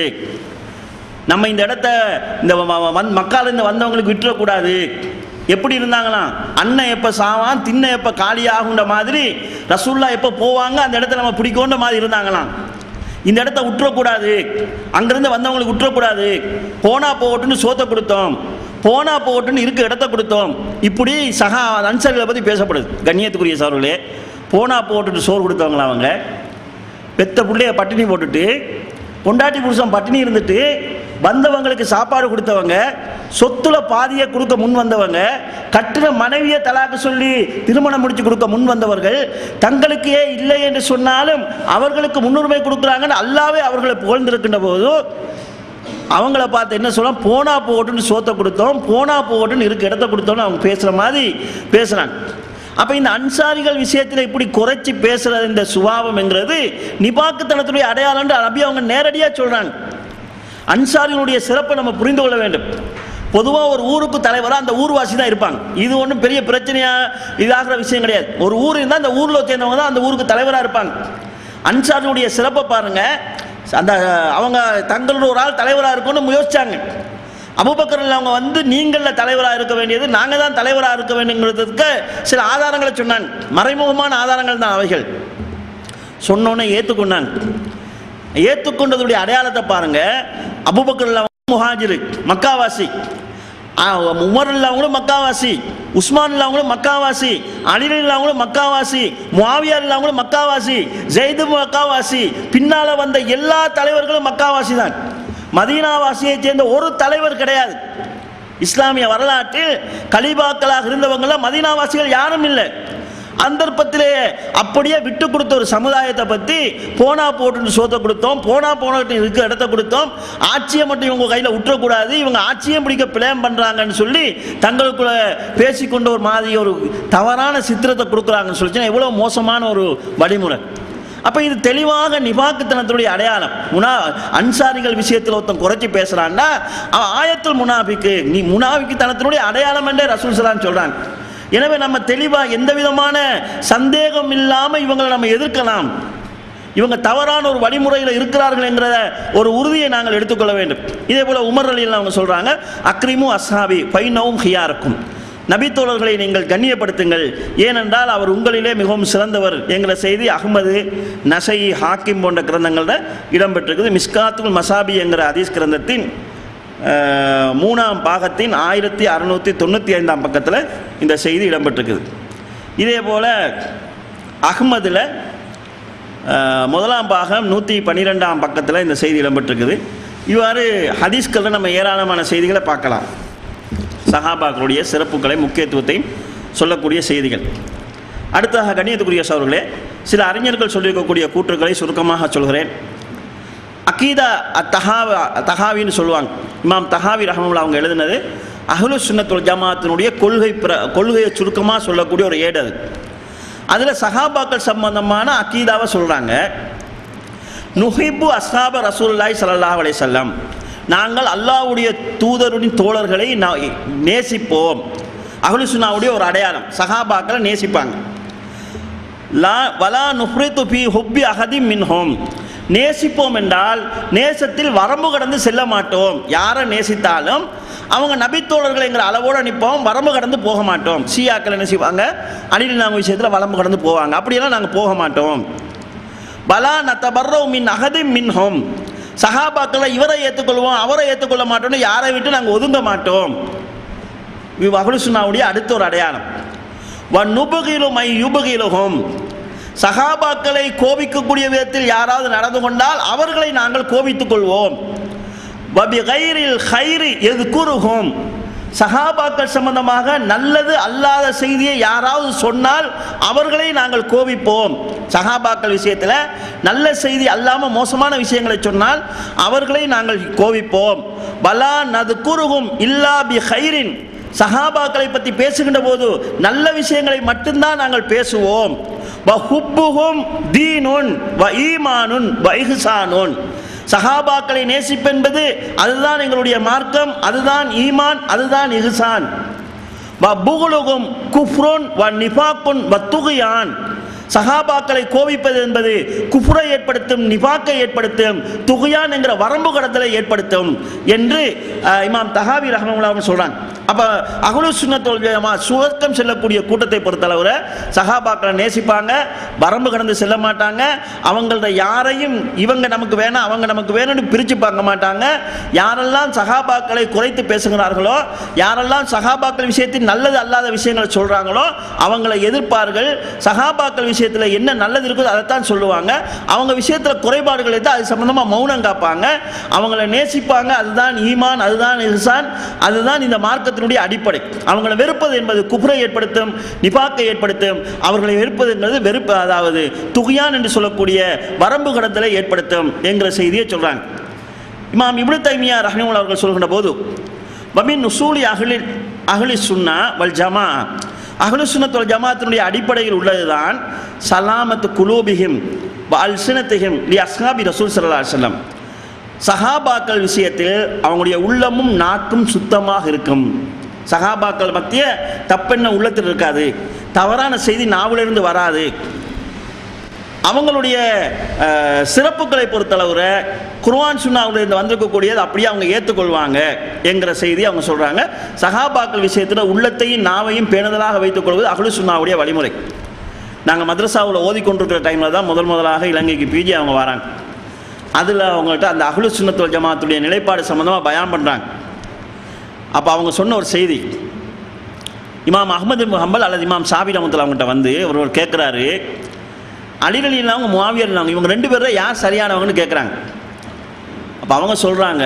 நம்ம இந்த இடத்த இந்த மக்காலேருந்து வந்தவங்களுக்கு விட்டுறக்கூடாது. எப்படி இருந்தாங்களாம், அண்ணன் எப்போ சாவான் தின்ன எப்போ காலி ஆகுன்ற மாதிரி, ரசூல்லா எப்போ போவாங்க அந்த இடத்த நம்ம பிடிக்கோன்ற மாதிரி இருந்தாங்களாம். இந்த இடத்த விட்டுறக்கூடாது, அங்கேருந்து வந்தவங்களுக்கு விட்டுறக்கூடாது, போனா போகட்டுன்னு சோத்தை கொடுத்தோம், போனா போகட்டுன்னு இருக்க இடத்த கொடுத்தோம். இப்படி சகா அன்சாரிகளை பற்றி பேசப்படுது. கண்ணியத்துக்குரிய சகோதரர்களே, போனா போகட்டுன்னு சோறு கொடுத்தவங்களா அவங்க, பெத்த பிள்ளைய பட்டினி போட்டுட்டு பொண்டாட்டி புருஷன் பட்டினி இருந்துட்டு வந்தவங்களுக்கு சாப்பாடு கொடுத்தவங்க, சொத்துல பாதியை கொடுக்க முன் வந்தவங்க, கட்டின மனைவியை தலாக்கு சொல்லி திருமணம் முடிச்சு கொடுக்க முன் வந்தவர்கள், தங்களுக்கே இல்லை என்று சொன்னாலும் அவர்களுக்கு முன்னுரிமை கொடுக்குறாங்கன்னு அல்லாவே அவர்களை புகழ்ந்திருக்கின்ற போது அவங்கள பார்த்து என்ன சொல்ல, போனா போகட்டுன்னு சோத்தை கொடுத்தோம், போனா போகட்டுன்னு இருக்க இடத்த கொடுத்தோம்னு அவங்க பேசுகிற மாதிரி பேசுகிறாங்க. அப்போ இந்த அன்சாரிகள் விஷயத்தில் இப்படி குறைச்சி பேசுகிற இந்த சுபாவம் என்கிறது நிபாக்குத்தனத்துடைய அடையாளம் நபி அவங்க நேரடியாக சொல்கிறாங்க. அன்சாரிகளுடைய சிறப்பை நம்ம புரிந்து கொள்ள வேண்டும். பொதுவாக ஒரு ஊருக்கு தலைவராக அந்த ஊர்வாசி தான் இருப்பாங்க. இது ஒன்றும் பெரிய பிரச்சனையாக இதாகிற விஷயம் கிடையாது. ஒரு ஊர் இருந்தால் அந்த ஊரில் சேர்ந்தவங்க தான் அந்த ஊருக்கு தலைவராக இருப்பாங்க. அன்சாரிகளுடைய சிறப்பை பாருங்கள், அந்த அவங்க தங்களோட ஒரு ஆள் தலைவராக இருக்கும்னு முயற்சிச்சாங்க. அபூபக்கர் அவங்க வந்து நீங்களில் தலைவராக இருக்க வேண்டியது, நாங்கள் தான் தலைவராக இருக்க வேண்டுங்கிறதுக்கு சில ஆதாரங்களை சொன்னாங்க. மறைமுகமான ஆதாரங்கள் தான் அவைகள். சொன்னோன்னே ஏற்றுக்கொண்டாங்க. ஏற்றுக்கொண்டதுடைய அடையாளத்தை பாருங்க. அபூபக்கர் முஹாஜிர் மக்காவாசி, உமர் இல்லாமங்களும் மக்காவாசி, உஸ்மான் இல்லாமங்களும் மக்காவாசி, அலி இல்லாமங்களும் மக்காவாசி, முஆவியா இல்லாமங்களும் மக்காவாசி, ஜெயிது மக்காவாசி, பின்னால வந்த எல்லா தலைவர்களும் மக்காவாசி தான். மதீனாவாசியை சேர்ந்த ஒரு தலைவர் கிடையாது. இஸ்லாமிய வரலாற்றில் கலீபாக்களாக இருந்தவங்கள மதீனாவாசிகள் யாரும் இல்லை. அந்தர்ப்பத்திலே அப்படியே விட்டு கொடுத்த ஒரு சமுதாயத்தை பற்றி போனா போட்டுன்னு சோத்தை கொடுத்தோம், போனா போனட்டு இருக்க இடத்த கொடுத்தோம், ஆட்சியை மட்டும் இவங்க கையில் விட்டுறக்கூடாது, இவங்க ஆட்சியை பிடிக்க பிளேம் பண்ணுறாங்கன்னு சொல்லி தங்களுக்குள்ள பேசிக்கொண்ட ஒரு மாதிரி ஒரு தவறான சித்திரத்தை கொடுக்குறாங்கன்னு சொல்லிச்சுன்னா எவ்வளோ மோசமான ஒரு வழிமுறை. அப்போ இது தெளிவாக நிபாக்குத்தனத்துடைய அடையாளம். முனா அன்சாரிகள் விஷயத்தில் ஒருத்தன் குறைச்சி பேசுகிறான்னா அவன் ஆயத்துல் முனாஃபிக்கு, நீ முனாஃபிக்கு தனத்தினுடைய அடையாளம் என்றே ரசூல் ஸல்லல்லாஹு சொல்கிறாங்க. எனவே நம்ம தெளிவாக எந்த விதமான சந்தேகம் இல்லாமல் இவங்களை நம்ம எதிர்க்கலாம். இவங்க தவறான ஒரு வழிமுறையில் இருக்கிறார்கள் என்ற ஒரு உறுதியை நாங்கள் எடுத்துக்கொள்ள வேண்டும். இதே போல் உமர் ரலியல்லாஹு அவங்க சொல்கிறாங்க, அக்ரிமு அஸ்ஹாபி ஃபைனஹும் ஹியாருக்கும், நபித்தோழர்களை நீங்கள் கண்ணியப்படுத்துங்கள், ஏனென்றால் அவர் உங்களிலே மிகவும் சிறந்தவர் என்கிற செய்தி அஹ்மது, நசை, ஹாக்கிம் போன்ற கிரந்தங்களில் இடம்பெற்றிருக்குது. மிஸ்காத்துல் மசாபி என்கிற ஹதீஸ் கிரந்தத்தின் மூணாம் பாகத்தின் ஆயிரத்தி அறுநூற்றி தொண்ணூற்றி ஐந்தாம் பக்கத்தில் இந்த செய்தி இடம்பெற்றிருக்குது. இதே போல் அஹ்மதில் முதலாம் பாகம் நூற்றி பன்னிரெண்டாம் பக்கத்தில் இந்த செய்தி இடம்பெற்றிருக்குது. இவ்வாறு ஹதீஸ்களில் நம்ம ஏராளமான செய்திகளை பார்க்கலாம். சஹாபாக்களுடைய சிறப்புகளை, முக்கியத்துவத்தையும் சொல்லக்கூடிய செய்திகள். அடுத்ததாக கண்ணியத்துக்குரிய சகோதரர்களே, சில அறிஞர்கள் சொல்லியிருக்கக்கூடிய கூற்றுக்களை சுருக்கமாக சொல்கிறேன். அகீதா தஹாவா தஹாவின்னு சொல்லுவாங்க. இமாம் தஹாவி ரஹ்மத்துல்லாஹி அவங்க எழுதினது அஹ்லு சுன்னத் வல் ஜமாஅத்தினுடைய கொள்கை கொள்கையை சுருக்கமாக சொல்லக்கூடிய ஒரு ஏடு அது. அதில் சஹாபாக்கள் சம்பந்தமான அகீதாவை சொல்கிறாங்க. நுஹிப்பு அஸ்ஹாப ரசூலுல்லாஹி ஸல்லல்லாஹு அலைஹி வஸல்லம், நாங்கள் அல்லாஹ்வுடைய தூதருடைய தோழர்களை நேசிப்போம். அஹ்லு சுன்னாவுடைய ஒரு அடையாளம், சஹாபாக்களை நேசிப்பாங்க. லா வலா நுஃப்ரிது ஃபீ ஹுப்பி அஹதிம் மின்ஹும், நேசிப்போம் என்றால் நேசத்தில் வரம்பு கடந்து செல்ல மாட்டோம். யாரை நேசித்தாலும் அவங்க நபித்தோழர்கள்ங்கிற அளவோடு நிற்போம், வரம்பு கடந்து போக மாட்டோம். ஷியாக்கள் என்ன செய்வாங்க, அலிலினாங்க விஷயத்தில் வரம்பு கடந்து போவாங்க, அப்படியெல்லாம் நாங்கள் போக மாட்டோம். பலா நத்தபர்ரவு மின் அஹதிம் மின்ஹும், சஹாபாக்களை இவரை ஏற்றுக்கொள்வோம் அவரை ஏற்றுக்கொள்ள மாட்டோம்னு யாரை விட்டு நாங்கள் ஒதுங்க மாட்டோம். அஹ்லு சுன்னாவுடைய அடுத்த ஒரு அடையாளம். வ நுபகிலு மை யுபகிலுஹும், சஹாபாக்களை கோபிக்கக்கூடிய விதத்தில் யாராவது நடந்து கொண்டால் அவர்களை நாங்கள் கோபித்துக் கொள்வோம். வபி கைரில் ஹைரி எதுகுருஹும், சஹாபாக்கள் சம்பந்தமாக நல்லது அல்லாத செய்தியை யாராவது சொன்னால் அவர்களை நாங்கள் கோபிப்போம். சஹாபாக்கள் விஷயத்தில் நல்ல செய்தி அல்லாமல் மோசமான விஷயங்களை சொன்னால் அவர்களை நாங்கள் கோபிப்போம். பலா நதுகுருஹும் இல்லா பி ஹைரின், சஹாபாக்களை பற்றி பேசுகின்ற போது நல்ல விஷயங்களை மட்டும்தான் நாங்கள் பேசுவோம். வ ஹுப்புஹும் தீனுன் வ ஈமானுன் வ இஹ்சானுன், சஹாபாக்களை நேசிப்பென்பது அதுதான் எங்களுடைய மார்க்கம், அதுதான் ஈமான், அதுதான் இஹ்சான். வ புகுலுகும் குஃப்ருன் வ நிஃபாக்குன் வ துகியான், சஹாபாக்களை கோபிப்பது என்பது குஃப்ரை ஏற்படுத்தும், நிஃபாக்கை ஏற்படுத்தும், துகியான் என்கிற வரம்பு கடத்தலை ஏற்படுத்தும் என்று இமாம் தஹாவி ரஹ்மத்துல்லாஹி சொல்றாங்க. அப்போ அஹ்லு சுன்னத் வல் ஜமாஅத் சுவர்க்கம் செல்லக்கூடிய கூட்டத்தை பொறுத்தளவில் சஹாபாக்களை நேசிப்பாங்க, வரம்பு கடந்து செல்ல மாட்டாங்க. அவங்கள யாரையும் இவங்க நமக்கு வேணாம் அவங்க நமக்கு வேணும்னு பிரித்து பார்க்க மாட்டாங்க. யாரெல்லாம் சஹாபாக்களை குறைத்து பேசுகிறார்களோ, யாரெல்லாம் சஹாபாக்கள் விஷயத்தில் நல்லது அல்லாத விஷயங்களை சொல்கிறாங்களோ அவங்களை எதிர்ப்பார்கள். சஹாபாக்கள் விஷயத்தில் என்ன நல்லது இருக்குதோ அதைத்தான் சொல்லுவாங்க. அவங்க விஷயத்தில் குறைபாடுகள் இருந்தால் அது சம்பந்தமாக மௌனம் காப்பாங்க. அவங்களை நேசிப்பாங்க. அதுதான் ஈமான், அதுதான் இஹ்சான், அதுதான் இந்த மார்க்கத்தினுடைய அடிப்படை. அவங்களை வெறுப்பது என்பது குஃப்ரை ஏற்படுத்தும், நிஃபாக்கை ஏற்படுத்தும். அவர்களை வெறுப்பது என்பது வெறுப்பு, அதாவது துகியான் என்று சொல்லக்கூடிய வரம்பு கடத்தலை ஏற்படுத்தும் என்கிற செய்தியை சொல்றாங்க. இமாம் இப்னு தைமியா ரஹ்மத்துல்லாஹி அவர்கள் சொல்கின்ற போது வமின் உசூலி அஹ்லி அஹ்லி சுன்னா வல் ஜமா, அஹ்லு சுன்னத் வல் ஜமாஅத்தினுடைய அடிப்படையில் உள்ளதுதான் சலாமத்து குலூபிஹிம் வ அல்சினத்திஹிம் லி அஸ்ஹாபி ரசூல் ஸல்லல்லாஹு அலைஹி வஸல்லம், சஹாபாக்கள் விஷயத்தில் அவங்களுடைய உள்ளமும் நாக்கும் சுத்தமாக இருக்கும். சஹாபாக்கள் மத்திய தப்பெண்ண உள்ளத்தில் இருக்காது, தவறான செய்தி நாவிலிருந்து வராது. அவங்களுடைய சிறப்புகளை பொறுத்தளவுல குர்ஆன் சுன்னாவிலிருந்து வந்திருக்கக்கூடியது அப்படியே அவங்க ஏற்றுக்கொள்வாங்க என்கிற செய்தி அவங்க சொல்கிறாங்க. சஹாபாக்கள் விஷயத்தில் உள்ளத்தையும் நாவையும் பேணுதலாக வைத்துக் கொள்வது அஹ்லு சுன்னாவுடைய வழிமுறை. நாங்கள் மദ്രஸாவில் ஓதிக்கொண்டிருக்கிற டைமில் தான் முதல் முதலாக இலங்கைக்கு பிஜி அவங்க வராங்க. அதில் அவங்கள்ட்ட அந்த அஹ்லு சுன்னத் வல் ஜமாஅத்துடைய நிலைப்பாடு சம்மந்தமாக பயான் பண்ணுறாங்க. அப்போ அவங்க சொன்ன ஒரு செய்தி, இமாம் அஹ்மது இப்னு ஹம்பல் அல்லது இமாம் ஷாஃபி ரஹ்மத்துல்லாஹி அவங்கள்ட்ட வந்து ஒருவர் கேட்குறாரு, அலி ரலியல்லாஹு முஆவியா ரலியல்லாஹு இவங்க ரெண்டு பேரும் யார் சரியானவங்கன்னு கேட்குறாங்க. அப்போ அவங்க சொல்கிறாங்க,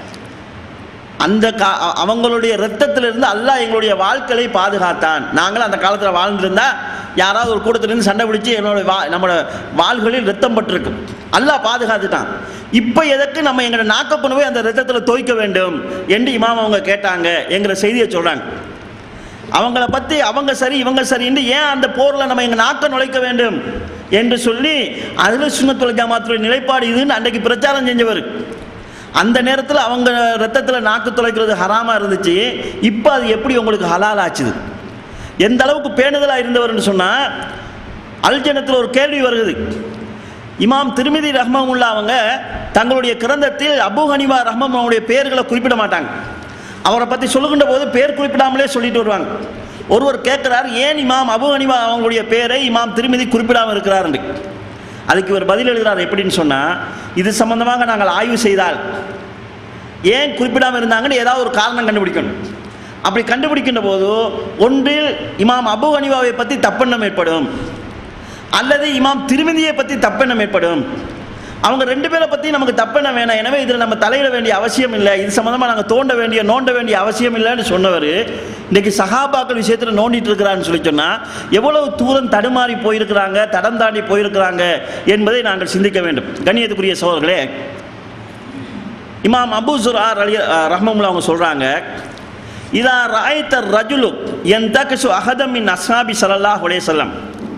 அந்த கா அவங்களுடைய இரத்தத்திலிருந்து அல்லாஹ் எங்களுடைய வாழ்க்கையை பாதுகாத்தான். நாங்களும் அந்த காலத்தில் வாழ்ந்திருந்தால் யாராவது ஒரு கூட்டத்திலிருந்து சண்டை பிடிச்சி என்னோட வா நம்மளோட வாள்களில் ரத்தம் பட்டிருக்கும், அல்லாஹ் பாதுகாத்துட்டான். இப்போ எதற்கு நம்ம எங்களோட நாக்க கொண்டு போய் அந்த ரத்தத்தில் தோய்க்க வேண்டும் என்று இமாம் அவங்க கேட்டாங்க என்கிற செய்தியை சொல்கிறாங்க. அவங்கள பற்றி அவங்க சரி இவங்க சரின்னு ஏன் அந்த போரில் நம்ம எங்கள் நாக்க நுழைக்க வேண்டும் என்று சொல்லி அஹ்லு சுன்னத் வல் ஜமாஅத்துடைய நிலைப்பாடு இதுன்னு அன்றைக்கு பிரச்சாரம் செஞ்சவர். அந்த நேரத்தில் அவங்க ரத்தத்தில் நாக்கு துளைக்கிறது ஹராமாக இருந்துச்சு. இப்போ அது எப்படி உங்களுக்கு ஹலால் ஆச்சுது? எந்த அளவுக்கு பேணுதலாக இருந்தவர்னு சொன்னால் அல்ஜன்னத்தில் ஒரு கேள்வி வருகிறது. இமாம் திர்மிதி ரஹ்மத்துல்லாஹி அவங்க தங்களுடைய கிரந்தத்தில் அபூ ஹனீஃபா ரஹ்மத்துல்லாஹி பெயர்களை குறிப்பிட மாட்டாங்க. அவரை பற்றி சொல்லுகின்ற போது பேர் குறிப்பிடாமலே சொல்லிட்டு வருவாங்க. ஒருவர் கேட்குறார், ஏன் இமாம் அபு ஹனீஃபா அவங்களுடைய பேரை இமாம் திருமிதி குறிப்பிடாமல் இருக்கிறார். அதுக்கு இவர் பதில் எழுதுகிறார். எப்படின்னு சொன்னால், இது சம்பந்தமாக நாங்கள் ஆய்வு செய்தால் ஏன் குறிப்பிடாமல் இருந்தாங்கன்னு ஏதாவது ஒரு காரணம் கண்டுபிடிக்கணும். அப்படி கண்டுபிடிக்கின்ற போது ஒன்றில் இமாம் அபு ஹனீஃபாவை பற்றி தப்பெண்ணம் ஏற்படும், அல்லது இமாம் திருமிதியை பற்றி தப்பெண்ணம் ஏற்படும். அவங்க ரெண்டு பேரை பற்றி நமக்கு தப்பெண்ணம் வேணாம், எனவே இதில் நம்ம தலையிட வேண்டிய அவசியம் இல்லை, இது சம்மந்தமாக நாங்கள் தோண்ட வேண்டிய நோண்ட வேண்டிய அவசியம் இல்லைன்னு சொன்னவர் இன்றைக்கி சஹாபாக்கள் விஷயத்தில் நோண்டிட்டு இருக்கிறான்னு சொல்லி சொன்னால் எவ்வளவு தூரம் தடுமாறி போயிருக்கிறாங்க, தடம் தாண்டி போயிருக்கிறாங்க என்பதை நாங்கள் சிந்திக்க வேண்டும். கண்ணியத்துக்குரிய சகோதரர்களே, இமாம் அபு ஜுர்ஆர் அலி ரஹ்மத்துல்லாஹி அவங்க சொல்கிறாங்க, இதா ராய்த ரஜுலு யன்தகிசு அஹதம் மின் அஸ்ஹாபி ஸல்லல்லாஹு அலைஹி வஸல்லம்,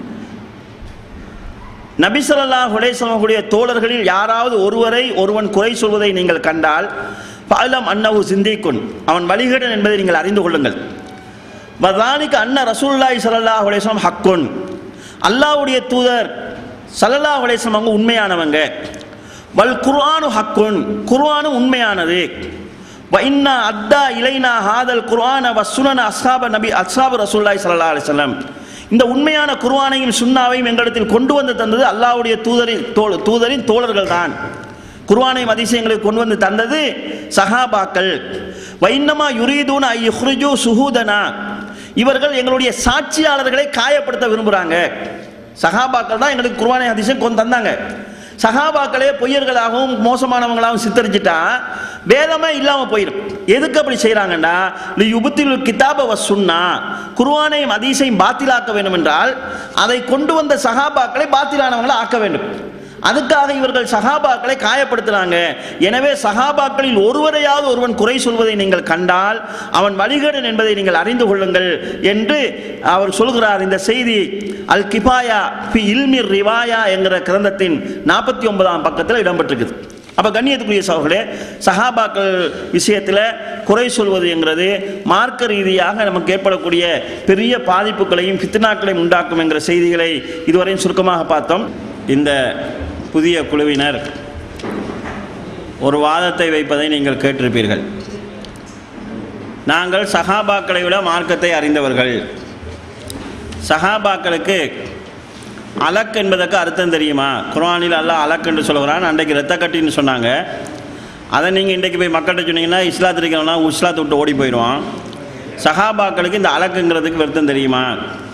நபி ஸல்லல்லாஹு அலைஹி வஸல்லம் உடைய தோழர்களில் யாராவது ஒருவரை ஒருவன் குறை சொல்வதை நீங்கள் கண்டால், ஃபஅலம் அன்னஹு சிந்தீக்குன், அவன் வழிகேடன் என்பதை நீங்கள் அறிந்து கொள்ளுங்கள். வதாலிக அன்ன ரசூலுல்லாஹி ஸல்லல்லாஹு அலைஹி வஸல்லம் ஹக்குன், அல்லாஹ்வுடைய தூதர் ஸல்லல்லாஹு அலைஹி வஸல்லம் அவங்க உண்மையானவங்க. வல் குர்ஆனு ஹக்குன், குர்ஆனும் உண்மையானது. வ இன்னா அத்தா இலைனா ஹாதல் குர்ஆன வ சுனன அஸ்ஹாப நபி அஸ்ஹாபு ரசூலுல்லாஹி ஸல்லல்லாஹு அலைஹி வஸல்லம், இந்த உண்மையான குர்ஆனையும் சுன்னாவையும் எங்களிடத்தில் கொண்டு வந்து தந்தது அல்லாஹ்வுடைய தூதரின் தூதரின் தோழர்கள் தான். குர்ஆனையும் ஹதீஸையும் கொண்டு வந்து தந்தது சஹாபாக்கள். வைன்னமா யுரீதுன ஐ யுஹ்ரிஜு சுஹூதனா, இவர்கள் எங்களுடைய சாட்சியாளர்களை காயப்படுத்த விரும்புகிறாங்க. சஹாபாக்கள் தான் எங்களுக்கு குர்ஆனை ஹதீஸையும் கொண்டு தந்தாங்க. சஹாபாக்களே பொய்யர்களாகவும் மோசமானவங்களாகவும் சித்தரிச்சிட்டா வேதமே இல்லாமல் போயிடும். எதுக்கு அப்படி செய்கிறாங்கன்னா, யுபத்தில் கிதாப வ சுன்னா, குர்ஆனையும் ஹதீஸையும் பாத்திலாக்க வேண்டும் என்றால் அதை கொண்டு வந்த சஹாபாக்களை பாத்திலானவங்களை ஆக்க வேண்டும். அதுக்காக இவர்கள் சஹாபாக்களை காயப்படுத்துகிறாங்க. எனவே சஹாபாக்களில் ஒருவரையாவது ஒருவன் குறை சொல்வதை நீங்கள் கண்டால் அவன் வழிகேடன் என்பதை நீங்கள் அறிந்து கொள்ளுங்கள் என்று அவர் சொல்கிறார். இந்த செய்தி அல் கிஃபாயா ஃபி இல்மி ரிவாயா என்கிற கிரந்தத்தின் நாற்பத்தி ஒன்பதாம் பக்கத்தில் இடம்பெற்றிருக்குது. அப்போ கண்ணியத்துக்குரிய சகோதரர்களே, சஹாபாக்கள் விஷயத்தில் குறை சொல்வது என்கிறது மார்க்க ரீதியாக நமக்கு ஏற்படக்கூடிய பெரிய பாதிப்புகளையும் ஃபித்னாக்களையும் உண்டாக்கும் என்கிற செய்திகளை இதுவரையும் சுருக்கமாக பார்த்தோம். இந்த புதிய குழுவினர் ஒரு வாதத்தை வைப்பதை நீங்கள் கேட்டிருப்பீர்கள். நாங்கள் சஹாபாக்களை விட மார்க்கத்தை அறிந்தவர்கள், சஹாபாக்களுக்கு அலக் என்பதற்கு அர்த்தம் தெரியுமா? குர்ஆனில் அல்லாஹ் அலக் என்று சொல்கிறான், அன்றைக்கு இரத்த கட்டின்னு சொன்னாங்க. அதை நீங்கள் இன்றைக்கு போய் மக்கள்கிட்ட சொன்னீங்கன்னா இஸ்லாத்து இருக்கிறவனா இஸ்லாத்தை விட்டு ஓடி போயிடுவான். சஹாபாக்களுக்கு இந்த அலக்குங்கிறதுக்கு அர்த்தம் தெரியுமா?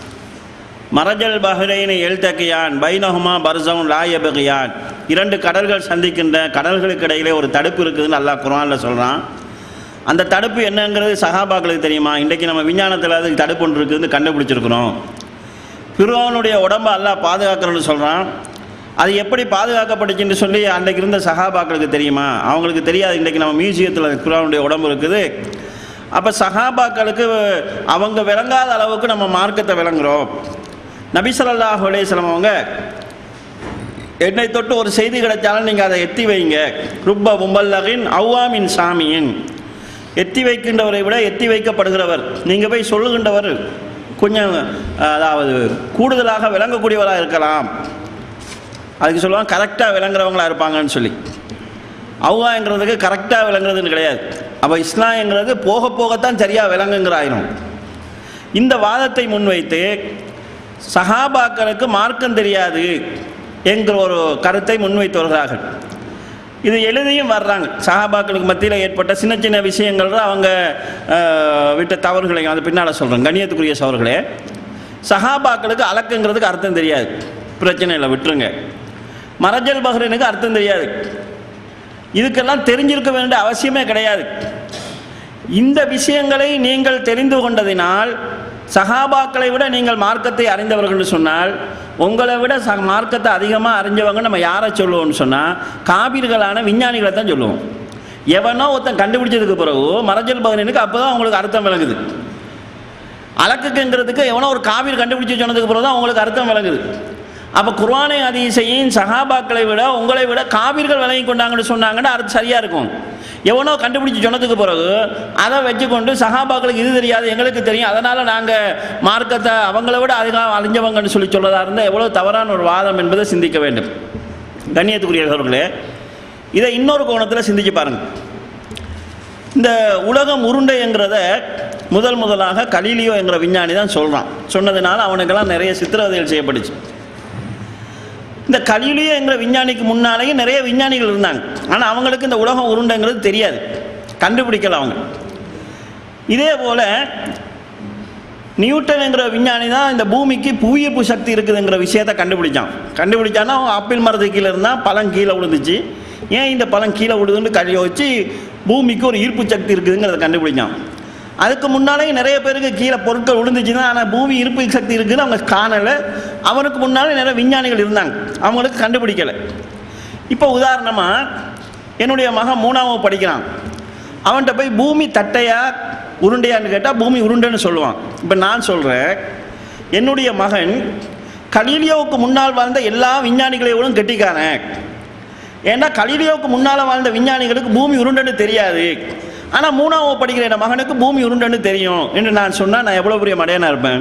மரஜல் பஹ்ரைன் எல்தகியான் பைனஹுமா பர்ஸவுன் லா யப்கியான், இரண்டு கடல்கள் சந்திக்கின்ற கடல்களுக்கு இடையிலே ஒரு தடுப்பு இருக்குதுன்னு அல்லாஹ் குர்ஆனில் சொல்கிறான். அந்த தடுப்பு என்னங்கிறது சஹாபாக்களுக்கு தெரியுமா? இன்றைக்கி நம்ம விஞ்ஞானத்தில் அதுக்கு தடுப்பு ஒன்று இருக்குதுன்னு கண்டுபிடிச்சிருக்கிறோம். ஃபிர்அவுனுடைய உடம்பை அல்லாஹ் பாதுகாக்கிறன்னு சொல்கிறான். அது எப்படி பாதுகாக்கப்பட்டுச்சுன்னு சொல்லி அன்றைக்கு இருந்த சஹாபாக்களுக்கு தெரியுமா? அவங்களுக்கு தெரியாது. இன்றைக்கி நம்ம மியூசியத்தில் ஃபிர்அவுனுடைய உடம்பு இருக்குது. அப்போ சஹாபாக்களுக்கு அவங்க விளங்காத அளவுக்கு நம்ம மார்க்கத்தை விளங்குகிறோம். நபி ஸல்லல்லாஹு அலைஹி வஸல்லம் அவங்க என்னை தொட்டு ஒரு செய்தி கிடைச்சாலும் நீங்கள் அதை எத்தி வைங்க. ருப்ப முபல்லகின் அவ்வாமின் சாமியின், எத்தி வைக்கின்றவரை விட எத்தி வைக்கப்படுகிறவர், நீங்கள் போய் சொல்லுகின்றவர் கொஞ்சம் அதாவது கூடுதலாக விளங்கக்கூடியவராக இருக்கலாம். அதுக்கு சொல்லுவாங்க கரெக்டாக விளங்குறவங்களாக இருப்பாங்கன்னு சொல்லி. அவ்வாங்கிறதுக்கு கரெக்டாக விளங்குறதுன்னு கிடையாது. அப்போ இஸ்லாம்ங்கிறது போக போகத்தான் சரியாக விளங்குங்கிறாயிரும். இந்த வாதத்தை முன்வைத்து சஹாபாக்களுக்கு மார்க்கம் தெரியாது என்கிற ஒரு கருத்தை முன்வைத்து வருகிறார்கள். இது எழுதியும் வர்றாங்க. சஹாபாக்களுக்கு மத்தியில் ஏற்பட்ட சின்ன சின்ன விஷயங்கள் அவங்க விட்ட தவறுகளை அது பின்னால் சொல்கிறேன். கண்ணியத்துக்குரிய சவர்களே, சஹாபாக்களுக்கு அலக்குங்கிறதுக்கு அர்த்தம் தெரியாது, பிரச்சனை இல்லை, விட்டுருங்க. மரஜல் பஹ்ரைனுக்கு அர்த்தம் தெரியாது, இதுக்கெல்லாம் தெரிஞ்சிருக்க வேண்டிய அவசியமே கிடையாது. இந்த விஷயங்களை நீங்கள் தெரிந்து கொண்டதினால் சஹாபாக்களை விட நீங்கள் மார்க்கத்தை அறிந்தவர்கள் சொன்னால், உங்களை விட ச மார்க்கத்தை அதிகமாக அறிஞ்சவங்க நம்ம யாரை சொல்லுவோம்னு சொன்னால் காபீர்களான விஞ்ஞானிகளை தான் சொல்லுவோம். எவனோ ஒருத்தன் கண்டுபிடிச்சதுக்கு பிறகு மரஜல் பஹ்ரைனுக்கு அப்போ தான் உங்களுக்கு அர்த்தம் விளங்குது. அலக்குங்கிறதுக்கு எவனோ ஒரு காபீர் கண்டுபிடிச்சி சொன்னதுக்கு பிறகு தான் உங்களுக்கு அர்த்தம் விளங்குது. அப்போ குர்ஆனை ஹதீஸையும் சஹாபாக்களை விட உங்களை விட காபீர்கள் விளங்கி கொண்டாங்கன்னு சொன்னாங்கன்னா அது சரியாக இருக்கும். எவனோ கண்டுபிடிச்சி சொன்னதுக்கு பிறகு அதை வச்சுக்கொண்டு சஹாபாக்களுக்கு இது தெரியாது எங்களுக்கு தெரியும், அதனால் நாங்கள் மார்க்கத்தை அவங்கள விட அதிகம் அழிஞ்சவங்கன்னு சொல்லி சொல்கிறதா இருந்தால் எவ்வளோ தவறான ஒரு வாதம் என்பதை சிந்திக்க வேண்டும். கண்ணியத்துக்குரியவர்களே, இதை இன்னொரு கோணத்தில் சிந்திச்சு பாருங்கள். இந்த உலகம் உருண்டைங்கிறத முதல் முதலாக கலீலியோ என்கிற விஞ்ஞானி தான் சொல்கிறான். சொன்னதுனால அவனுக்கெல்லாம் நிறைய சித்திரவதைகள் செய்யப்பட்டுச்சு. இந்த கலீலியோ என்கிற விஞ்ஞானிக்கு முன்னாலேயும் நிறைய விஞ்ஞானிகள் இருந்தாங்க. ஆனால் அவங்களுக்கு இந்த உலகம் உருண்டைங்கிறது தெரியாது, கண்டுபிடிக்கல அவங்க. இதே போல் நியூட்டன் என்கிற விஞ்ஞானி தான் இந்த பூமிக்கு புவியீர்ப்பு சக்தி இருக்குதுங்கிற விஷயத்தை கண்டுபிடிச்சான். கண்டுபிடிச்சான்னா அவன் ஆப்பிள் மரத்து கீழே இருந்தால் பழம் கீழே விழுந்துச்சு. ஏன் இந்த பழம் கீழே விழுதுன்னு கழிய வச்சு பூமிக்கு ஒரு ஈர்ப்பு சக்தி இருக்குதுங்கிறத கண்டுபிடிச்சான். அதுக்கு முன்னாலே நிறைய பேருக்கு கீழே பொருட்கள் விழுந்துச்சுன்னா, ஆனால் பூமி ஈர்ப்பு சக்தி இருக்குதுன்னு அவங்க காணலை. அவனுக்கு முன்னாலே நிறைய விஞ்ஞானிகள் இருந்தாங்க, அவங்களுக்கு கண்டுபிடிக்கலை. இப்போ உதாரணமாக என்னுடைய மகன் மூணாவது படிக்கிறான். அவன்கிட்ட போய் பூமி தட்டையா உருண்டையான்னு கேட்டால் பூமி உருண்டைன்னு சொல்லுவான். இப்போ நான் சொல்கிறேன், என்னுடைய மகன் கலீலியோவுக்கு முன்னால் வாழ்ந்த எல்லா விஞ்ஞானிகளையும் கெட்டிக்காரன். ஏன்னா கலீலியோவுக்கு முன்னால் வாழ்ந்த விஞ்ஞானிகளுக்கு பூமி உருண்டைன்னு தெரியாது. ஆனால் மூணாவது படிக்கிற என் மகனுக்கு பூமி உருண்டைன்னு தெரியும் என்று நான் சொன்னால் நான் எவ்வளோ பெரிய மடையனாக இருப்பேன்.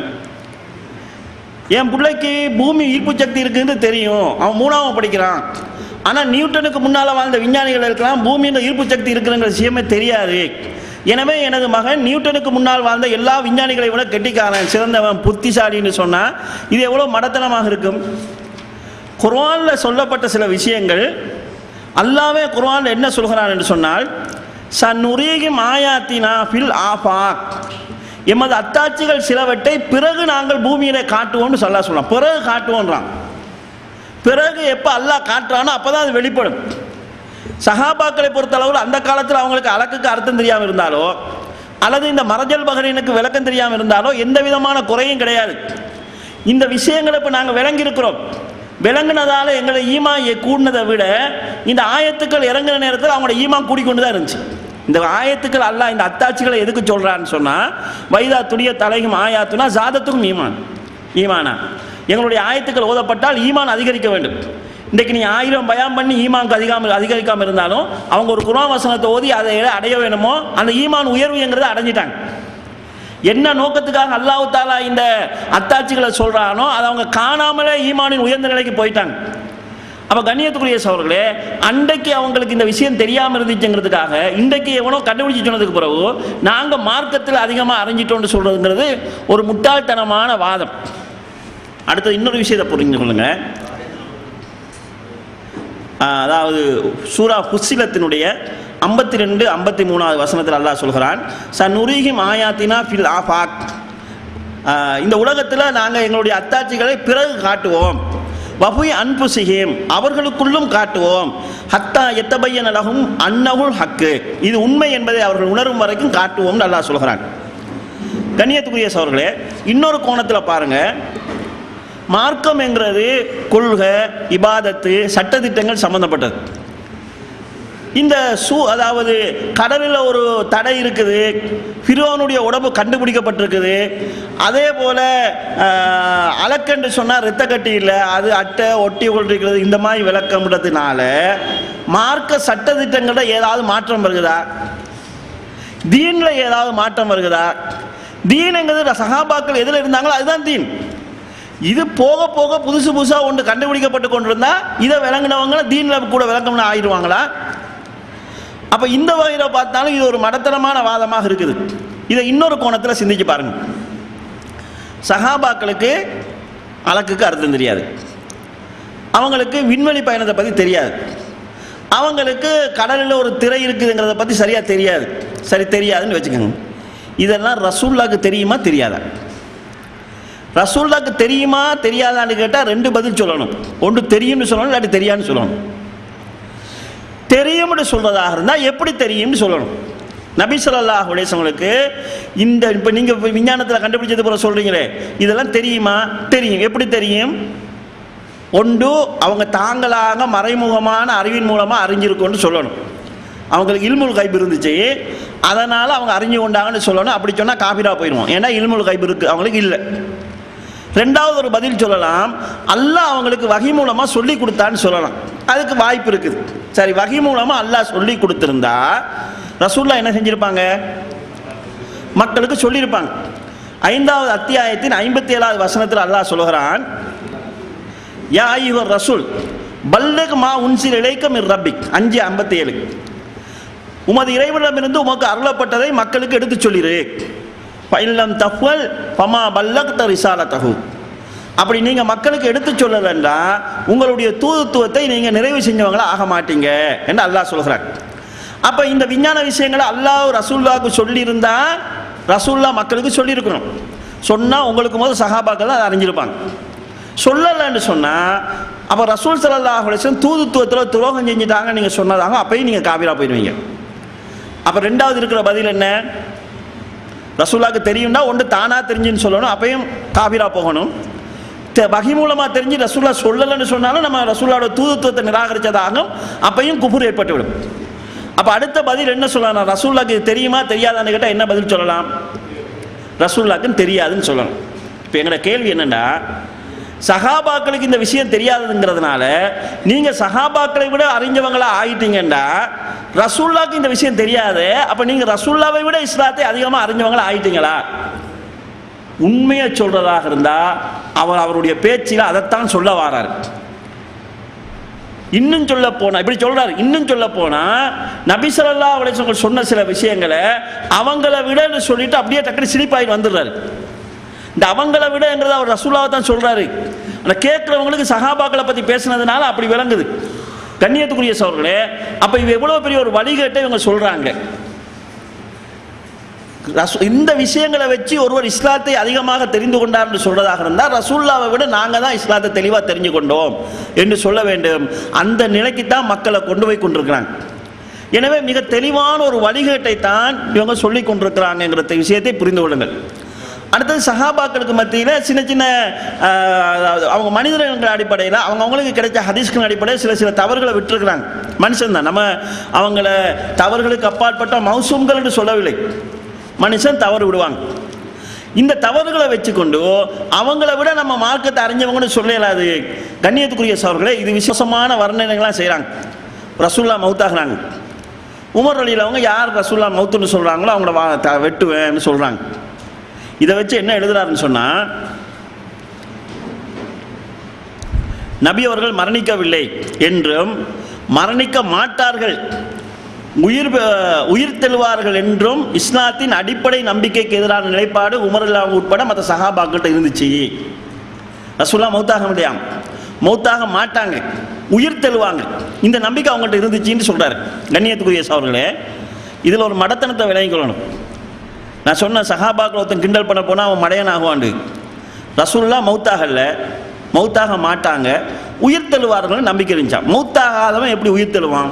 என் பிள்ளைக்கு பூமி ஈர்ப்பு சக்தி இருக்குதுன்னு தெரியும், அவன் மூணாவது படிக்கிறான். ஆனால் நியூட்டனுக்கு முன்னால் வாழ்ந்த விஞ்ஞானிகள் இருக்கலாம் பூமியின் ஈர்ப்பு சக்தி இருக்குதுங்கிற விஷயமே தெரியாது. எனவே எனது மகன் நியூட்டனுக்கு முன்னால் வாழ்ந்த எல்லா விஞ்ஞானிகளை விட கெட்டிக்காரன், சிறந்தவன், புத்திசாலின்னு சொன்னால் இது எவ்வளோ மடத்தனமாக இருக்கும். குர்ஆனில் சொல்லப்பட்ட சில விஷயங்கள் அல்லாஹ்வே குர்ஆனில் என்ன சொல்கிறான் என்று சொன்னால், சன்னுரீஹிம் ஆயாத்தினா ஃபில் ஆஃபாக், எமது அத்தாட்சிகள் சிலவற்றை பிறகு நாங்கள் பூமியிலே காட்டுவோம்னு சொல்ல சொல்லலாம். பிறகு காட்டுவோன்றான். பிறகு எப்போ அல்லாஹ் காட்டுறானோ அப்போ தான் அது வெளிப்படும். சஹாபாக்களை பொறுத்தளவில் அந்த காலத்தில் அவங்களுக்கு அலக்குக்கு அர்த்தம் தெரியாமல் இருந்தாலோ அல்லது இந்த மரஜல் பஹரீனுக்கு விளக்கம் தெரியாமல் இருந்தாலோ எந்த விதமான குறையும் கிடையாது. இந்த விஷயங்களை இப்போ நாங்கள் விளங்கியிருக்கிறோம். விளங்குனதால எங்களை ஈமான் கூடினதை விட இந்த ஆயத்துக்கள் இறங்குற நேரத்தில் அவங்களோட ஈமான் கூடிக்கொண்டு தான் இருந்துச்சு. இந்த ஆயத்துக்கள் அல்லாஹ் இந்த அத்தாட்சிகளை எதுக்கு சொல்கிறான்னு சொன்னால், வைதா துணிய தலையும் ஆயாத்துனா ஜாதத்துக்கும் ஈமான் ஈமானா எங்களுடைய ஆயத்துக்கள் ஓதப்பட்டால் ஈமான் அதிகரிக்க வேண்டும். இன்றைக்கு நீ ஆயிரம் பயம் பண்ணி ஈமானுக்கு அதிகாமல் அதிகரிக்காமல் இருந்தாலும் அவங்க ஒரு குர்ஆன் வசனத்தை ஓதி அதை அடைய வேணுமோ அந்த ஈமான் உயர்வுங்கிறத அடைஞ்சிட்டாங்க. என்ன நோக்கத்துக்காக அல்லாஹ் தஆலா இந்த அத்தாட்சிகளை சொல்கிறானோ அதை அவங்க காணாமலே ஈமானின் உயர்ந்த நிலைக்கு போயிட்டாங்க. அப்போ கண்ணியத்துக்குரிய சகோதரர்களே, அன்றைக்கு அவங்களுக்கு இந்த விஷயம் தெரியாமல் இருந்துச்சுங்கிறதுக்காக இன்றைக்கு எவனோ கண்டுபிடிச்சி சொன்னதுக்கு பிறகு நாங்கள் மார்க்கத்தில் அதிகமாக அறிஞ்சிட்டோன்னு சொல்கிறதுங்கிறது ஒரு முட்டாள்தனமான வாதம். அடுத்தது இன்னொரு விஷயத்தை புரிஞ்சு கொள்ளுங்க. அதாவது சூரா ஃபுஸ்ஸிலத்தினுடைய ஐம்பத்தி ரெண்டு ஐம்பத்தி மூணாவது வசனத்தில் அல்லாஹ் சொல்கிறான், சன்னுரீஹிம் ஆயாத்தினா ஃபில் ஆஃபாக், இந்த உலகத்தில் நாங்கள் எங்களுடைய அத்தாட்சிகளை பிறகு காட்டுவோம், வஃபி அன்புசிஹிம் அவர்களுக்குள்ளும் காட்டுவோம், ஹத்தா எத்தபையன லஹும் அன்னஹுல் ஹக்கு இது உண்மை என்பதை அவர்கள் உணரும் வரைக்கும் காட்டுவோம்னு அல்லாஹ் சொல்கிறான். கண்ணியத்துக்குரிய சகோதரர்களே, இன்னொரு கோணத்தில் பாருங்கள், மார்க்கம் என்கிறது கொள்கை, இபாதத்து, சட்டத்திட்டங்கள் சம்பந்தப்பட்டது. இந்த சூ அதாவது கடலில் ஒரு தடை இருக்குது, ஃபிரௌனுடைய உடம்பு கண்டுபிடிக்கப்பட்டிருக்குது, அதே போல் அலக்கன்று சொன்னால் இரத்த கட்டி இல்லை, அது அட்டை ஒட்டி கொண்டிருக்கிறது, இந்த மாதிரி விளக்கம்ன்றதுனால மார்க்க சட்டத்திட்டங்களில் ஏதாவது மாற்றம் வருகுதா? தீனில் ஏதாவது மாற்றம் வருகுதா? தீனுங்கிறது சஹாபாக்கள் எதில் இருந்தாங்களோ அதுதான் தீன். இது போக போக புதுசு புதுசாக ஒன்று கண்டுபிடிக்கப்பட்டு கொண்டிருந்தா இதை விளங்கினவங்க தீனில் கூட விளக்கம்னு ஆயிடுவாங்களா? அப்போ இந்த வகையில் பார்த்தாலும் இது ஒரு மடத்தனமான வாதமாக இருக்குது. இதை இன்னொரு கோணத்தில் சிந்திச்சு பாருங்க. சஹாபாக்களுக்கு அலக்குக்கு அர்த்தம் தெரியாது, அவங்களுக்கு விண்வெளி பயணத்தை பற்றி தெரியாது, அவங்களுக்கு கடலில் ஒரு திரை இருக்குதுங்கிறத பற்றி சரியாக தெரியாது. சரி, தெரியாதுன்னு வச்சுக்கோங்க. இதெல்லாம் ரசூலுல்லாஹ்க்கு தெரியுமா தெரியாதா? ரசூலுல்லாஹ்க்கு தெரியுமா தெரியாதான்னு கேட்டால் ரெண்டு பதில் சொல்லணும். ஒன்று தெரியும்னு சொல்லணும், இல்லாட்டி தெரியாதுன்னு சொல்லணும். தெரியும்னு சொல்கிறதாக இருந்தால் எப்படி தெரியும்னு சொல்லணும். நபி ஸல்லல்லாஹு அலைஹி வஸல்லும்க்கு இந்த இப்போ நீங்கள் விஞ்ஞானத்தில் கண்டுபிடிச்சது போல சொல்கிறீங்களே, இதெல்லாம் தெரியுமா? தெரியும். எப்படி தெரியும்? ஒன்று அவங்க தாங்களாக மறைமுகமான அறிவின் மூலமாக அறிஞ்சிருக்கோன்னு சொல்லணும். அவங்களுக்கு இல்முல் கைப் இருந்துச்சு, அதனால் அவங்க அறிஞ்சு கொண்டாங்கன்னு சொல்லணும். அப்படி சொன்னால் காபிரா போயிடுவோம், ஏன்னா இல்முல் கைப் இருக்குது அவங்களுக்கு இல்லை. ரெண்டாவது ஒரு பதில் சொல்லலாம், அல்லாஹ் அவங்களுக்கு வஹி மூலமாக சொல்லி கொடுத்தான்னு சொல்லலாம். அதுக்கு வாய்ப்பு இருக்குது. சரி, வஹி மூலமாக அல்லாஹ் சொல்லி கொடுத்துருந்தா ரசூலுல்லாஹ் என்ன செஞ்சுருப்பாங்க? மக்களுக்கு சொல்லியிருப்பாங்க. ஐந்தாவது அத்தியாயத்தின் ஐம்பத்தி ஏழாவது வசனத்தில் அல்லாஹ் சொல்கிறான், யா அய்யுஹர் ரசூல் பல்லிக் மா உன்சில இலைக்க மிர் ரப்பிக், அஞ்சு ஐம்பத்தி ஏழு உமது இறைவனிடமிருந்து உமக்கு அருளப்பட்டதை மக்களுக்கு எடுத்து சொல்லிரு. பைல்லம் தஃவல் பமா பல்லக்த ரிசாலத்தஹு. அப்படி நீங்கள் மக்களுக்கு எடுத்து சொல்லலைன்னா உங்களுடைய தூதுத்துவத்தை நீங்கள் நிறைவு செஞ்சவங்களா ஆக மாட்டீங்க என்று அல்லாஹ் சொல்கிறார். அப்போ இந்த விஞ்ஞான விஷயங்களை அல்லாஹ் ரசூல்லாவுக்கு சொல்லியிருந்தா ரசூல்லா மக்களுக்கு சொல்லியிருக்கணும். சொன்னால் உங்களுக்கு முதல் சஹாபாக்கள் அதை அறிஞ்சிருப்பாங்க. சொல்லலைன்னு சொன்னால் அப்போ ரசூல் ஸல்லல்லாஹு அலைஹி வஸல்லம் தூதுத்துவத்தில் துரோகம் செஞ்சுட்டாங்க நீங்கள் சொன்னதாக அப்பயும் நீங்கள் காபிரா போயிடுவீங்க. அப்போ ரெண்டாவது இருக்கிற பதில் என்ன? ரசூல்லாவுக்கு தெரியும்னா ஒன்று தானாக தெரிஞ்சுன்னு சொல்லணும், அப்பயும் காபிரா போகணும். வகி மூலமாக தெரிஞ்சு ரசூல்லா சொல்லலைன்னு சொன்னாலும் நம்ம ரசூல்லாவோட தூதுத்துவத்தை நிராகரித்ததாகும், அப்பையும் குஃபுர் ஏற்பட்டுவிடும். அப்போ அடுத்த பதில் என்ன சொல்லலாம்? ரசூல்லாவுக்கு தெரியுமா தெரியாதான்னு கேட்டால் என்ன பதில் சொல்லலாம்? ரசூல்லாவுக்குன்னு தெரியாதுன்னு சொல்லணும். இப்போ எங்களோட கேள்வி என்னென்னா, சஹாபாக்களுக்கு இந்த விஷயம் தெரியாதுங்கிறதுனால நீங்கள் சஹாபாக்களை விட அறிஞ்சவங்களா ஆயிட்டீங்கன்னா ரசூல்லாவுக்கு இந்த விஷயம் தெரியாது, அப்போ நீங்கள் ரசூல்லாவை விட இஸ்லாத்தை அதிகமாக அறிஞ்சவங்களா ஆயிட்டீங்களா? உண்மையை சொல்றதாக இருந்தால் அவர் அவருடைய பேச்சில் அதைத்தான் சொல்ல வாரார். இன்னும் சொல்ல போனா இப்படி சொல்றாரு. இன்னும் சொல்ல போனா நபி ஸல்லல்லாஹு அலைஹி வஸல்லம் சொன்ன சில விஷயங்களை அவங்கள விடன்னு சொல்லிட்டு அப்படியே டக்குனு சிரிப்பாகி வந்துடுறாரு. இந்த அவங்கள விடங்கிறத அவர் ரசூலாவை தான் சொல்றாரு. ஆனால் கேட்குறவங்களுக்கு சஹாபாக்களை பற்றி பேசுனதுனால அப்படி விளங்குது. கண்ணியத்துக்குரிய சகோதரர்களே, அப்போ இவ எவ்வளோ பெரிய ஒரு வழிகேட்டை இவங்க சொல்றாங்க. இந்த விஷயங்களை வச்சு ஒருவர் இஸ்லாத்தை அதிகமாக தெரிந்து கொண்டார் என்று சொல்றதாக இருந்தால் ரசூல்லாவை விட நாங்கள் தான் இஸ்லாத்தை தெளிவாக தெரிஞ்சு கொண்டோம் என்று சொல்ல வேண்டும். அந்த நிலைக்கு தான் மக்களை கொண்டு போய் கொண்டிருக்கிறாங்க. எனவே மிக தெளிவான ஒரு வழிகேட்டை தான் இவங்க சொல்லி கொண்டிருக்கிறாங்கிற விஷயத்தை புரிந்து கொள்ளுங்கள். அடுத்தது சஹாபாக்களுக்கு மத்தியில் சின்ன சின்ன அவங்க மனிதர்கள் அடிப்படையில் அவங்க அவங்களுக்கு கிடைச்ச ஹதீஸ்களின் அடிப்படையில் சில சில தவறுகளை விட்டுருக்குறாங்க. மனுஷன் தான், நம்ம அவங்கள தவறுகளுக்கு அப்பாற்பட்ட மௌசூம்கள் என்று சொல்லவில்லை. மனுஷன் தவறு விடுவாங்க. இந்த தவறுகளை வச்சுக்கொண்டு அவங்கள விட நம்ம மார்க்கத்தை அறிஞ்சவங்கன்னு சொல்லலாது. கண்ணியத்துக்குரிய சகோதரர்களே, இது விசேஷமான வர்ணனைகள்லாம் செய்கிறாங்க. ரசூல்லா மௌத்தாகிறாங்க. உமர் ரலியல்லாஹு அவங்க யார் ரசூல்லா மௌத்துன்னு சொல்கிறாங்களோ அவங்கள வெட்டுவேன்னு சொல்கிறாங்க. இதை வச்சு என்ன எழுதுறாருன்னு சொன்னால், நபி அவர்கள் மரணிக்கவில்லை என்றும் மரணிக்க மாட்டார்கள், உயிர் உயிர் தெழுவார்கள் என்றும் இஸ்லாத்தின் அடிப்படை நம்பிக்கைக்கு எதிரான நிலைப்பாடு உமர் ரலியல்லாஹு உட்பட மற்ற சஹாபாக்கிட்ட இருந்துச்சு. ரசூலுல்லாஹ் மௌத்தாக முடியாம மௌத்தாக மாட்டாங்க, உயிர் தெழுவாங்க, இந்த நம்பிக்கை அவங்கள்ட்ட இருந்துச்சுன்னு சொல்றாரு. கண்ணியத்துக்குரிய சகோதரர்களே, இதில் ஒரு மடத்தனத்தை விளங்கிக் கொள்ளணும். நான் சொன்ன சஹாபாக்கள் ஒருத்தன் கிண்டல் பண்ண போனால் அவன் மடையன் ஆகுவாண்டு. ரசூலுல்லாஹ் மௌத்தாகல, மௌத்தாக மாட்டாங்க, உயிர் தெழுவார்கள் நம்பிக்கை இருந்துச்சான். மௌத்தாகாதவன் எப்படி உயிர் தெழுவான்?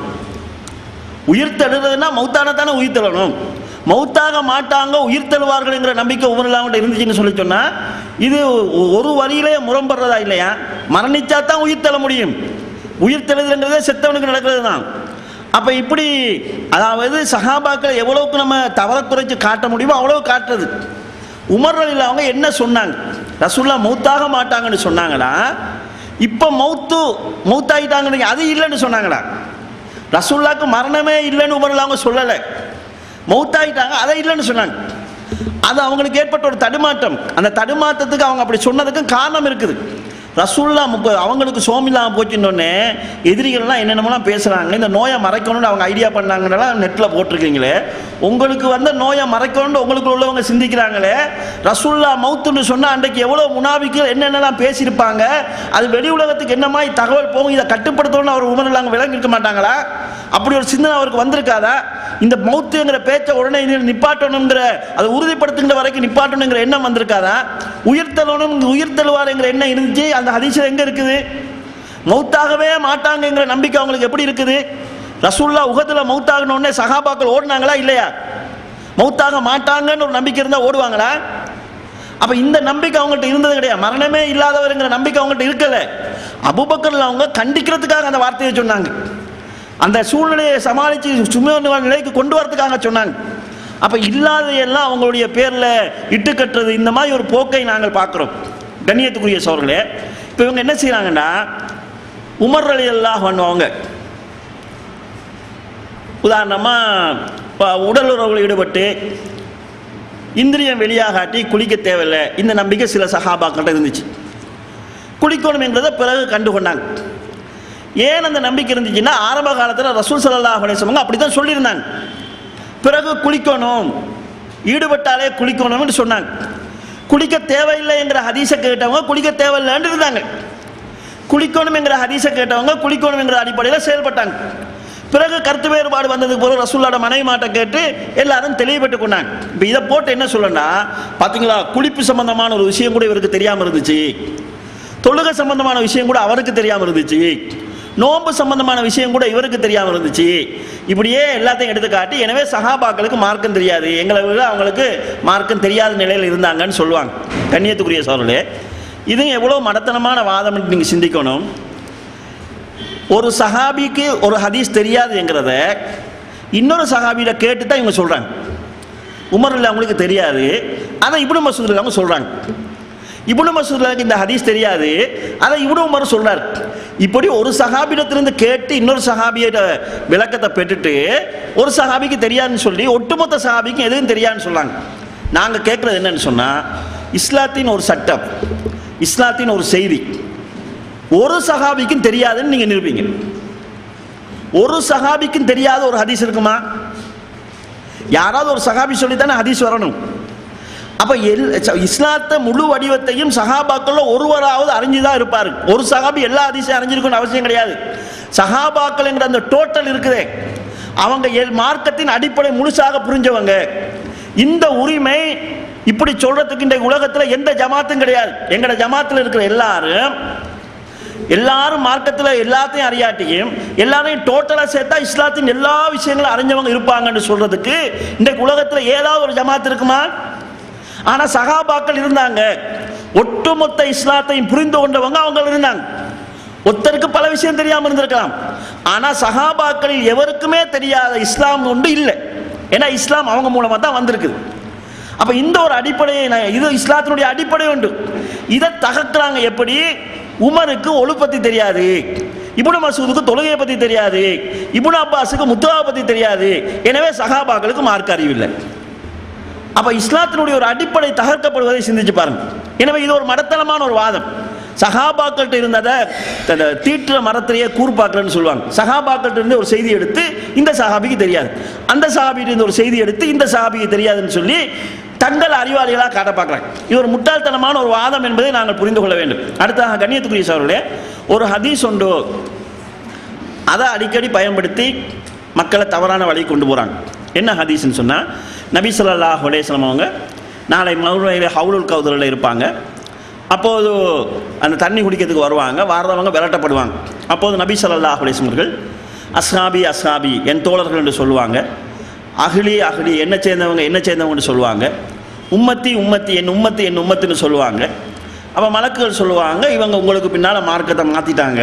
உயிர் தெழுறதுன்னா மௌத்தான தானே உயிர் தெழணும். மௌத்தாக மாட்டாங்க, உயிர் தெழுவார்கள்ங்கிற நம்பிக்கை உமர் ரலியல்லாஹு இருந்துச்சுன்னு சொல்லி சொன்னால் இது ஒரு வரியிலே முரண்படுறதா இல்லையா? மரணிச்சா தான் உயிர் தெழ முடியும். உயிர் தெழுதுங்கிறதே செத்தவனுக்கு நடக்கிறது தான். அப்போ இப்படி அதாவது சஹாபாக்களை எவ்வளவுக்கு நம்ம தவற குறைச்சி காட்ட முடியுமோ அவ்வளவு காட்டுறது. உமர் ரலியல்லாஹு அவங்க என்ன சொன்னாங்க? ரசூலுல்லாஹ் மௌத்தாக மாட்டாங்கன்னு சொன்னாங்களா, இப்போ மௌத்து மௌத்தாயிட்டாங்கன்னு அது இல்லைன்னு சொன்னாங்களா? ரசூலுல்லாஹ்க்கு மரணமே இல்லைன்னு உமர் ரலியல்லாஹு அவங்க சொல்லலை, மௌத்தாயிட்டாங்க அதை இல்லைன்னு சொன்னாங்க. அது அவங்களுக்கு ஏற்பட்ட ஒரு தடுமாற்றம். அந்த தடுமாற்றத்துக்கு அவங்க அப்படி சொன்னதுக்கு காரணம் இருக்குது. ரசூலுல்லாஹ் அவங்களுக்கு சோமில்லாமல் போச்சுன்னொன்னே எதிரிகள்லாம் என்னென்னலாம் பேசுகிறாங்க, இந்த நோயை மறைக்கணும்னு அவங்க ஐடியா பண்ணாங்கன்னா நெட்டில் போட்டிருக்கீங்களே, உங்களுக்கு வந்த நோயை மறைக்கணும்னு உங்களுக்கு உள்ளவங்க சிந்திக்கிறாங்களே. ரசூலுல்லாஹ் மௌத்துன்னு சொன்னால் அன்றைக்கு எவ்வளோ முனாபிக்கள் என்னென்னலாம் பேசியிருப்பாங்க, அது வெளி உலகத்துக்கு என்ன மாதிரி தகவல் போகும், இதை கட்டுப்படுத்தணும்னு அவர் உமர் ரலியல்லாஹு விளங்கி இருக்க மாட்டாங்களா? அப்படி ஒரு சிந்தனை அவருக்கு வந்திருக்காதா? இந்த மௌத்துங்கிற பேச்சை உடனே நிப்பாட்டணுங்கிற அதை உறுதிப்படுத்துகிற வரைக்கும் நிப்பாட்டணுங்கிற எண்ணம் வந்திருக்காதா? உயிர்த்தெழணும் உயிர்த்தெழுவாருங்கிற எண்ணம் இருந்துச்சு. அந்த ஹதீஸில் எங்கே இருக்குது? மௌத்தாகவே மாட்டாங்கங்கிற நம்பிக்கை அவங்களுக்கு எப்படி இருக்குது? ரசூலுல்லாஹ் உஹதில் மௌத்தாகணுன்னே சஹாபாக்கள் ஓடினாங்களா இல்லையா? மௌத்தாக மாட்டாங்கன்னு ஒரு நம்பிக்கை இருந்தால் ஓடுவாங்களா? அப்போ இந்த நம்பிக்கை அவங்கள்ட்ட இருந்தது கிடையாது. மரணமே இல்லாதவருங்கிற நம்பிக்கை அவங்கள்ட்ட இருக்கலை. அபூபக்கர் அவங்க கண்டிக்கிறதுக்காக அந்த வார்த்தையை சொன்னாங்க, அந்த சூழ்நிலையை சமாளித்து சுமூக நிலைக்கு கொண்டு வரதுக்காக சொன்னாங்க. அப்போ இல்லாதையெல்லாம் அவங்களுடைய பேரில் இட்டு கட்டுறது, இந்த மாதிரி ஒரு போக்கை நாங்கள் பார்க்குறோம். கண்ணியத்துக்குரிய சகோதரர்களே, இப்போ இவங்க என்ன செய்கிறாங்கன்னா, உமர் ரலியல்லாஹு அன்ஹு அவங்க உதாரணமாக உடல் உறவுகளில் ஈடுபட்டு இந்திரியம் வெளியாகாட்டி குளிக்க தேவையில்லை, இந்த நம்பிக்கை சில சஹாபாக்கிட்ட இருந்துச்சு. குளிக்கணும் என்றதை பிறகு கண்டுகொண்டாங்க. ஏன் அந்த நம்பிக்கை இருந்துச்சுன்னா, ஆரம்ப காலத்தில் ரசூல் ஸல்லல்லாஹு அலைஹி வஸல்லம் அப்படி தான் சொல்லியிருந்தாங்க. பிறகு குளிக்கணும், ஈடுபட்டாலே குளிக்கணும்னு சொன்னாங்க. குளிக்க தேவையில்லை என்கிற ஹதீஸை கேட்டவங்க குளிக்க தேவையில்லைன்னு இருந்தாங்க. குளிக்கணும் என்கிற ஹதீஸை கேட்டவங்க குளிக்கணும் என்கிற அடிப்படையில் செயல்பட்டாங்க. பிறகு கருத்து வேறுபாடு வந்ததுக்கு பிறகு ரசூலுல்லாஹ்வோட மனைவி மாட்ட கேட்டு எல்லாரும் தெளிவுபட்டு கொண்டாங்க. இப்போ இதை போட்டு என்ன சொல்லணும்னா, பார்த்தீங்களா, குளிப்பு சம்பந்தமான ஒரு விஷயம் கூட இவருக்கு தெரியாமல் இருந்துச்சு, தொழுகை சம்பந்தமான விஷயம் கூட அவருக்கு தெரியாமல் இருந்துச்சு, நோன்பு சம்பந்தமான விஷயம் கூட இவருக்கு தெரியாமல் இருந்துச்சு, இப்படியே எல்லாத்தையும் எடுத்து காட்டி எனவே சஹாபாக்களுக்கு மார்க்கம் தெரியாது, எங்களை விட அவங்களுக்கு மார்க்கம் தெரியாத நிலையில் இருந்தாங்கன்னு சொல்லுவாங்க. கண்ணியத்துக்குரிய சோழர்களே, இது எவ்வளோ மடத்தனமான வாதம் நீங்கள் சிந்திக்கணும். ஒரு சஹாபிக்கு ஒரு ஹதீஸ் தெரியாதுங்கிறத இன்னொரு சஹாபியில கேட்டு தான் இவங்க சொல்கிறாங்க. உமர் இல்லை அவங்களுக்கு தெரியாது, அதை இப்னு மஸ்ஊத் அவங்க சொல்கிறாங்க. இப்னு மஸ்ஊத் இந்த ஹதீஸ் தெரியாது, அதை இப்னு உமர் சொல்கிறார். இப்படி ஒரு சஹாபியிடத்திலிருந்து கேட்டு இன்னொரு சஹாபியோட விளக்கத்தை பெற்றுட்டு ஒரு சஹாபிக்கு தெரியாதுன்னு சொல்லி ஒட்டுமொத்த சஹாபிக்கும் எதுவும் தெரியாதுன்னு சொன்னாங்க. நாங்கள் கேட்குறது என்னன்னு சொன்னால், இஸ்லாத்தின் ஒரு சட்டம், இஸ்லாத்தின் ஒரு செய்தி ஒரு சஹாபிக்கும் தெரியாதுன்னு நீங்கள் நிரூபிங்க. ஒரு சஹாபிக்கும் தெரியாத ஒரு ஹதீஸ் இருக்குமா? யாராவது ஒரு சஹாபி சொல்லித்தானே ஹதீஸ் வரணும். அப்போ எல் இஸ்லாத்தை முழு வடிவத்தையும் சஹாபாக்கள் ஒருவராவது அறிஞ்சுதான் இருப்பார். ஒரு சஹாபி எல்லா ஹதீஸையும் அறிஞ்சிருக்கணும்னு அவசியம் கிடையாது. சஹாபாக்கள் என்ற அந்த டோட்டல் இருக்குதே, அவங்க எல் மார்க்கத்தின் அடிப்படை முழுசாக புரிஞ்சவங்க. இந்த உரிமை இப்படி சொல்றதுக்கு இந்த உலகத்தில் எந்த ஜமாத்தும் கிடையாது. எங்கட ஜமாத்தில் இருக்கிற எல்லாரும் எல்லாரும் மார்க்கத்தில் எல்லாத்தையும் அறியாட்டியும் எல்லாரையும் டோட்டலாக சேர்த்தா இஸ்லாத்தின் எல்லா விஷயங்களும் அறிஞ்சவங்க இருப்பாங்கன்னு சொல்றதுக்கு இந்த உலகத்தில் ஏதாவது ஒரு ஜமாத் இருக்குமா? ஆனால் சஹாபாக்கள் இருந்தாங்க, ஒட்டுமொத்த இஸ்லாத்தையும் புரிந்து கொண்டவங்க அவங்க இருந்தாங்க. ஒருத்தருக்கு பல விஷயம் தெரியாமல் இருந்திருக்கலாம், ஆனால் சஹாபாக்களில் எவருக்குமே தெரியாத இஸ்லாம் ஒன்று இல்லை. ஏன்னா இஸ்லாம் அவங்க மூலமாக தான் வந்திருக்குது. அப்போ இந்த ஒரு அடிப்படையை, இது இஸ்லாத்தினுடைய அடிப்படை உண்டு. இதை தகர்க்கிறாங்க. எப்படி? உமருக்கு ஒழு பற்றி தெரியாது, இப்னு மஸ்ஊதுக்கு தொழுகையை பற்றி தெரியாது, இப்னு அப்பாஸுக்கு முத்துவா பற்றி தெரியாது, எனவே சஹாபாக்களுக்கு மார்க்க அறிவில்லை. அப்போ இஸ்லாத்தினுடைய ஒரு அடிப்படை தகர்க்கப்படுவதை சிந்திச்சு பாருங்க. எனவே இது ஒரு மடத்தனமான ஒரு வாதம். சஹாபாக்கள்கிட்ட இருந்ததை தீட்டுற மரத்திலேயே கூர்பாக்கலன்னு சொல்லுவாங்க. சஹாபாக்கள்கிட்ட இருந்து ஒரு செய்தி எடுத்து இந்த சஹாபிக்கு தெரியாது, அந்த சஹாபிகிட்ட இருந்து ஒரு செய்தி எடுத்து இந்த சஹாபிக்கு தெரியாதுன்னு சொல்லி தங்கள் அறிவாளிகளாக காட்ட பார்க்குறாங்க. இது ஒரு முட்டாள்தனமான ஒரு வாதம் என்பதை நாங்கள் புரிந்து கொள்ள வேண்டும். அடுத்தாக கண்ணியத்துக்குரிய சகோதரர்களே, ஒரு ஹதீஸ் உண்டு, அதை அடிக்கடி பயன்படுத்தி மக்களை தவறான வழி கொண்டு போகிறாங்க. என்ன ஹதீஸ்ன்னு சொன்னால், நபி ஸல்லல்லாஹு அலைஹி வஸல்லம் அவங்க நாளை மறுமையில் ஹவுலுல் கௌதரில் இருப்பாங்க. அப்போது அந்த தண்ணி குடிக்கிறதுக்கு வருவாங்க, வர்றவங்க விரட்டப்படுவாங்க. அப்போது நபி ஸல்லல்லாஹு அலைஹி வஸல்லம் அவர்கள் அஸ்ஹாபி அஸ்ஹாபி என் தோழர்கள் என்று சொல்லுவாங்க, அஹ்லி அஹ்லி என்ன சேர்ந்தவங்க என்ன சேர்ந்தவங்கன்னு சொல்லுவாங்க, உம்மத்தி உம்மத்தி என் உம்மத்தி என் உம்மத்துன்னு சொல்லுவாங்க. அப்போ மலக்குகள் சொல்லுவாங்க, இவங்க உங்களுக்கு பின்னால் மார்க்கத்தை மாற்றிட்டாங்க,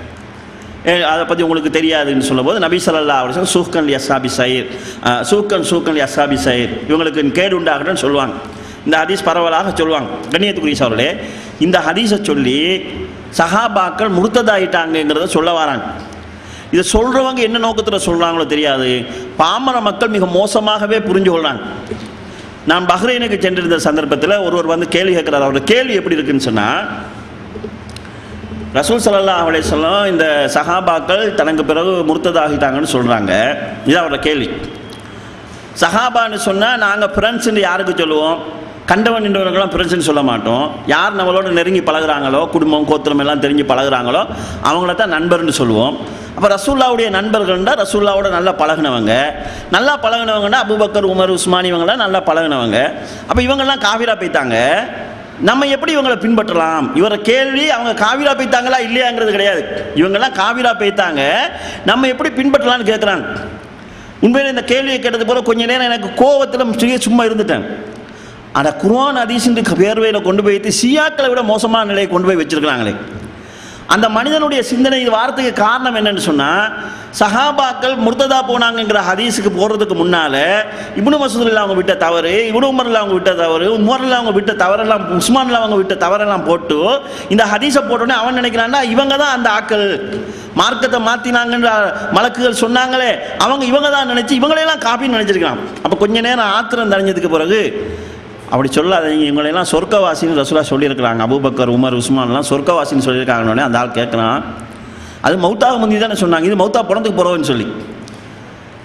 அதை பற்றி உங்களுக்கு தெரியாதுன்னு சொல்லும்போது நபி ஸல்லல்லாஹு அலைஹி வஸல்லம் சூக்கன் லி அஸ்ஹாபி சைர், சூக்கன் சூக்கன் லி அஸ்ஹாபி சைர், இவங்களுக்கு கேடு உண்டாகட்டும்னு சொல்லுவாங்க. இந்த ஹதீஸ் பரவலாக சொல்லுவாங்க. கண்ணியத்துக்குரிய சகோதரர்களே, இந்த ஹதீஸை சொல்லி சஹாபாக்கள் முர்த்ததாயிட்டாங்கிறத சொல்ல வராங்க. இதை சொல்கிறவங்க என்ன நோக்கத்தில் சொல்கிறாங்களோ தெரியாது, பாமர மக்கள் மிக மோசமாகவே புரிஞ்சு கொள்கிறாங்க. நான் பஹ்ரைனுக்கு சென்றிருந்த சந்தர்ப்பத்தில் ஒருவர் வந்து கேள்வி கேட்குறாரு. அவரோட கேள்வி எப்படி இருக்குன்னு சொன்னால், ரசூல் ஸல்லல்லாஹு அலைஹி வஸல்லம் இந்த சஹாபாக்கள் தனக்கு பிறகு முர்த்ததாகிட்டாங்கன்னு சொல்கிறாங்க. இது அவரோட கேள்வி. சஹாபான்னு சொன்னால் நாங்கள் ஃப்ரெண்ட்ஸுன்னு யாருக்கு சொல்லுவோம்? கண்டவன் நின்றவர்களாம் ஃப்ரெண்ட்ஸ்ன்னு சொல்ல மாட்டோம். யார் நம்மளோட நெருங்கி பழகுறாங்களோ, குடும்பம் கோத்திரம் எல்லாம் தெரிஞ்சு பழகுறாங்களோ அவங்கள தான் நண்பர்னு சொல்லுவோம். அப்போ ரசூல்லாவுடைய நண்பர்கள்னா ரசூல்லாவோட நல்லா பழகினவங்க, நல்லா பழகினவங்கன்னா அபூபக்கர் உமர் உஸ்மான் இவங்களாம் நல்லா பழகினவங்க. அப்போ இவங்கெல்லாம் காவிரா போய்த்தாங்க, நம்ம எப்படி இவங்களை பின்பற்றலாம்? இவரை கேள்வி அவங்க காவிரா போய்த்தாங்களா இல்லையாங்கிறது கிடையாது. இவங்கெல்லாம் காவிரா போய்த்தாங்க, நம்ம எப்படி பின்பற்றலாம்னு கேட்குறாங்க. உண்மையிலே இந்த கேள்வியை கேட்டது போல கொஞ்ச நேரம் எனக்கு கோவத்தில் சும்மா இருந்துட்டேன். ஆனால் குர்ஆன் ஹதீஸின் பேர்வையில் கொண்டு போய்த்து ஷியாக்களை விட மோசமான நிலையை கொண்டு போய் வச்சிருக்கிறாங்களே. அந்த மனிதனுடைய சிந்தனை இது வார்த்தைக்கு காரணம் என்னன்னு சொன்னால், சஹாபாக்கள் முர்த்ததா போனாங்கிற ஹதீஸுக்கு போகிறதுக்கு முன்னால் இப்னு மஸ்ஊத் அவங்க விட்ட தவறு, இப்னு உமர்ல அவங்க விட்ட தவறு, உமர்ல அவங்க விட்ட தவறெல்லாம், உஸ்மான்ல அவங்க விட்ட தவறெல்லாம் போட்டு இந்த ஹதீஸை போட்டோன்னே அவன் நினைக்கிறான்னா இவங்க தான் அந்த ஆக்கள், மார்க்கத்தை மாற்றினாங்கன்ற மலக்குகள் சொன்னாங்களே அவங்க இவங்க தான் நினச்சி இவங்களையெல்லாம் காப்பின்னு நினச்சிருக்கான். அப்போ கொஞ்ச நேரம் ஆத்திரம் தணிஞ்சதுக்கு பிறகு அப்படி சொல்லாதீங்க, இவங்களெல்லாம் சொர்க்கவாசின்னு ரசூலுல்லாஹ் சொல்லியிருக்கிறாங்க, அபூபக்கர் உமர் உஸ்மான்லாம் சொர்க்கவாசின்னு சொல்லியிருக்காங்கன்னே அந்த ஆள் கேட்குறான். அது மௌத்தாக முந்தி தானே சொன்னாங்க, இது மௌத்தா பிறந்துக்கு போகிறோன்னு சொல்லி.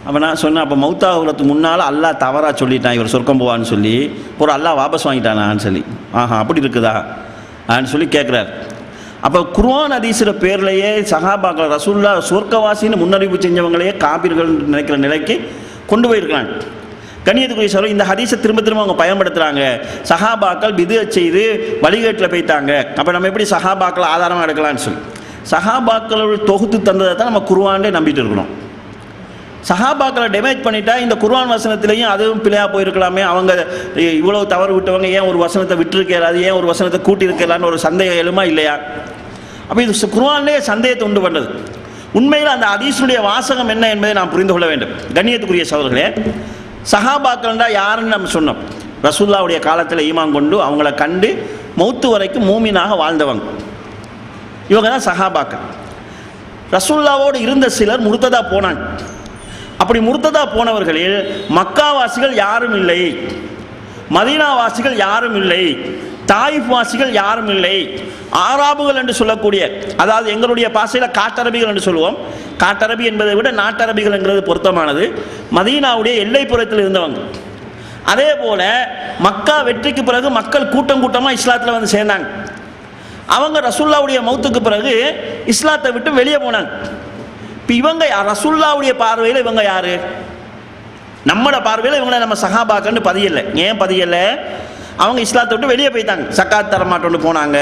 அப்போ நான் சொன்னேன், அப்போ மௌத்தாகிறதுக்கு முன்னால் அல்லாஹ் தவறாக சொல்லிட்டான் இவர் சொர்க்கம் போவான்னு சொல்லி, ஒரு அல்லாஹ் வாபஸ் வாங்கிட்டானான்னு சொல்லி. ஆஹா அப்படி இருக்குதா அப்படின்னு சொல்லி கேட்குறாரு. அப்போ குர்ஆன் ஹதீஸில் பேர்லையே சஹாபாக்கள் ரசூலுல்லாஹ் சொர்க்கவாசின்னு முன்னறிவிப்பு செஞ்சவங்களையே காபிர்கள் நினைக்கிற நிலைக்கு கொண்டு போயிருக்கிறாங்க. கண்ணியத்துக்குரிய சகோதரர்களே, இந்த ஹதீஸை திரும்ப திரும்ப அவங்க பயன்படுத்துகிறாங்க. சஹாபாக்கள் பிதுஅத் செய்து வழிகேட்டில் போய்த்தாங்க, அப்போ நம்ம எப்படி சஹாபாக்களை ஆதாரமாக எடுக்கலான்னு சொல்லி சஹாபாக்களோட தொகுத்து தந்ததை தான் நம்ம குர்ஆனே நம்பிட்டு இருக்கணும். சஹாபாக்களை டேமேஜ் பண்ணிட்டா இந்த குர்ஆன் வசனத்திலையும் அதுவும் பிழையாக போயிருக்கலாமே, அவங்க இவ்வளோ தவறு விட்டவங்க ஏன் ஒரு வசனத்தை விட்டுருக்கிறாது, ஏன் ஒரு வசனத்தை கூட்டியிருக்கலான்னு ஒரு சந்தேகம் எழுமா இல்லையா? அப்போ இது குர்ஆன்லேயே சந்தேகத்தை உண்டு பண்ணது. உண்மையில் அந்த ஹதீஸுடைய வாசகம் என்ன என்பதை நாம் புரிந்து கொள்ள வேண்டும். கண்ணியத்துக்குரிய சகோதரர்களே, சஹாபாக்கள்டா யாருன்னு நம்ம சொன்னோம். ரசூலுல்லாஹ்வுடைய காலத்தில் ஈமான் கொண்டு அவங்கள கண்டு மௌத்து வரைக்கும் மூமினாக வாழ்ந்தவங்க, இவங்க தான் சஹாபாக்கள். ரசூலுல்லாஹ்வோடு இருந்த சிலர் முர்த்ததா போனாங்க. அப்படி முர்த்ததா போனவர்களில் மக்காவாசிகள் யாரும் இல்லை, மதீனாவாசிகள் யாரும் இல்லை, தாயிஃப் வாசிகள் யாரும் இல்லை, ஆராபுகள் என்று சொல்லக்கூடிய, அதாவது எங்களுடைய பாசையில் காட்டரபிகள் என்று சொல்லுவோம். காட்டரபி என்பதை விட நாட்டரபிகள் என்கிறது பொருத்தமானது. மதீனாவுடைய எல்லைப்புறத்தில் இருந்தவங்க. அதே போல மக்கா வெற்றிக்கு பிறகு மக்கள் கூட்டம் கூட்டமாக இஸ்லாத்தில் வந்து சேர்ந்தாங்க. அவங்க ரசூலுல்லாஹ்வுடைய மௌத்துக்கு பிறகு இஸ்லாத்தை விட்டு வெளியே போனாங்க. இப்போ இவங்க ரசூலுல்லாஹ்வுடைய பார்வையில் இவங்க யாரு? நம்மளோட பார்வையில் இவங்களை நம்ம சஹாபாக்கன்னு பதியலை. ஏன் பதியலை? அவங்க இஸ்லாத்தை விட்டு வெளியே போயிட்டாங்க. சக்காத் தரமாட்டோன்னு போனாங்க,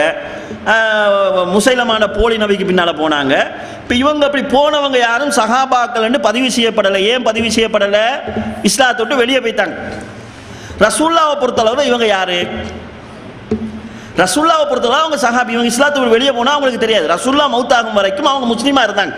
முசைலமான போலி நபிக்கு பின்னால் போனாங்க. இப்போ இவங்க அப்படி போனவங்க யாரும் சஹாபாக்கள்னு பதிவு செய்யப்படலை. ஏன் பதிவு செய்யப்படலை? இஸ்லாத்தை விட்டு வெளியே போயிட்டாங்க. ரசூலுல்லாஹ்வை பொறுத்தளவில் இவங்க யாரு? ரசூலுல்லாஹ்வை பொறுத்தளவு அவங்க சஹாபி. இவங்க இஸ்லாத்தை விட்டு வெளியே போனால் அவங்களுக்கு தெரியாது. ரசூலுல்லாஹ் மௌத்தாகும் வரைக்கும் அவங்க முஸ்லீமாக இருந்தாங்க.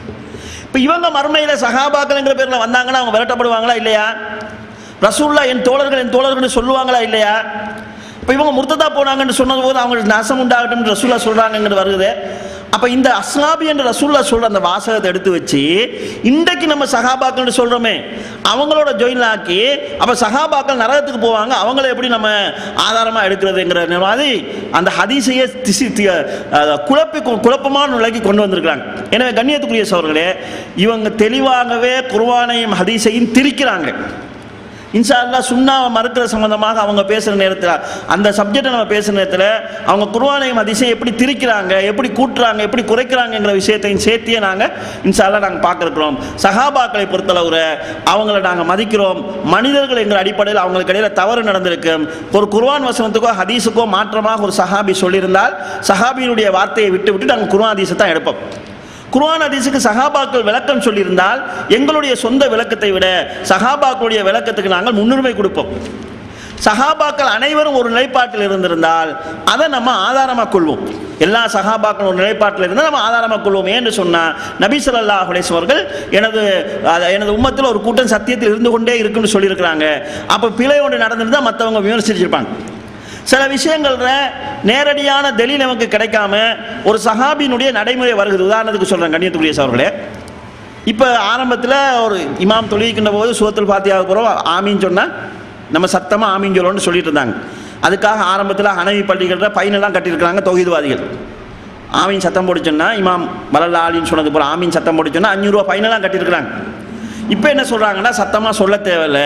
இப்போ இவங்க மறுமையில் சஹாபாக்கள்ங்கிற பேரில் வந்தாங்கன்னா அவங்க விரட்டப்படுவாங்களா இல்லையா? ரசூலுல்லாஹ் என் தோழர்கள் என் தோழர்கள்னு சொல்லுவாங்களா இல்லையா? இப்போ இவங்க முர்த்ததா போனாங்கன்னு சொன்னது போது அவங்களுக்கு நாசம் உண்டாகட்டும் ரசூலுல்லாஹ் சொல்கிறாங்கன்னு வருது. அப்போ இந்த அஸ்ஹாபி என்று ரசூலுல்லாஹ் சொல்கிற அந்த வாசகத்தை எடுத்து வச்சு இன்றைக்கு நம்ம சஹாபாக்கள்னு சொல்கிறோமே அவங்களோட ஜாயின் ஆக்கி, அப்போ சஹாபாக்கள் நரகத்துக்கு போவாங்க, அவங்கள எப்படி நம்ம ஆதாரமாக எடுக்கிறதுங்கிற மாதிரி அந்த ஹதீஸையே திசி குழப்பி குழப்பமான நிலைக்கு கொண்டு வந்திருக்கிறாங்க. எனவே கண்ணியத்துக்குரிய சகோதரர்களே, இவங்க தெளிவாகவே குர்ஆனையும் ஹதீஸையும் திரிக்கிறாங்க. இன்ஷா அல்லாஹ் சுன்னாவை மறுக்கிற சம்பந்தமாக அவங்க பேசுகிற நேரத்தில், அந்த சப்ஜெக்டை நம்ம பேசுகிற நேரத்தில் அவங்க குர்ஆனையும் ஹதீஸையும் எப்படி திரிக்கிறாங்க, எப்படி கூட்டுறாங்க, எப்படி குறைக்கிறாங்கங்கிற விஷயத்தையும் சேர்த்தியே நாங்கள் இன்ஷா அல்லாஹ் நாங்கள் பார்க்குறோம். சஹாபாக்களை பொறுத்தளவுல அவங்கள நாங்கள் மதிக்கிறோம். மனிதர்கள் எங்கள் அடிப்படையில் அவங்களுக்கு இடையில தவறு நடந்திருக்கு. ஒரு குர்ஆன் வசனத்துக்கோ ஹதீஸுக்கோ மாற்றமாக ஒரு சஹாபி சொல்லியிருந்தால் சஹாபியினுடைய வார்த்தையை விட்டு விட்டு நாங்கள் குர்ஆன் ஹதீஸை தான் எடுப்போம். குர்ஆன் ஹதீஸுக்கு சஹாபாக்கள் விளக்கம் சொல்லியிருந்தால் எங்களுடைய சொந்த விளக்கத்தை விட சஹாபாக்களுடைய விளக்கத்துக்கு நாங்கள் முன்னுரிமை கொடுப்போம். சஹாபாக்கள் அனைவரும் ஒரு நிலைப்பாட்டில் இருந்திருந்தால் அதை நம்ம ஆதாரமாக கொள்வோம். எல்லா சஹாபாக்கள் ஒரு நிலைப்பாட்டில் இருந்தால் நம்ம ஆதாரமாக கொள்வோம். ஏன்னு சொன்னால் நபி ஸல்லல்லாஹு அலைஹி வஸல்லம் அவர்கள் எனது எனது உம்மத்தில் ஒரு கூட்டம் சத்தியத்தில் இருந்து கொண்டே இருக்குன்னு சொல்லியிருக்கிறாங்க. அப்போ பிழை ஒன்று நடந்திருந்தால் மற்றவங்க விமர்சிச்சிருப்பாங்க. சில விஷயங்கள்ல நேரடியான தெளிவு நமக்கு கிடைக்காம ஒரு சஹாபியினுடைய நடைமுறை வருகிறது. உதாரணத்துக்கு சொல்கிறேன் கண்ணியத்துக்குரிய சகோதரர்களே, இப்போ ஆரம்பத்தில் ஒரு இமாம் தொழுகின்ற போது சூரத்துல் ஃபாத்திஹாவுக்கு போகிறோம் ஆமீன் சொன்னால் நம்ம சத்தமாக ஆமீன் சொல்லணும்னு சொல்லிட்டு இருந்தாங்க. அதுக்காக ஆரம்பத்தில் ஹனவி பள்ளிகளில் பையனெல்லாம் கட்டியிருக்கிறாங்க தௌஹீத்வாதிகள். ஆமீன் சத்தம் போட்டு சொன்னால் இமாம் வலல்லா ஆலின்னு சொன்னது போல் ஆமீன் சத்தம் போட்டு சொன்னால் அஞ்சூறுரூவா பையனெல்லாம் கட்டியிருக்கிறாங்க. இப்போ என்ன சொல்கிறாங்கன்னா சத்தமாக சொல்ல தேவையில்லை.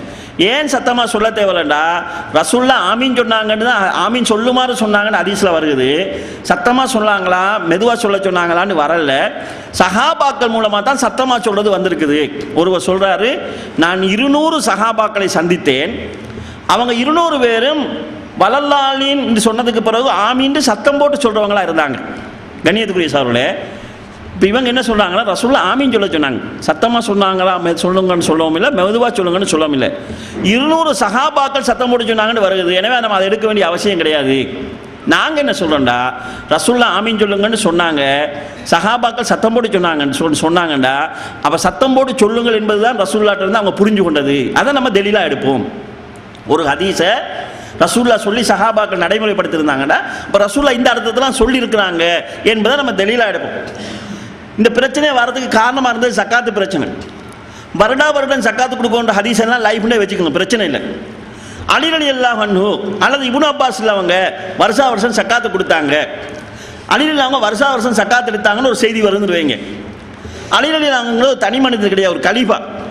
ஏன் சத்தமாக சொல்ல தேவையில்லண்டா ரசூலுல்லாஹ் ஆமீன் சொன்னாங்கன்னு தான் ஆமீன் சொல்லுமாறு சொன்னாங்கன்னு ஹதீஸில் வருது. சத்தமாக சொன்னாங்களா மெதுவாக சொல்ல சொன்னாங்களான்னு வரல. சஹாபாக்கள் மூலமாக தான் சத்தமாக சொல்கிறது வந்திருக்குது. ஒருவர் சொல்கிறாரு, நான் இருநூறு சஹாபாக்களை சந்தித்தேன், அவங்க இருநூறு பேரும் வலல்லாலின் என்று சொன்னதுக்கு பிறகு ஆமீன் சத்தம் போட்டு சொல்கிறவங்களா இருந்தாங்க. கண்ணியத்துக்குரிய சகோதரர்களே, இப்போ இவங்க என்ன சொல்கிறாங்கன்னா ரசூலுல்லாஹ் ஆமீன் சொல்ல சொன்னாங்க, சத்தமாக சொன்னாங்களா சொல்லுங்கன்னு சொல்லவும் இல்லை, மெதுவாக சொல்லுங்கன்னு சொல்லவும் இல்லை. இருநூறு சஹாபாக்கள் சத்தம் போட்டு சொன்னாங்கன்னு வருது. எனவே நம்ம அதை எடுக்க வேண்டிய அவசியம் கிடையாது. நாங்கள் என்ன சொல்கிறோம்டா ரசூலுல்லாஹ் ஆமீன் சொல்லுங்கன்னு சொன்னாங்க, சஹாபாக்கள் சத்தம் போட்டு சொன்னாங்கன்னு சொல்லி சொன்னாங்கண்டா அப்போ சத்தம் போட்டு சொல்லுங்கள் என்பது தான் ரசூலுல்லாஹ்ட்ட இருந்து அவங்க புரிஞ்சு கொண்டது. அதை நம்ம தெளிவாக எடுப்போம். ஒரு ஹதீஸை ரசூலுல்லாஹ் சொல்லி சஹாபாக்கள் நடைமுறைப்படுத்தியிருந்தாங்கடா இப்போ ரசூலுல்லாஹ் இந்த அர்த்தத்தெல்லாம் சொல்லியிருக்கிறாங்க என்பதை நம்ம தெளிவாக எடுப்போம். இந்த பிரச்சனை வர்றதுக்கு காரணமாக இருந்தது சக்காத்து பிரச்சனை. வருடா வருடம் சக்காத்து கொடுக்கணுன்ற ஹதீஸ் எல்லாம் லைஃப்லேயே வச்சுக்கணும், பிரச்சனை இல்லை. அலி ரலியல்லாஹு அன்ஹு அல்லது இப்னு அப்பாஸ் அவங்க வருஷா வருஷம் சக்காத்து கொடுத்தாங்க, அலி ரலியல்லாஹு அவங்க வருஷா வருஷம் சக்காத்து எடுத்தாங்கன்னு ஒரு செய்தி வருதுன்னு வைங்க. அலி ரலியல்லாஹு அவங்க தனி மனிதர் கிடையாது, ஒரு கலீஃபா.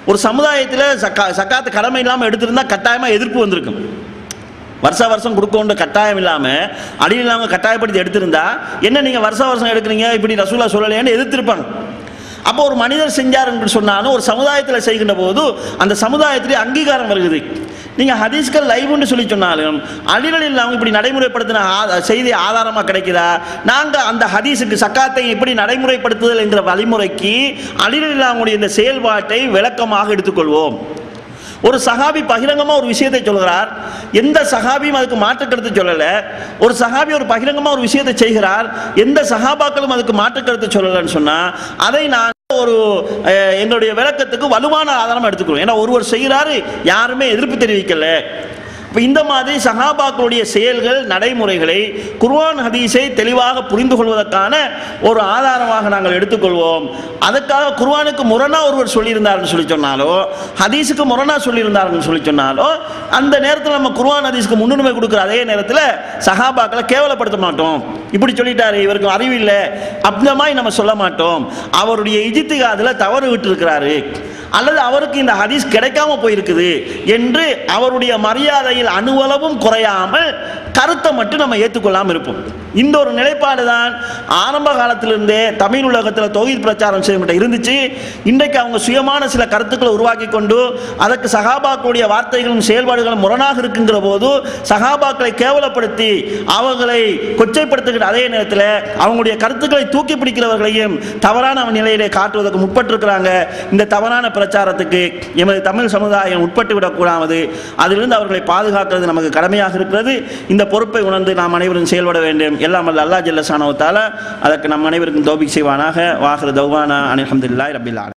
ஒரு சமுதாயத்தில் சக்கா சக்காத்து கடமை இல்லாமல் எடுத்திருந்தா கட்டாயமாக எதிர்ப்பு வந்திருக்கும். வருஷ வருஷம் கொடுக்கணும் கட்டாயம் இல்லாமல் அடியில் இல்லாமல் கட்டாயப்படுத்தி எடுத்திருந்தா என்ன நீங்கள் வருஷ வருஷம் எடுக்கிறீங்க இப்படி ரசூலா சொல்லலையான்னு எதிர்த்திருப்பாங்க. அப்போ ஒரு மனிதர் செஞ்சார் என்று சொன்னாலும் ஒரு சமுதாயத்தில் செய்கின்ற போது அந்த சமுதாயத்திலே அங்கீகாரம் வருகிறது. நீங்கள் ஹதீஸ்கள் லைவ்னு சொல்லி சொன்னாலும் அலிகள் இல்லாமல் இப்படி நடைமுறைப்படுத்தின செய்தி ஆதாரமாக கிடைக்குதா? நாங்கள் அந்த ஹதீஸுக்கு சக்காத்தை எப்படி நடைமுறைப்படுத்துதல் என்கிற வழிமுறைக்கு அலிகள் இல்லாமலுடைய இந்த செயல்பாட்டை விளக்கமாக எடுத்துக்கொள்வோம். ஒரு சஹாபி பகிரங்கமாக ஒரு விஷயத்தை சொல்கிறார், எந்த சஹாபியும் அதுக்கு மாற்று கருத்து சொல்லலை. ஒரு சஹாபி ஒரு பகிரங்கமாக ஒரு விஷயத்தை செய்கிறார், எந்த சஹாபாக்களும் அதுக்கு மாற்று கருத்து சொல்லலைன்னு சொன்னால் அதை நான் ஒரு என்னுடைய விளக்கத்துக்கு வலுவான ஆதாரம் எடுத்துக்கிறோம். ஏன்னா ஒருவர் செய்கிறாரு, யாருமே எதிர்ப்பு தெரிவிக்கல. இப்போ இந்த மாதிரி சஹாபாக்களுடைய செயல்கள் நடைமுறைகளை குர்ஆன் ஹதீஸை தெளிவாக புரிந்து கொள்வதற்கான ஒரு ஆதாரமாக நாங்கள் எடுத்துக்கொள்வோம். அதுக்காக குர்ஆனுக்கு முரணா ஒருவர் சொல்லியிருந்தார்னு சொல்லி சொன்னாலோ ஹதீஸுக்கு முரணா சொல்லியிருந்தார்னு சொல்லி சொன்னாலோ அந்த நேரத்தில் நம்ம குர்ஆன் ஹதீஸுக்கு முன்னுரிமை கொடுக்குற அதே நேரத்தில் சஹாபாக்களை கேவலப்படுத்த மாட்டோம். இப்படி சொல்லிட்டாரு, இவருக்கு அறிவு இல்லை அந்த மாதிரி நம்ம சொல்ல மாட்டோம். அவருடைய இஜ்திஹாதுல தவறு விட்டு இருக்கிறாரு அல்லது அவருக்கு இந்த ஹதீஸ் கிடைக்காம போயிருக்குது என்று அவருடைய மரியாதையில் அணுவளவும் குறையாமல் கருத்தை மட்டும் நம்ம ஏற்றுக்கொள்ளாமல் இருப்போம். இந்த ஒரு நிலைப்பாடு தான் ஆரம்ப காலத்திலிருந்தே தமிழ் உலகத்தில் தௌஹீத் பிரச்சாரம் செய்யப்பட்ட இருந்துச்சு. இன்றைக்கு அவங்க சுயமான சில கருத்துக்களை உருவாக்கி கொண்டு அதற்கு சஹாபாக்களுடைய வார்த்தைகளும் செயல்பாடுகளும் முரணாக இருக்குங்கிற போது சஹாபாக்களை கேவலப்படுத்தி அவர்களை கொச்சைப்படுத்துகிற அதே நேரத்தில் அவங்களுடைய கருத்துக்களை தூக்கி பிடிக்கிறவர்களையும் தவறான நிலையிலே காட்டுவதற்கு முற்பட்டிருக்கிறாங்க. இந்த தவறான பிரச்சாரத்துக்கு எமது தமிழ் சமுதாயம் உட்பட்டு விடக்கூடாது. அதிலிருந்து அவர்களை பாதுகாக்கிறது நமக்கு கடமையாக இருக்கிறது. இந்த பொறுப்பை உணர்ந்து நாம் அனைவரும் செயல்பட வேண்டும். எல்லாம் வல்ல அல்லாஹ் ஜல்ல ஷானஹு வ தஆலா அதற்கு நம் அனைவருக்கும் தௌஃபீக் செய்வானாக. வாஹிரு தௌவானா அனில் ஹம்துலில்லாஹி ரப்பில் ஆலமீன்.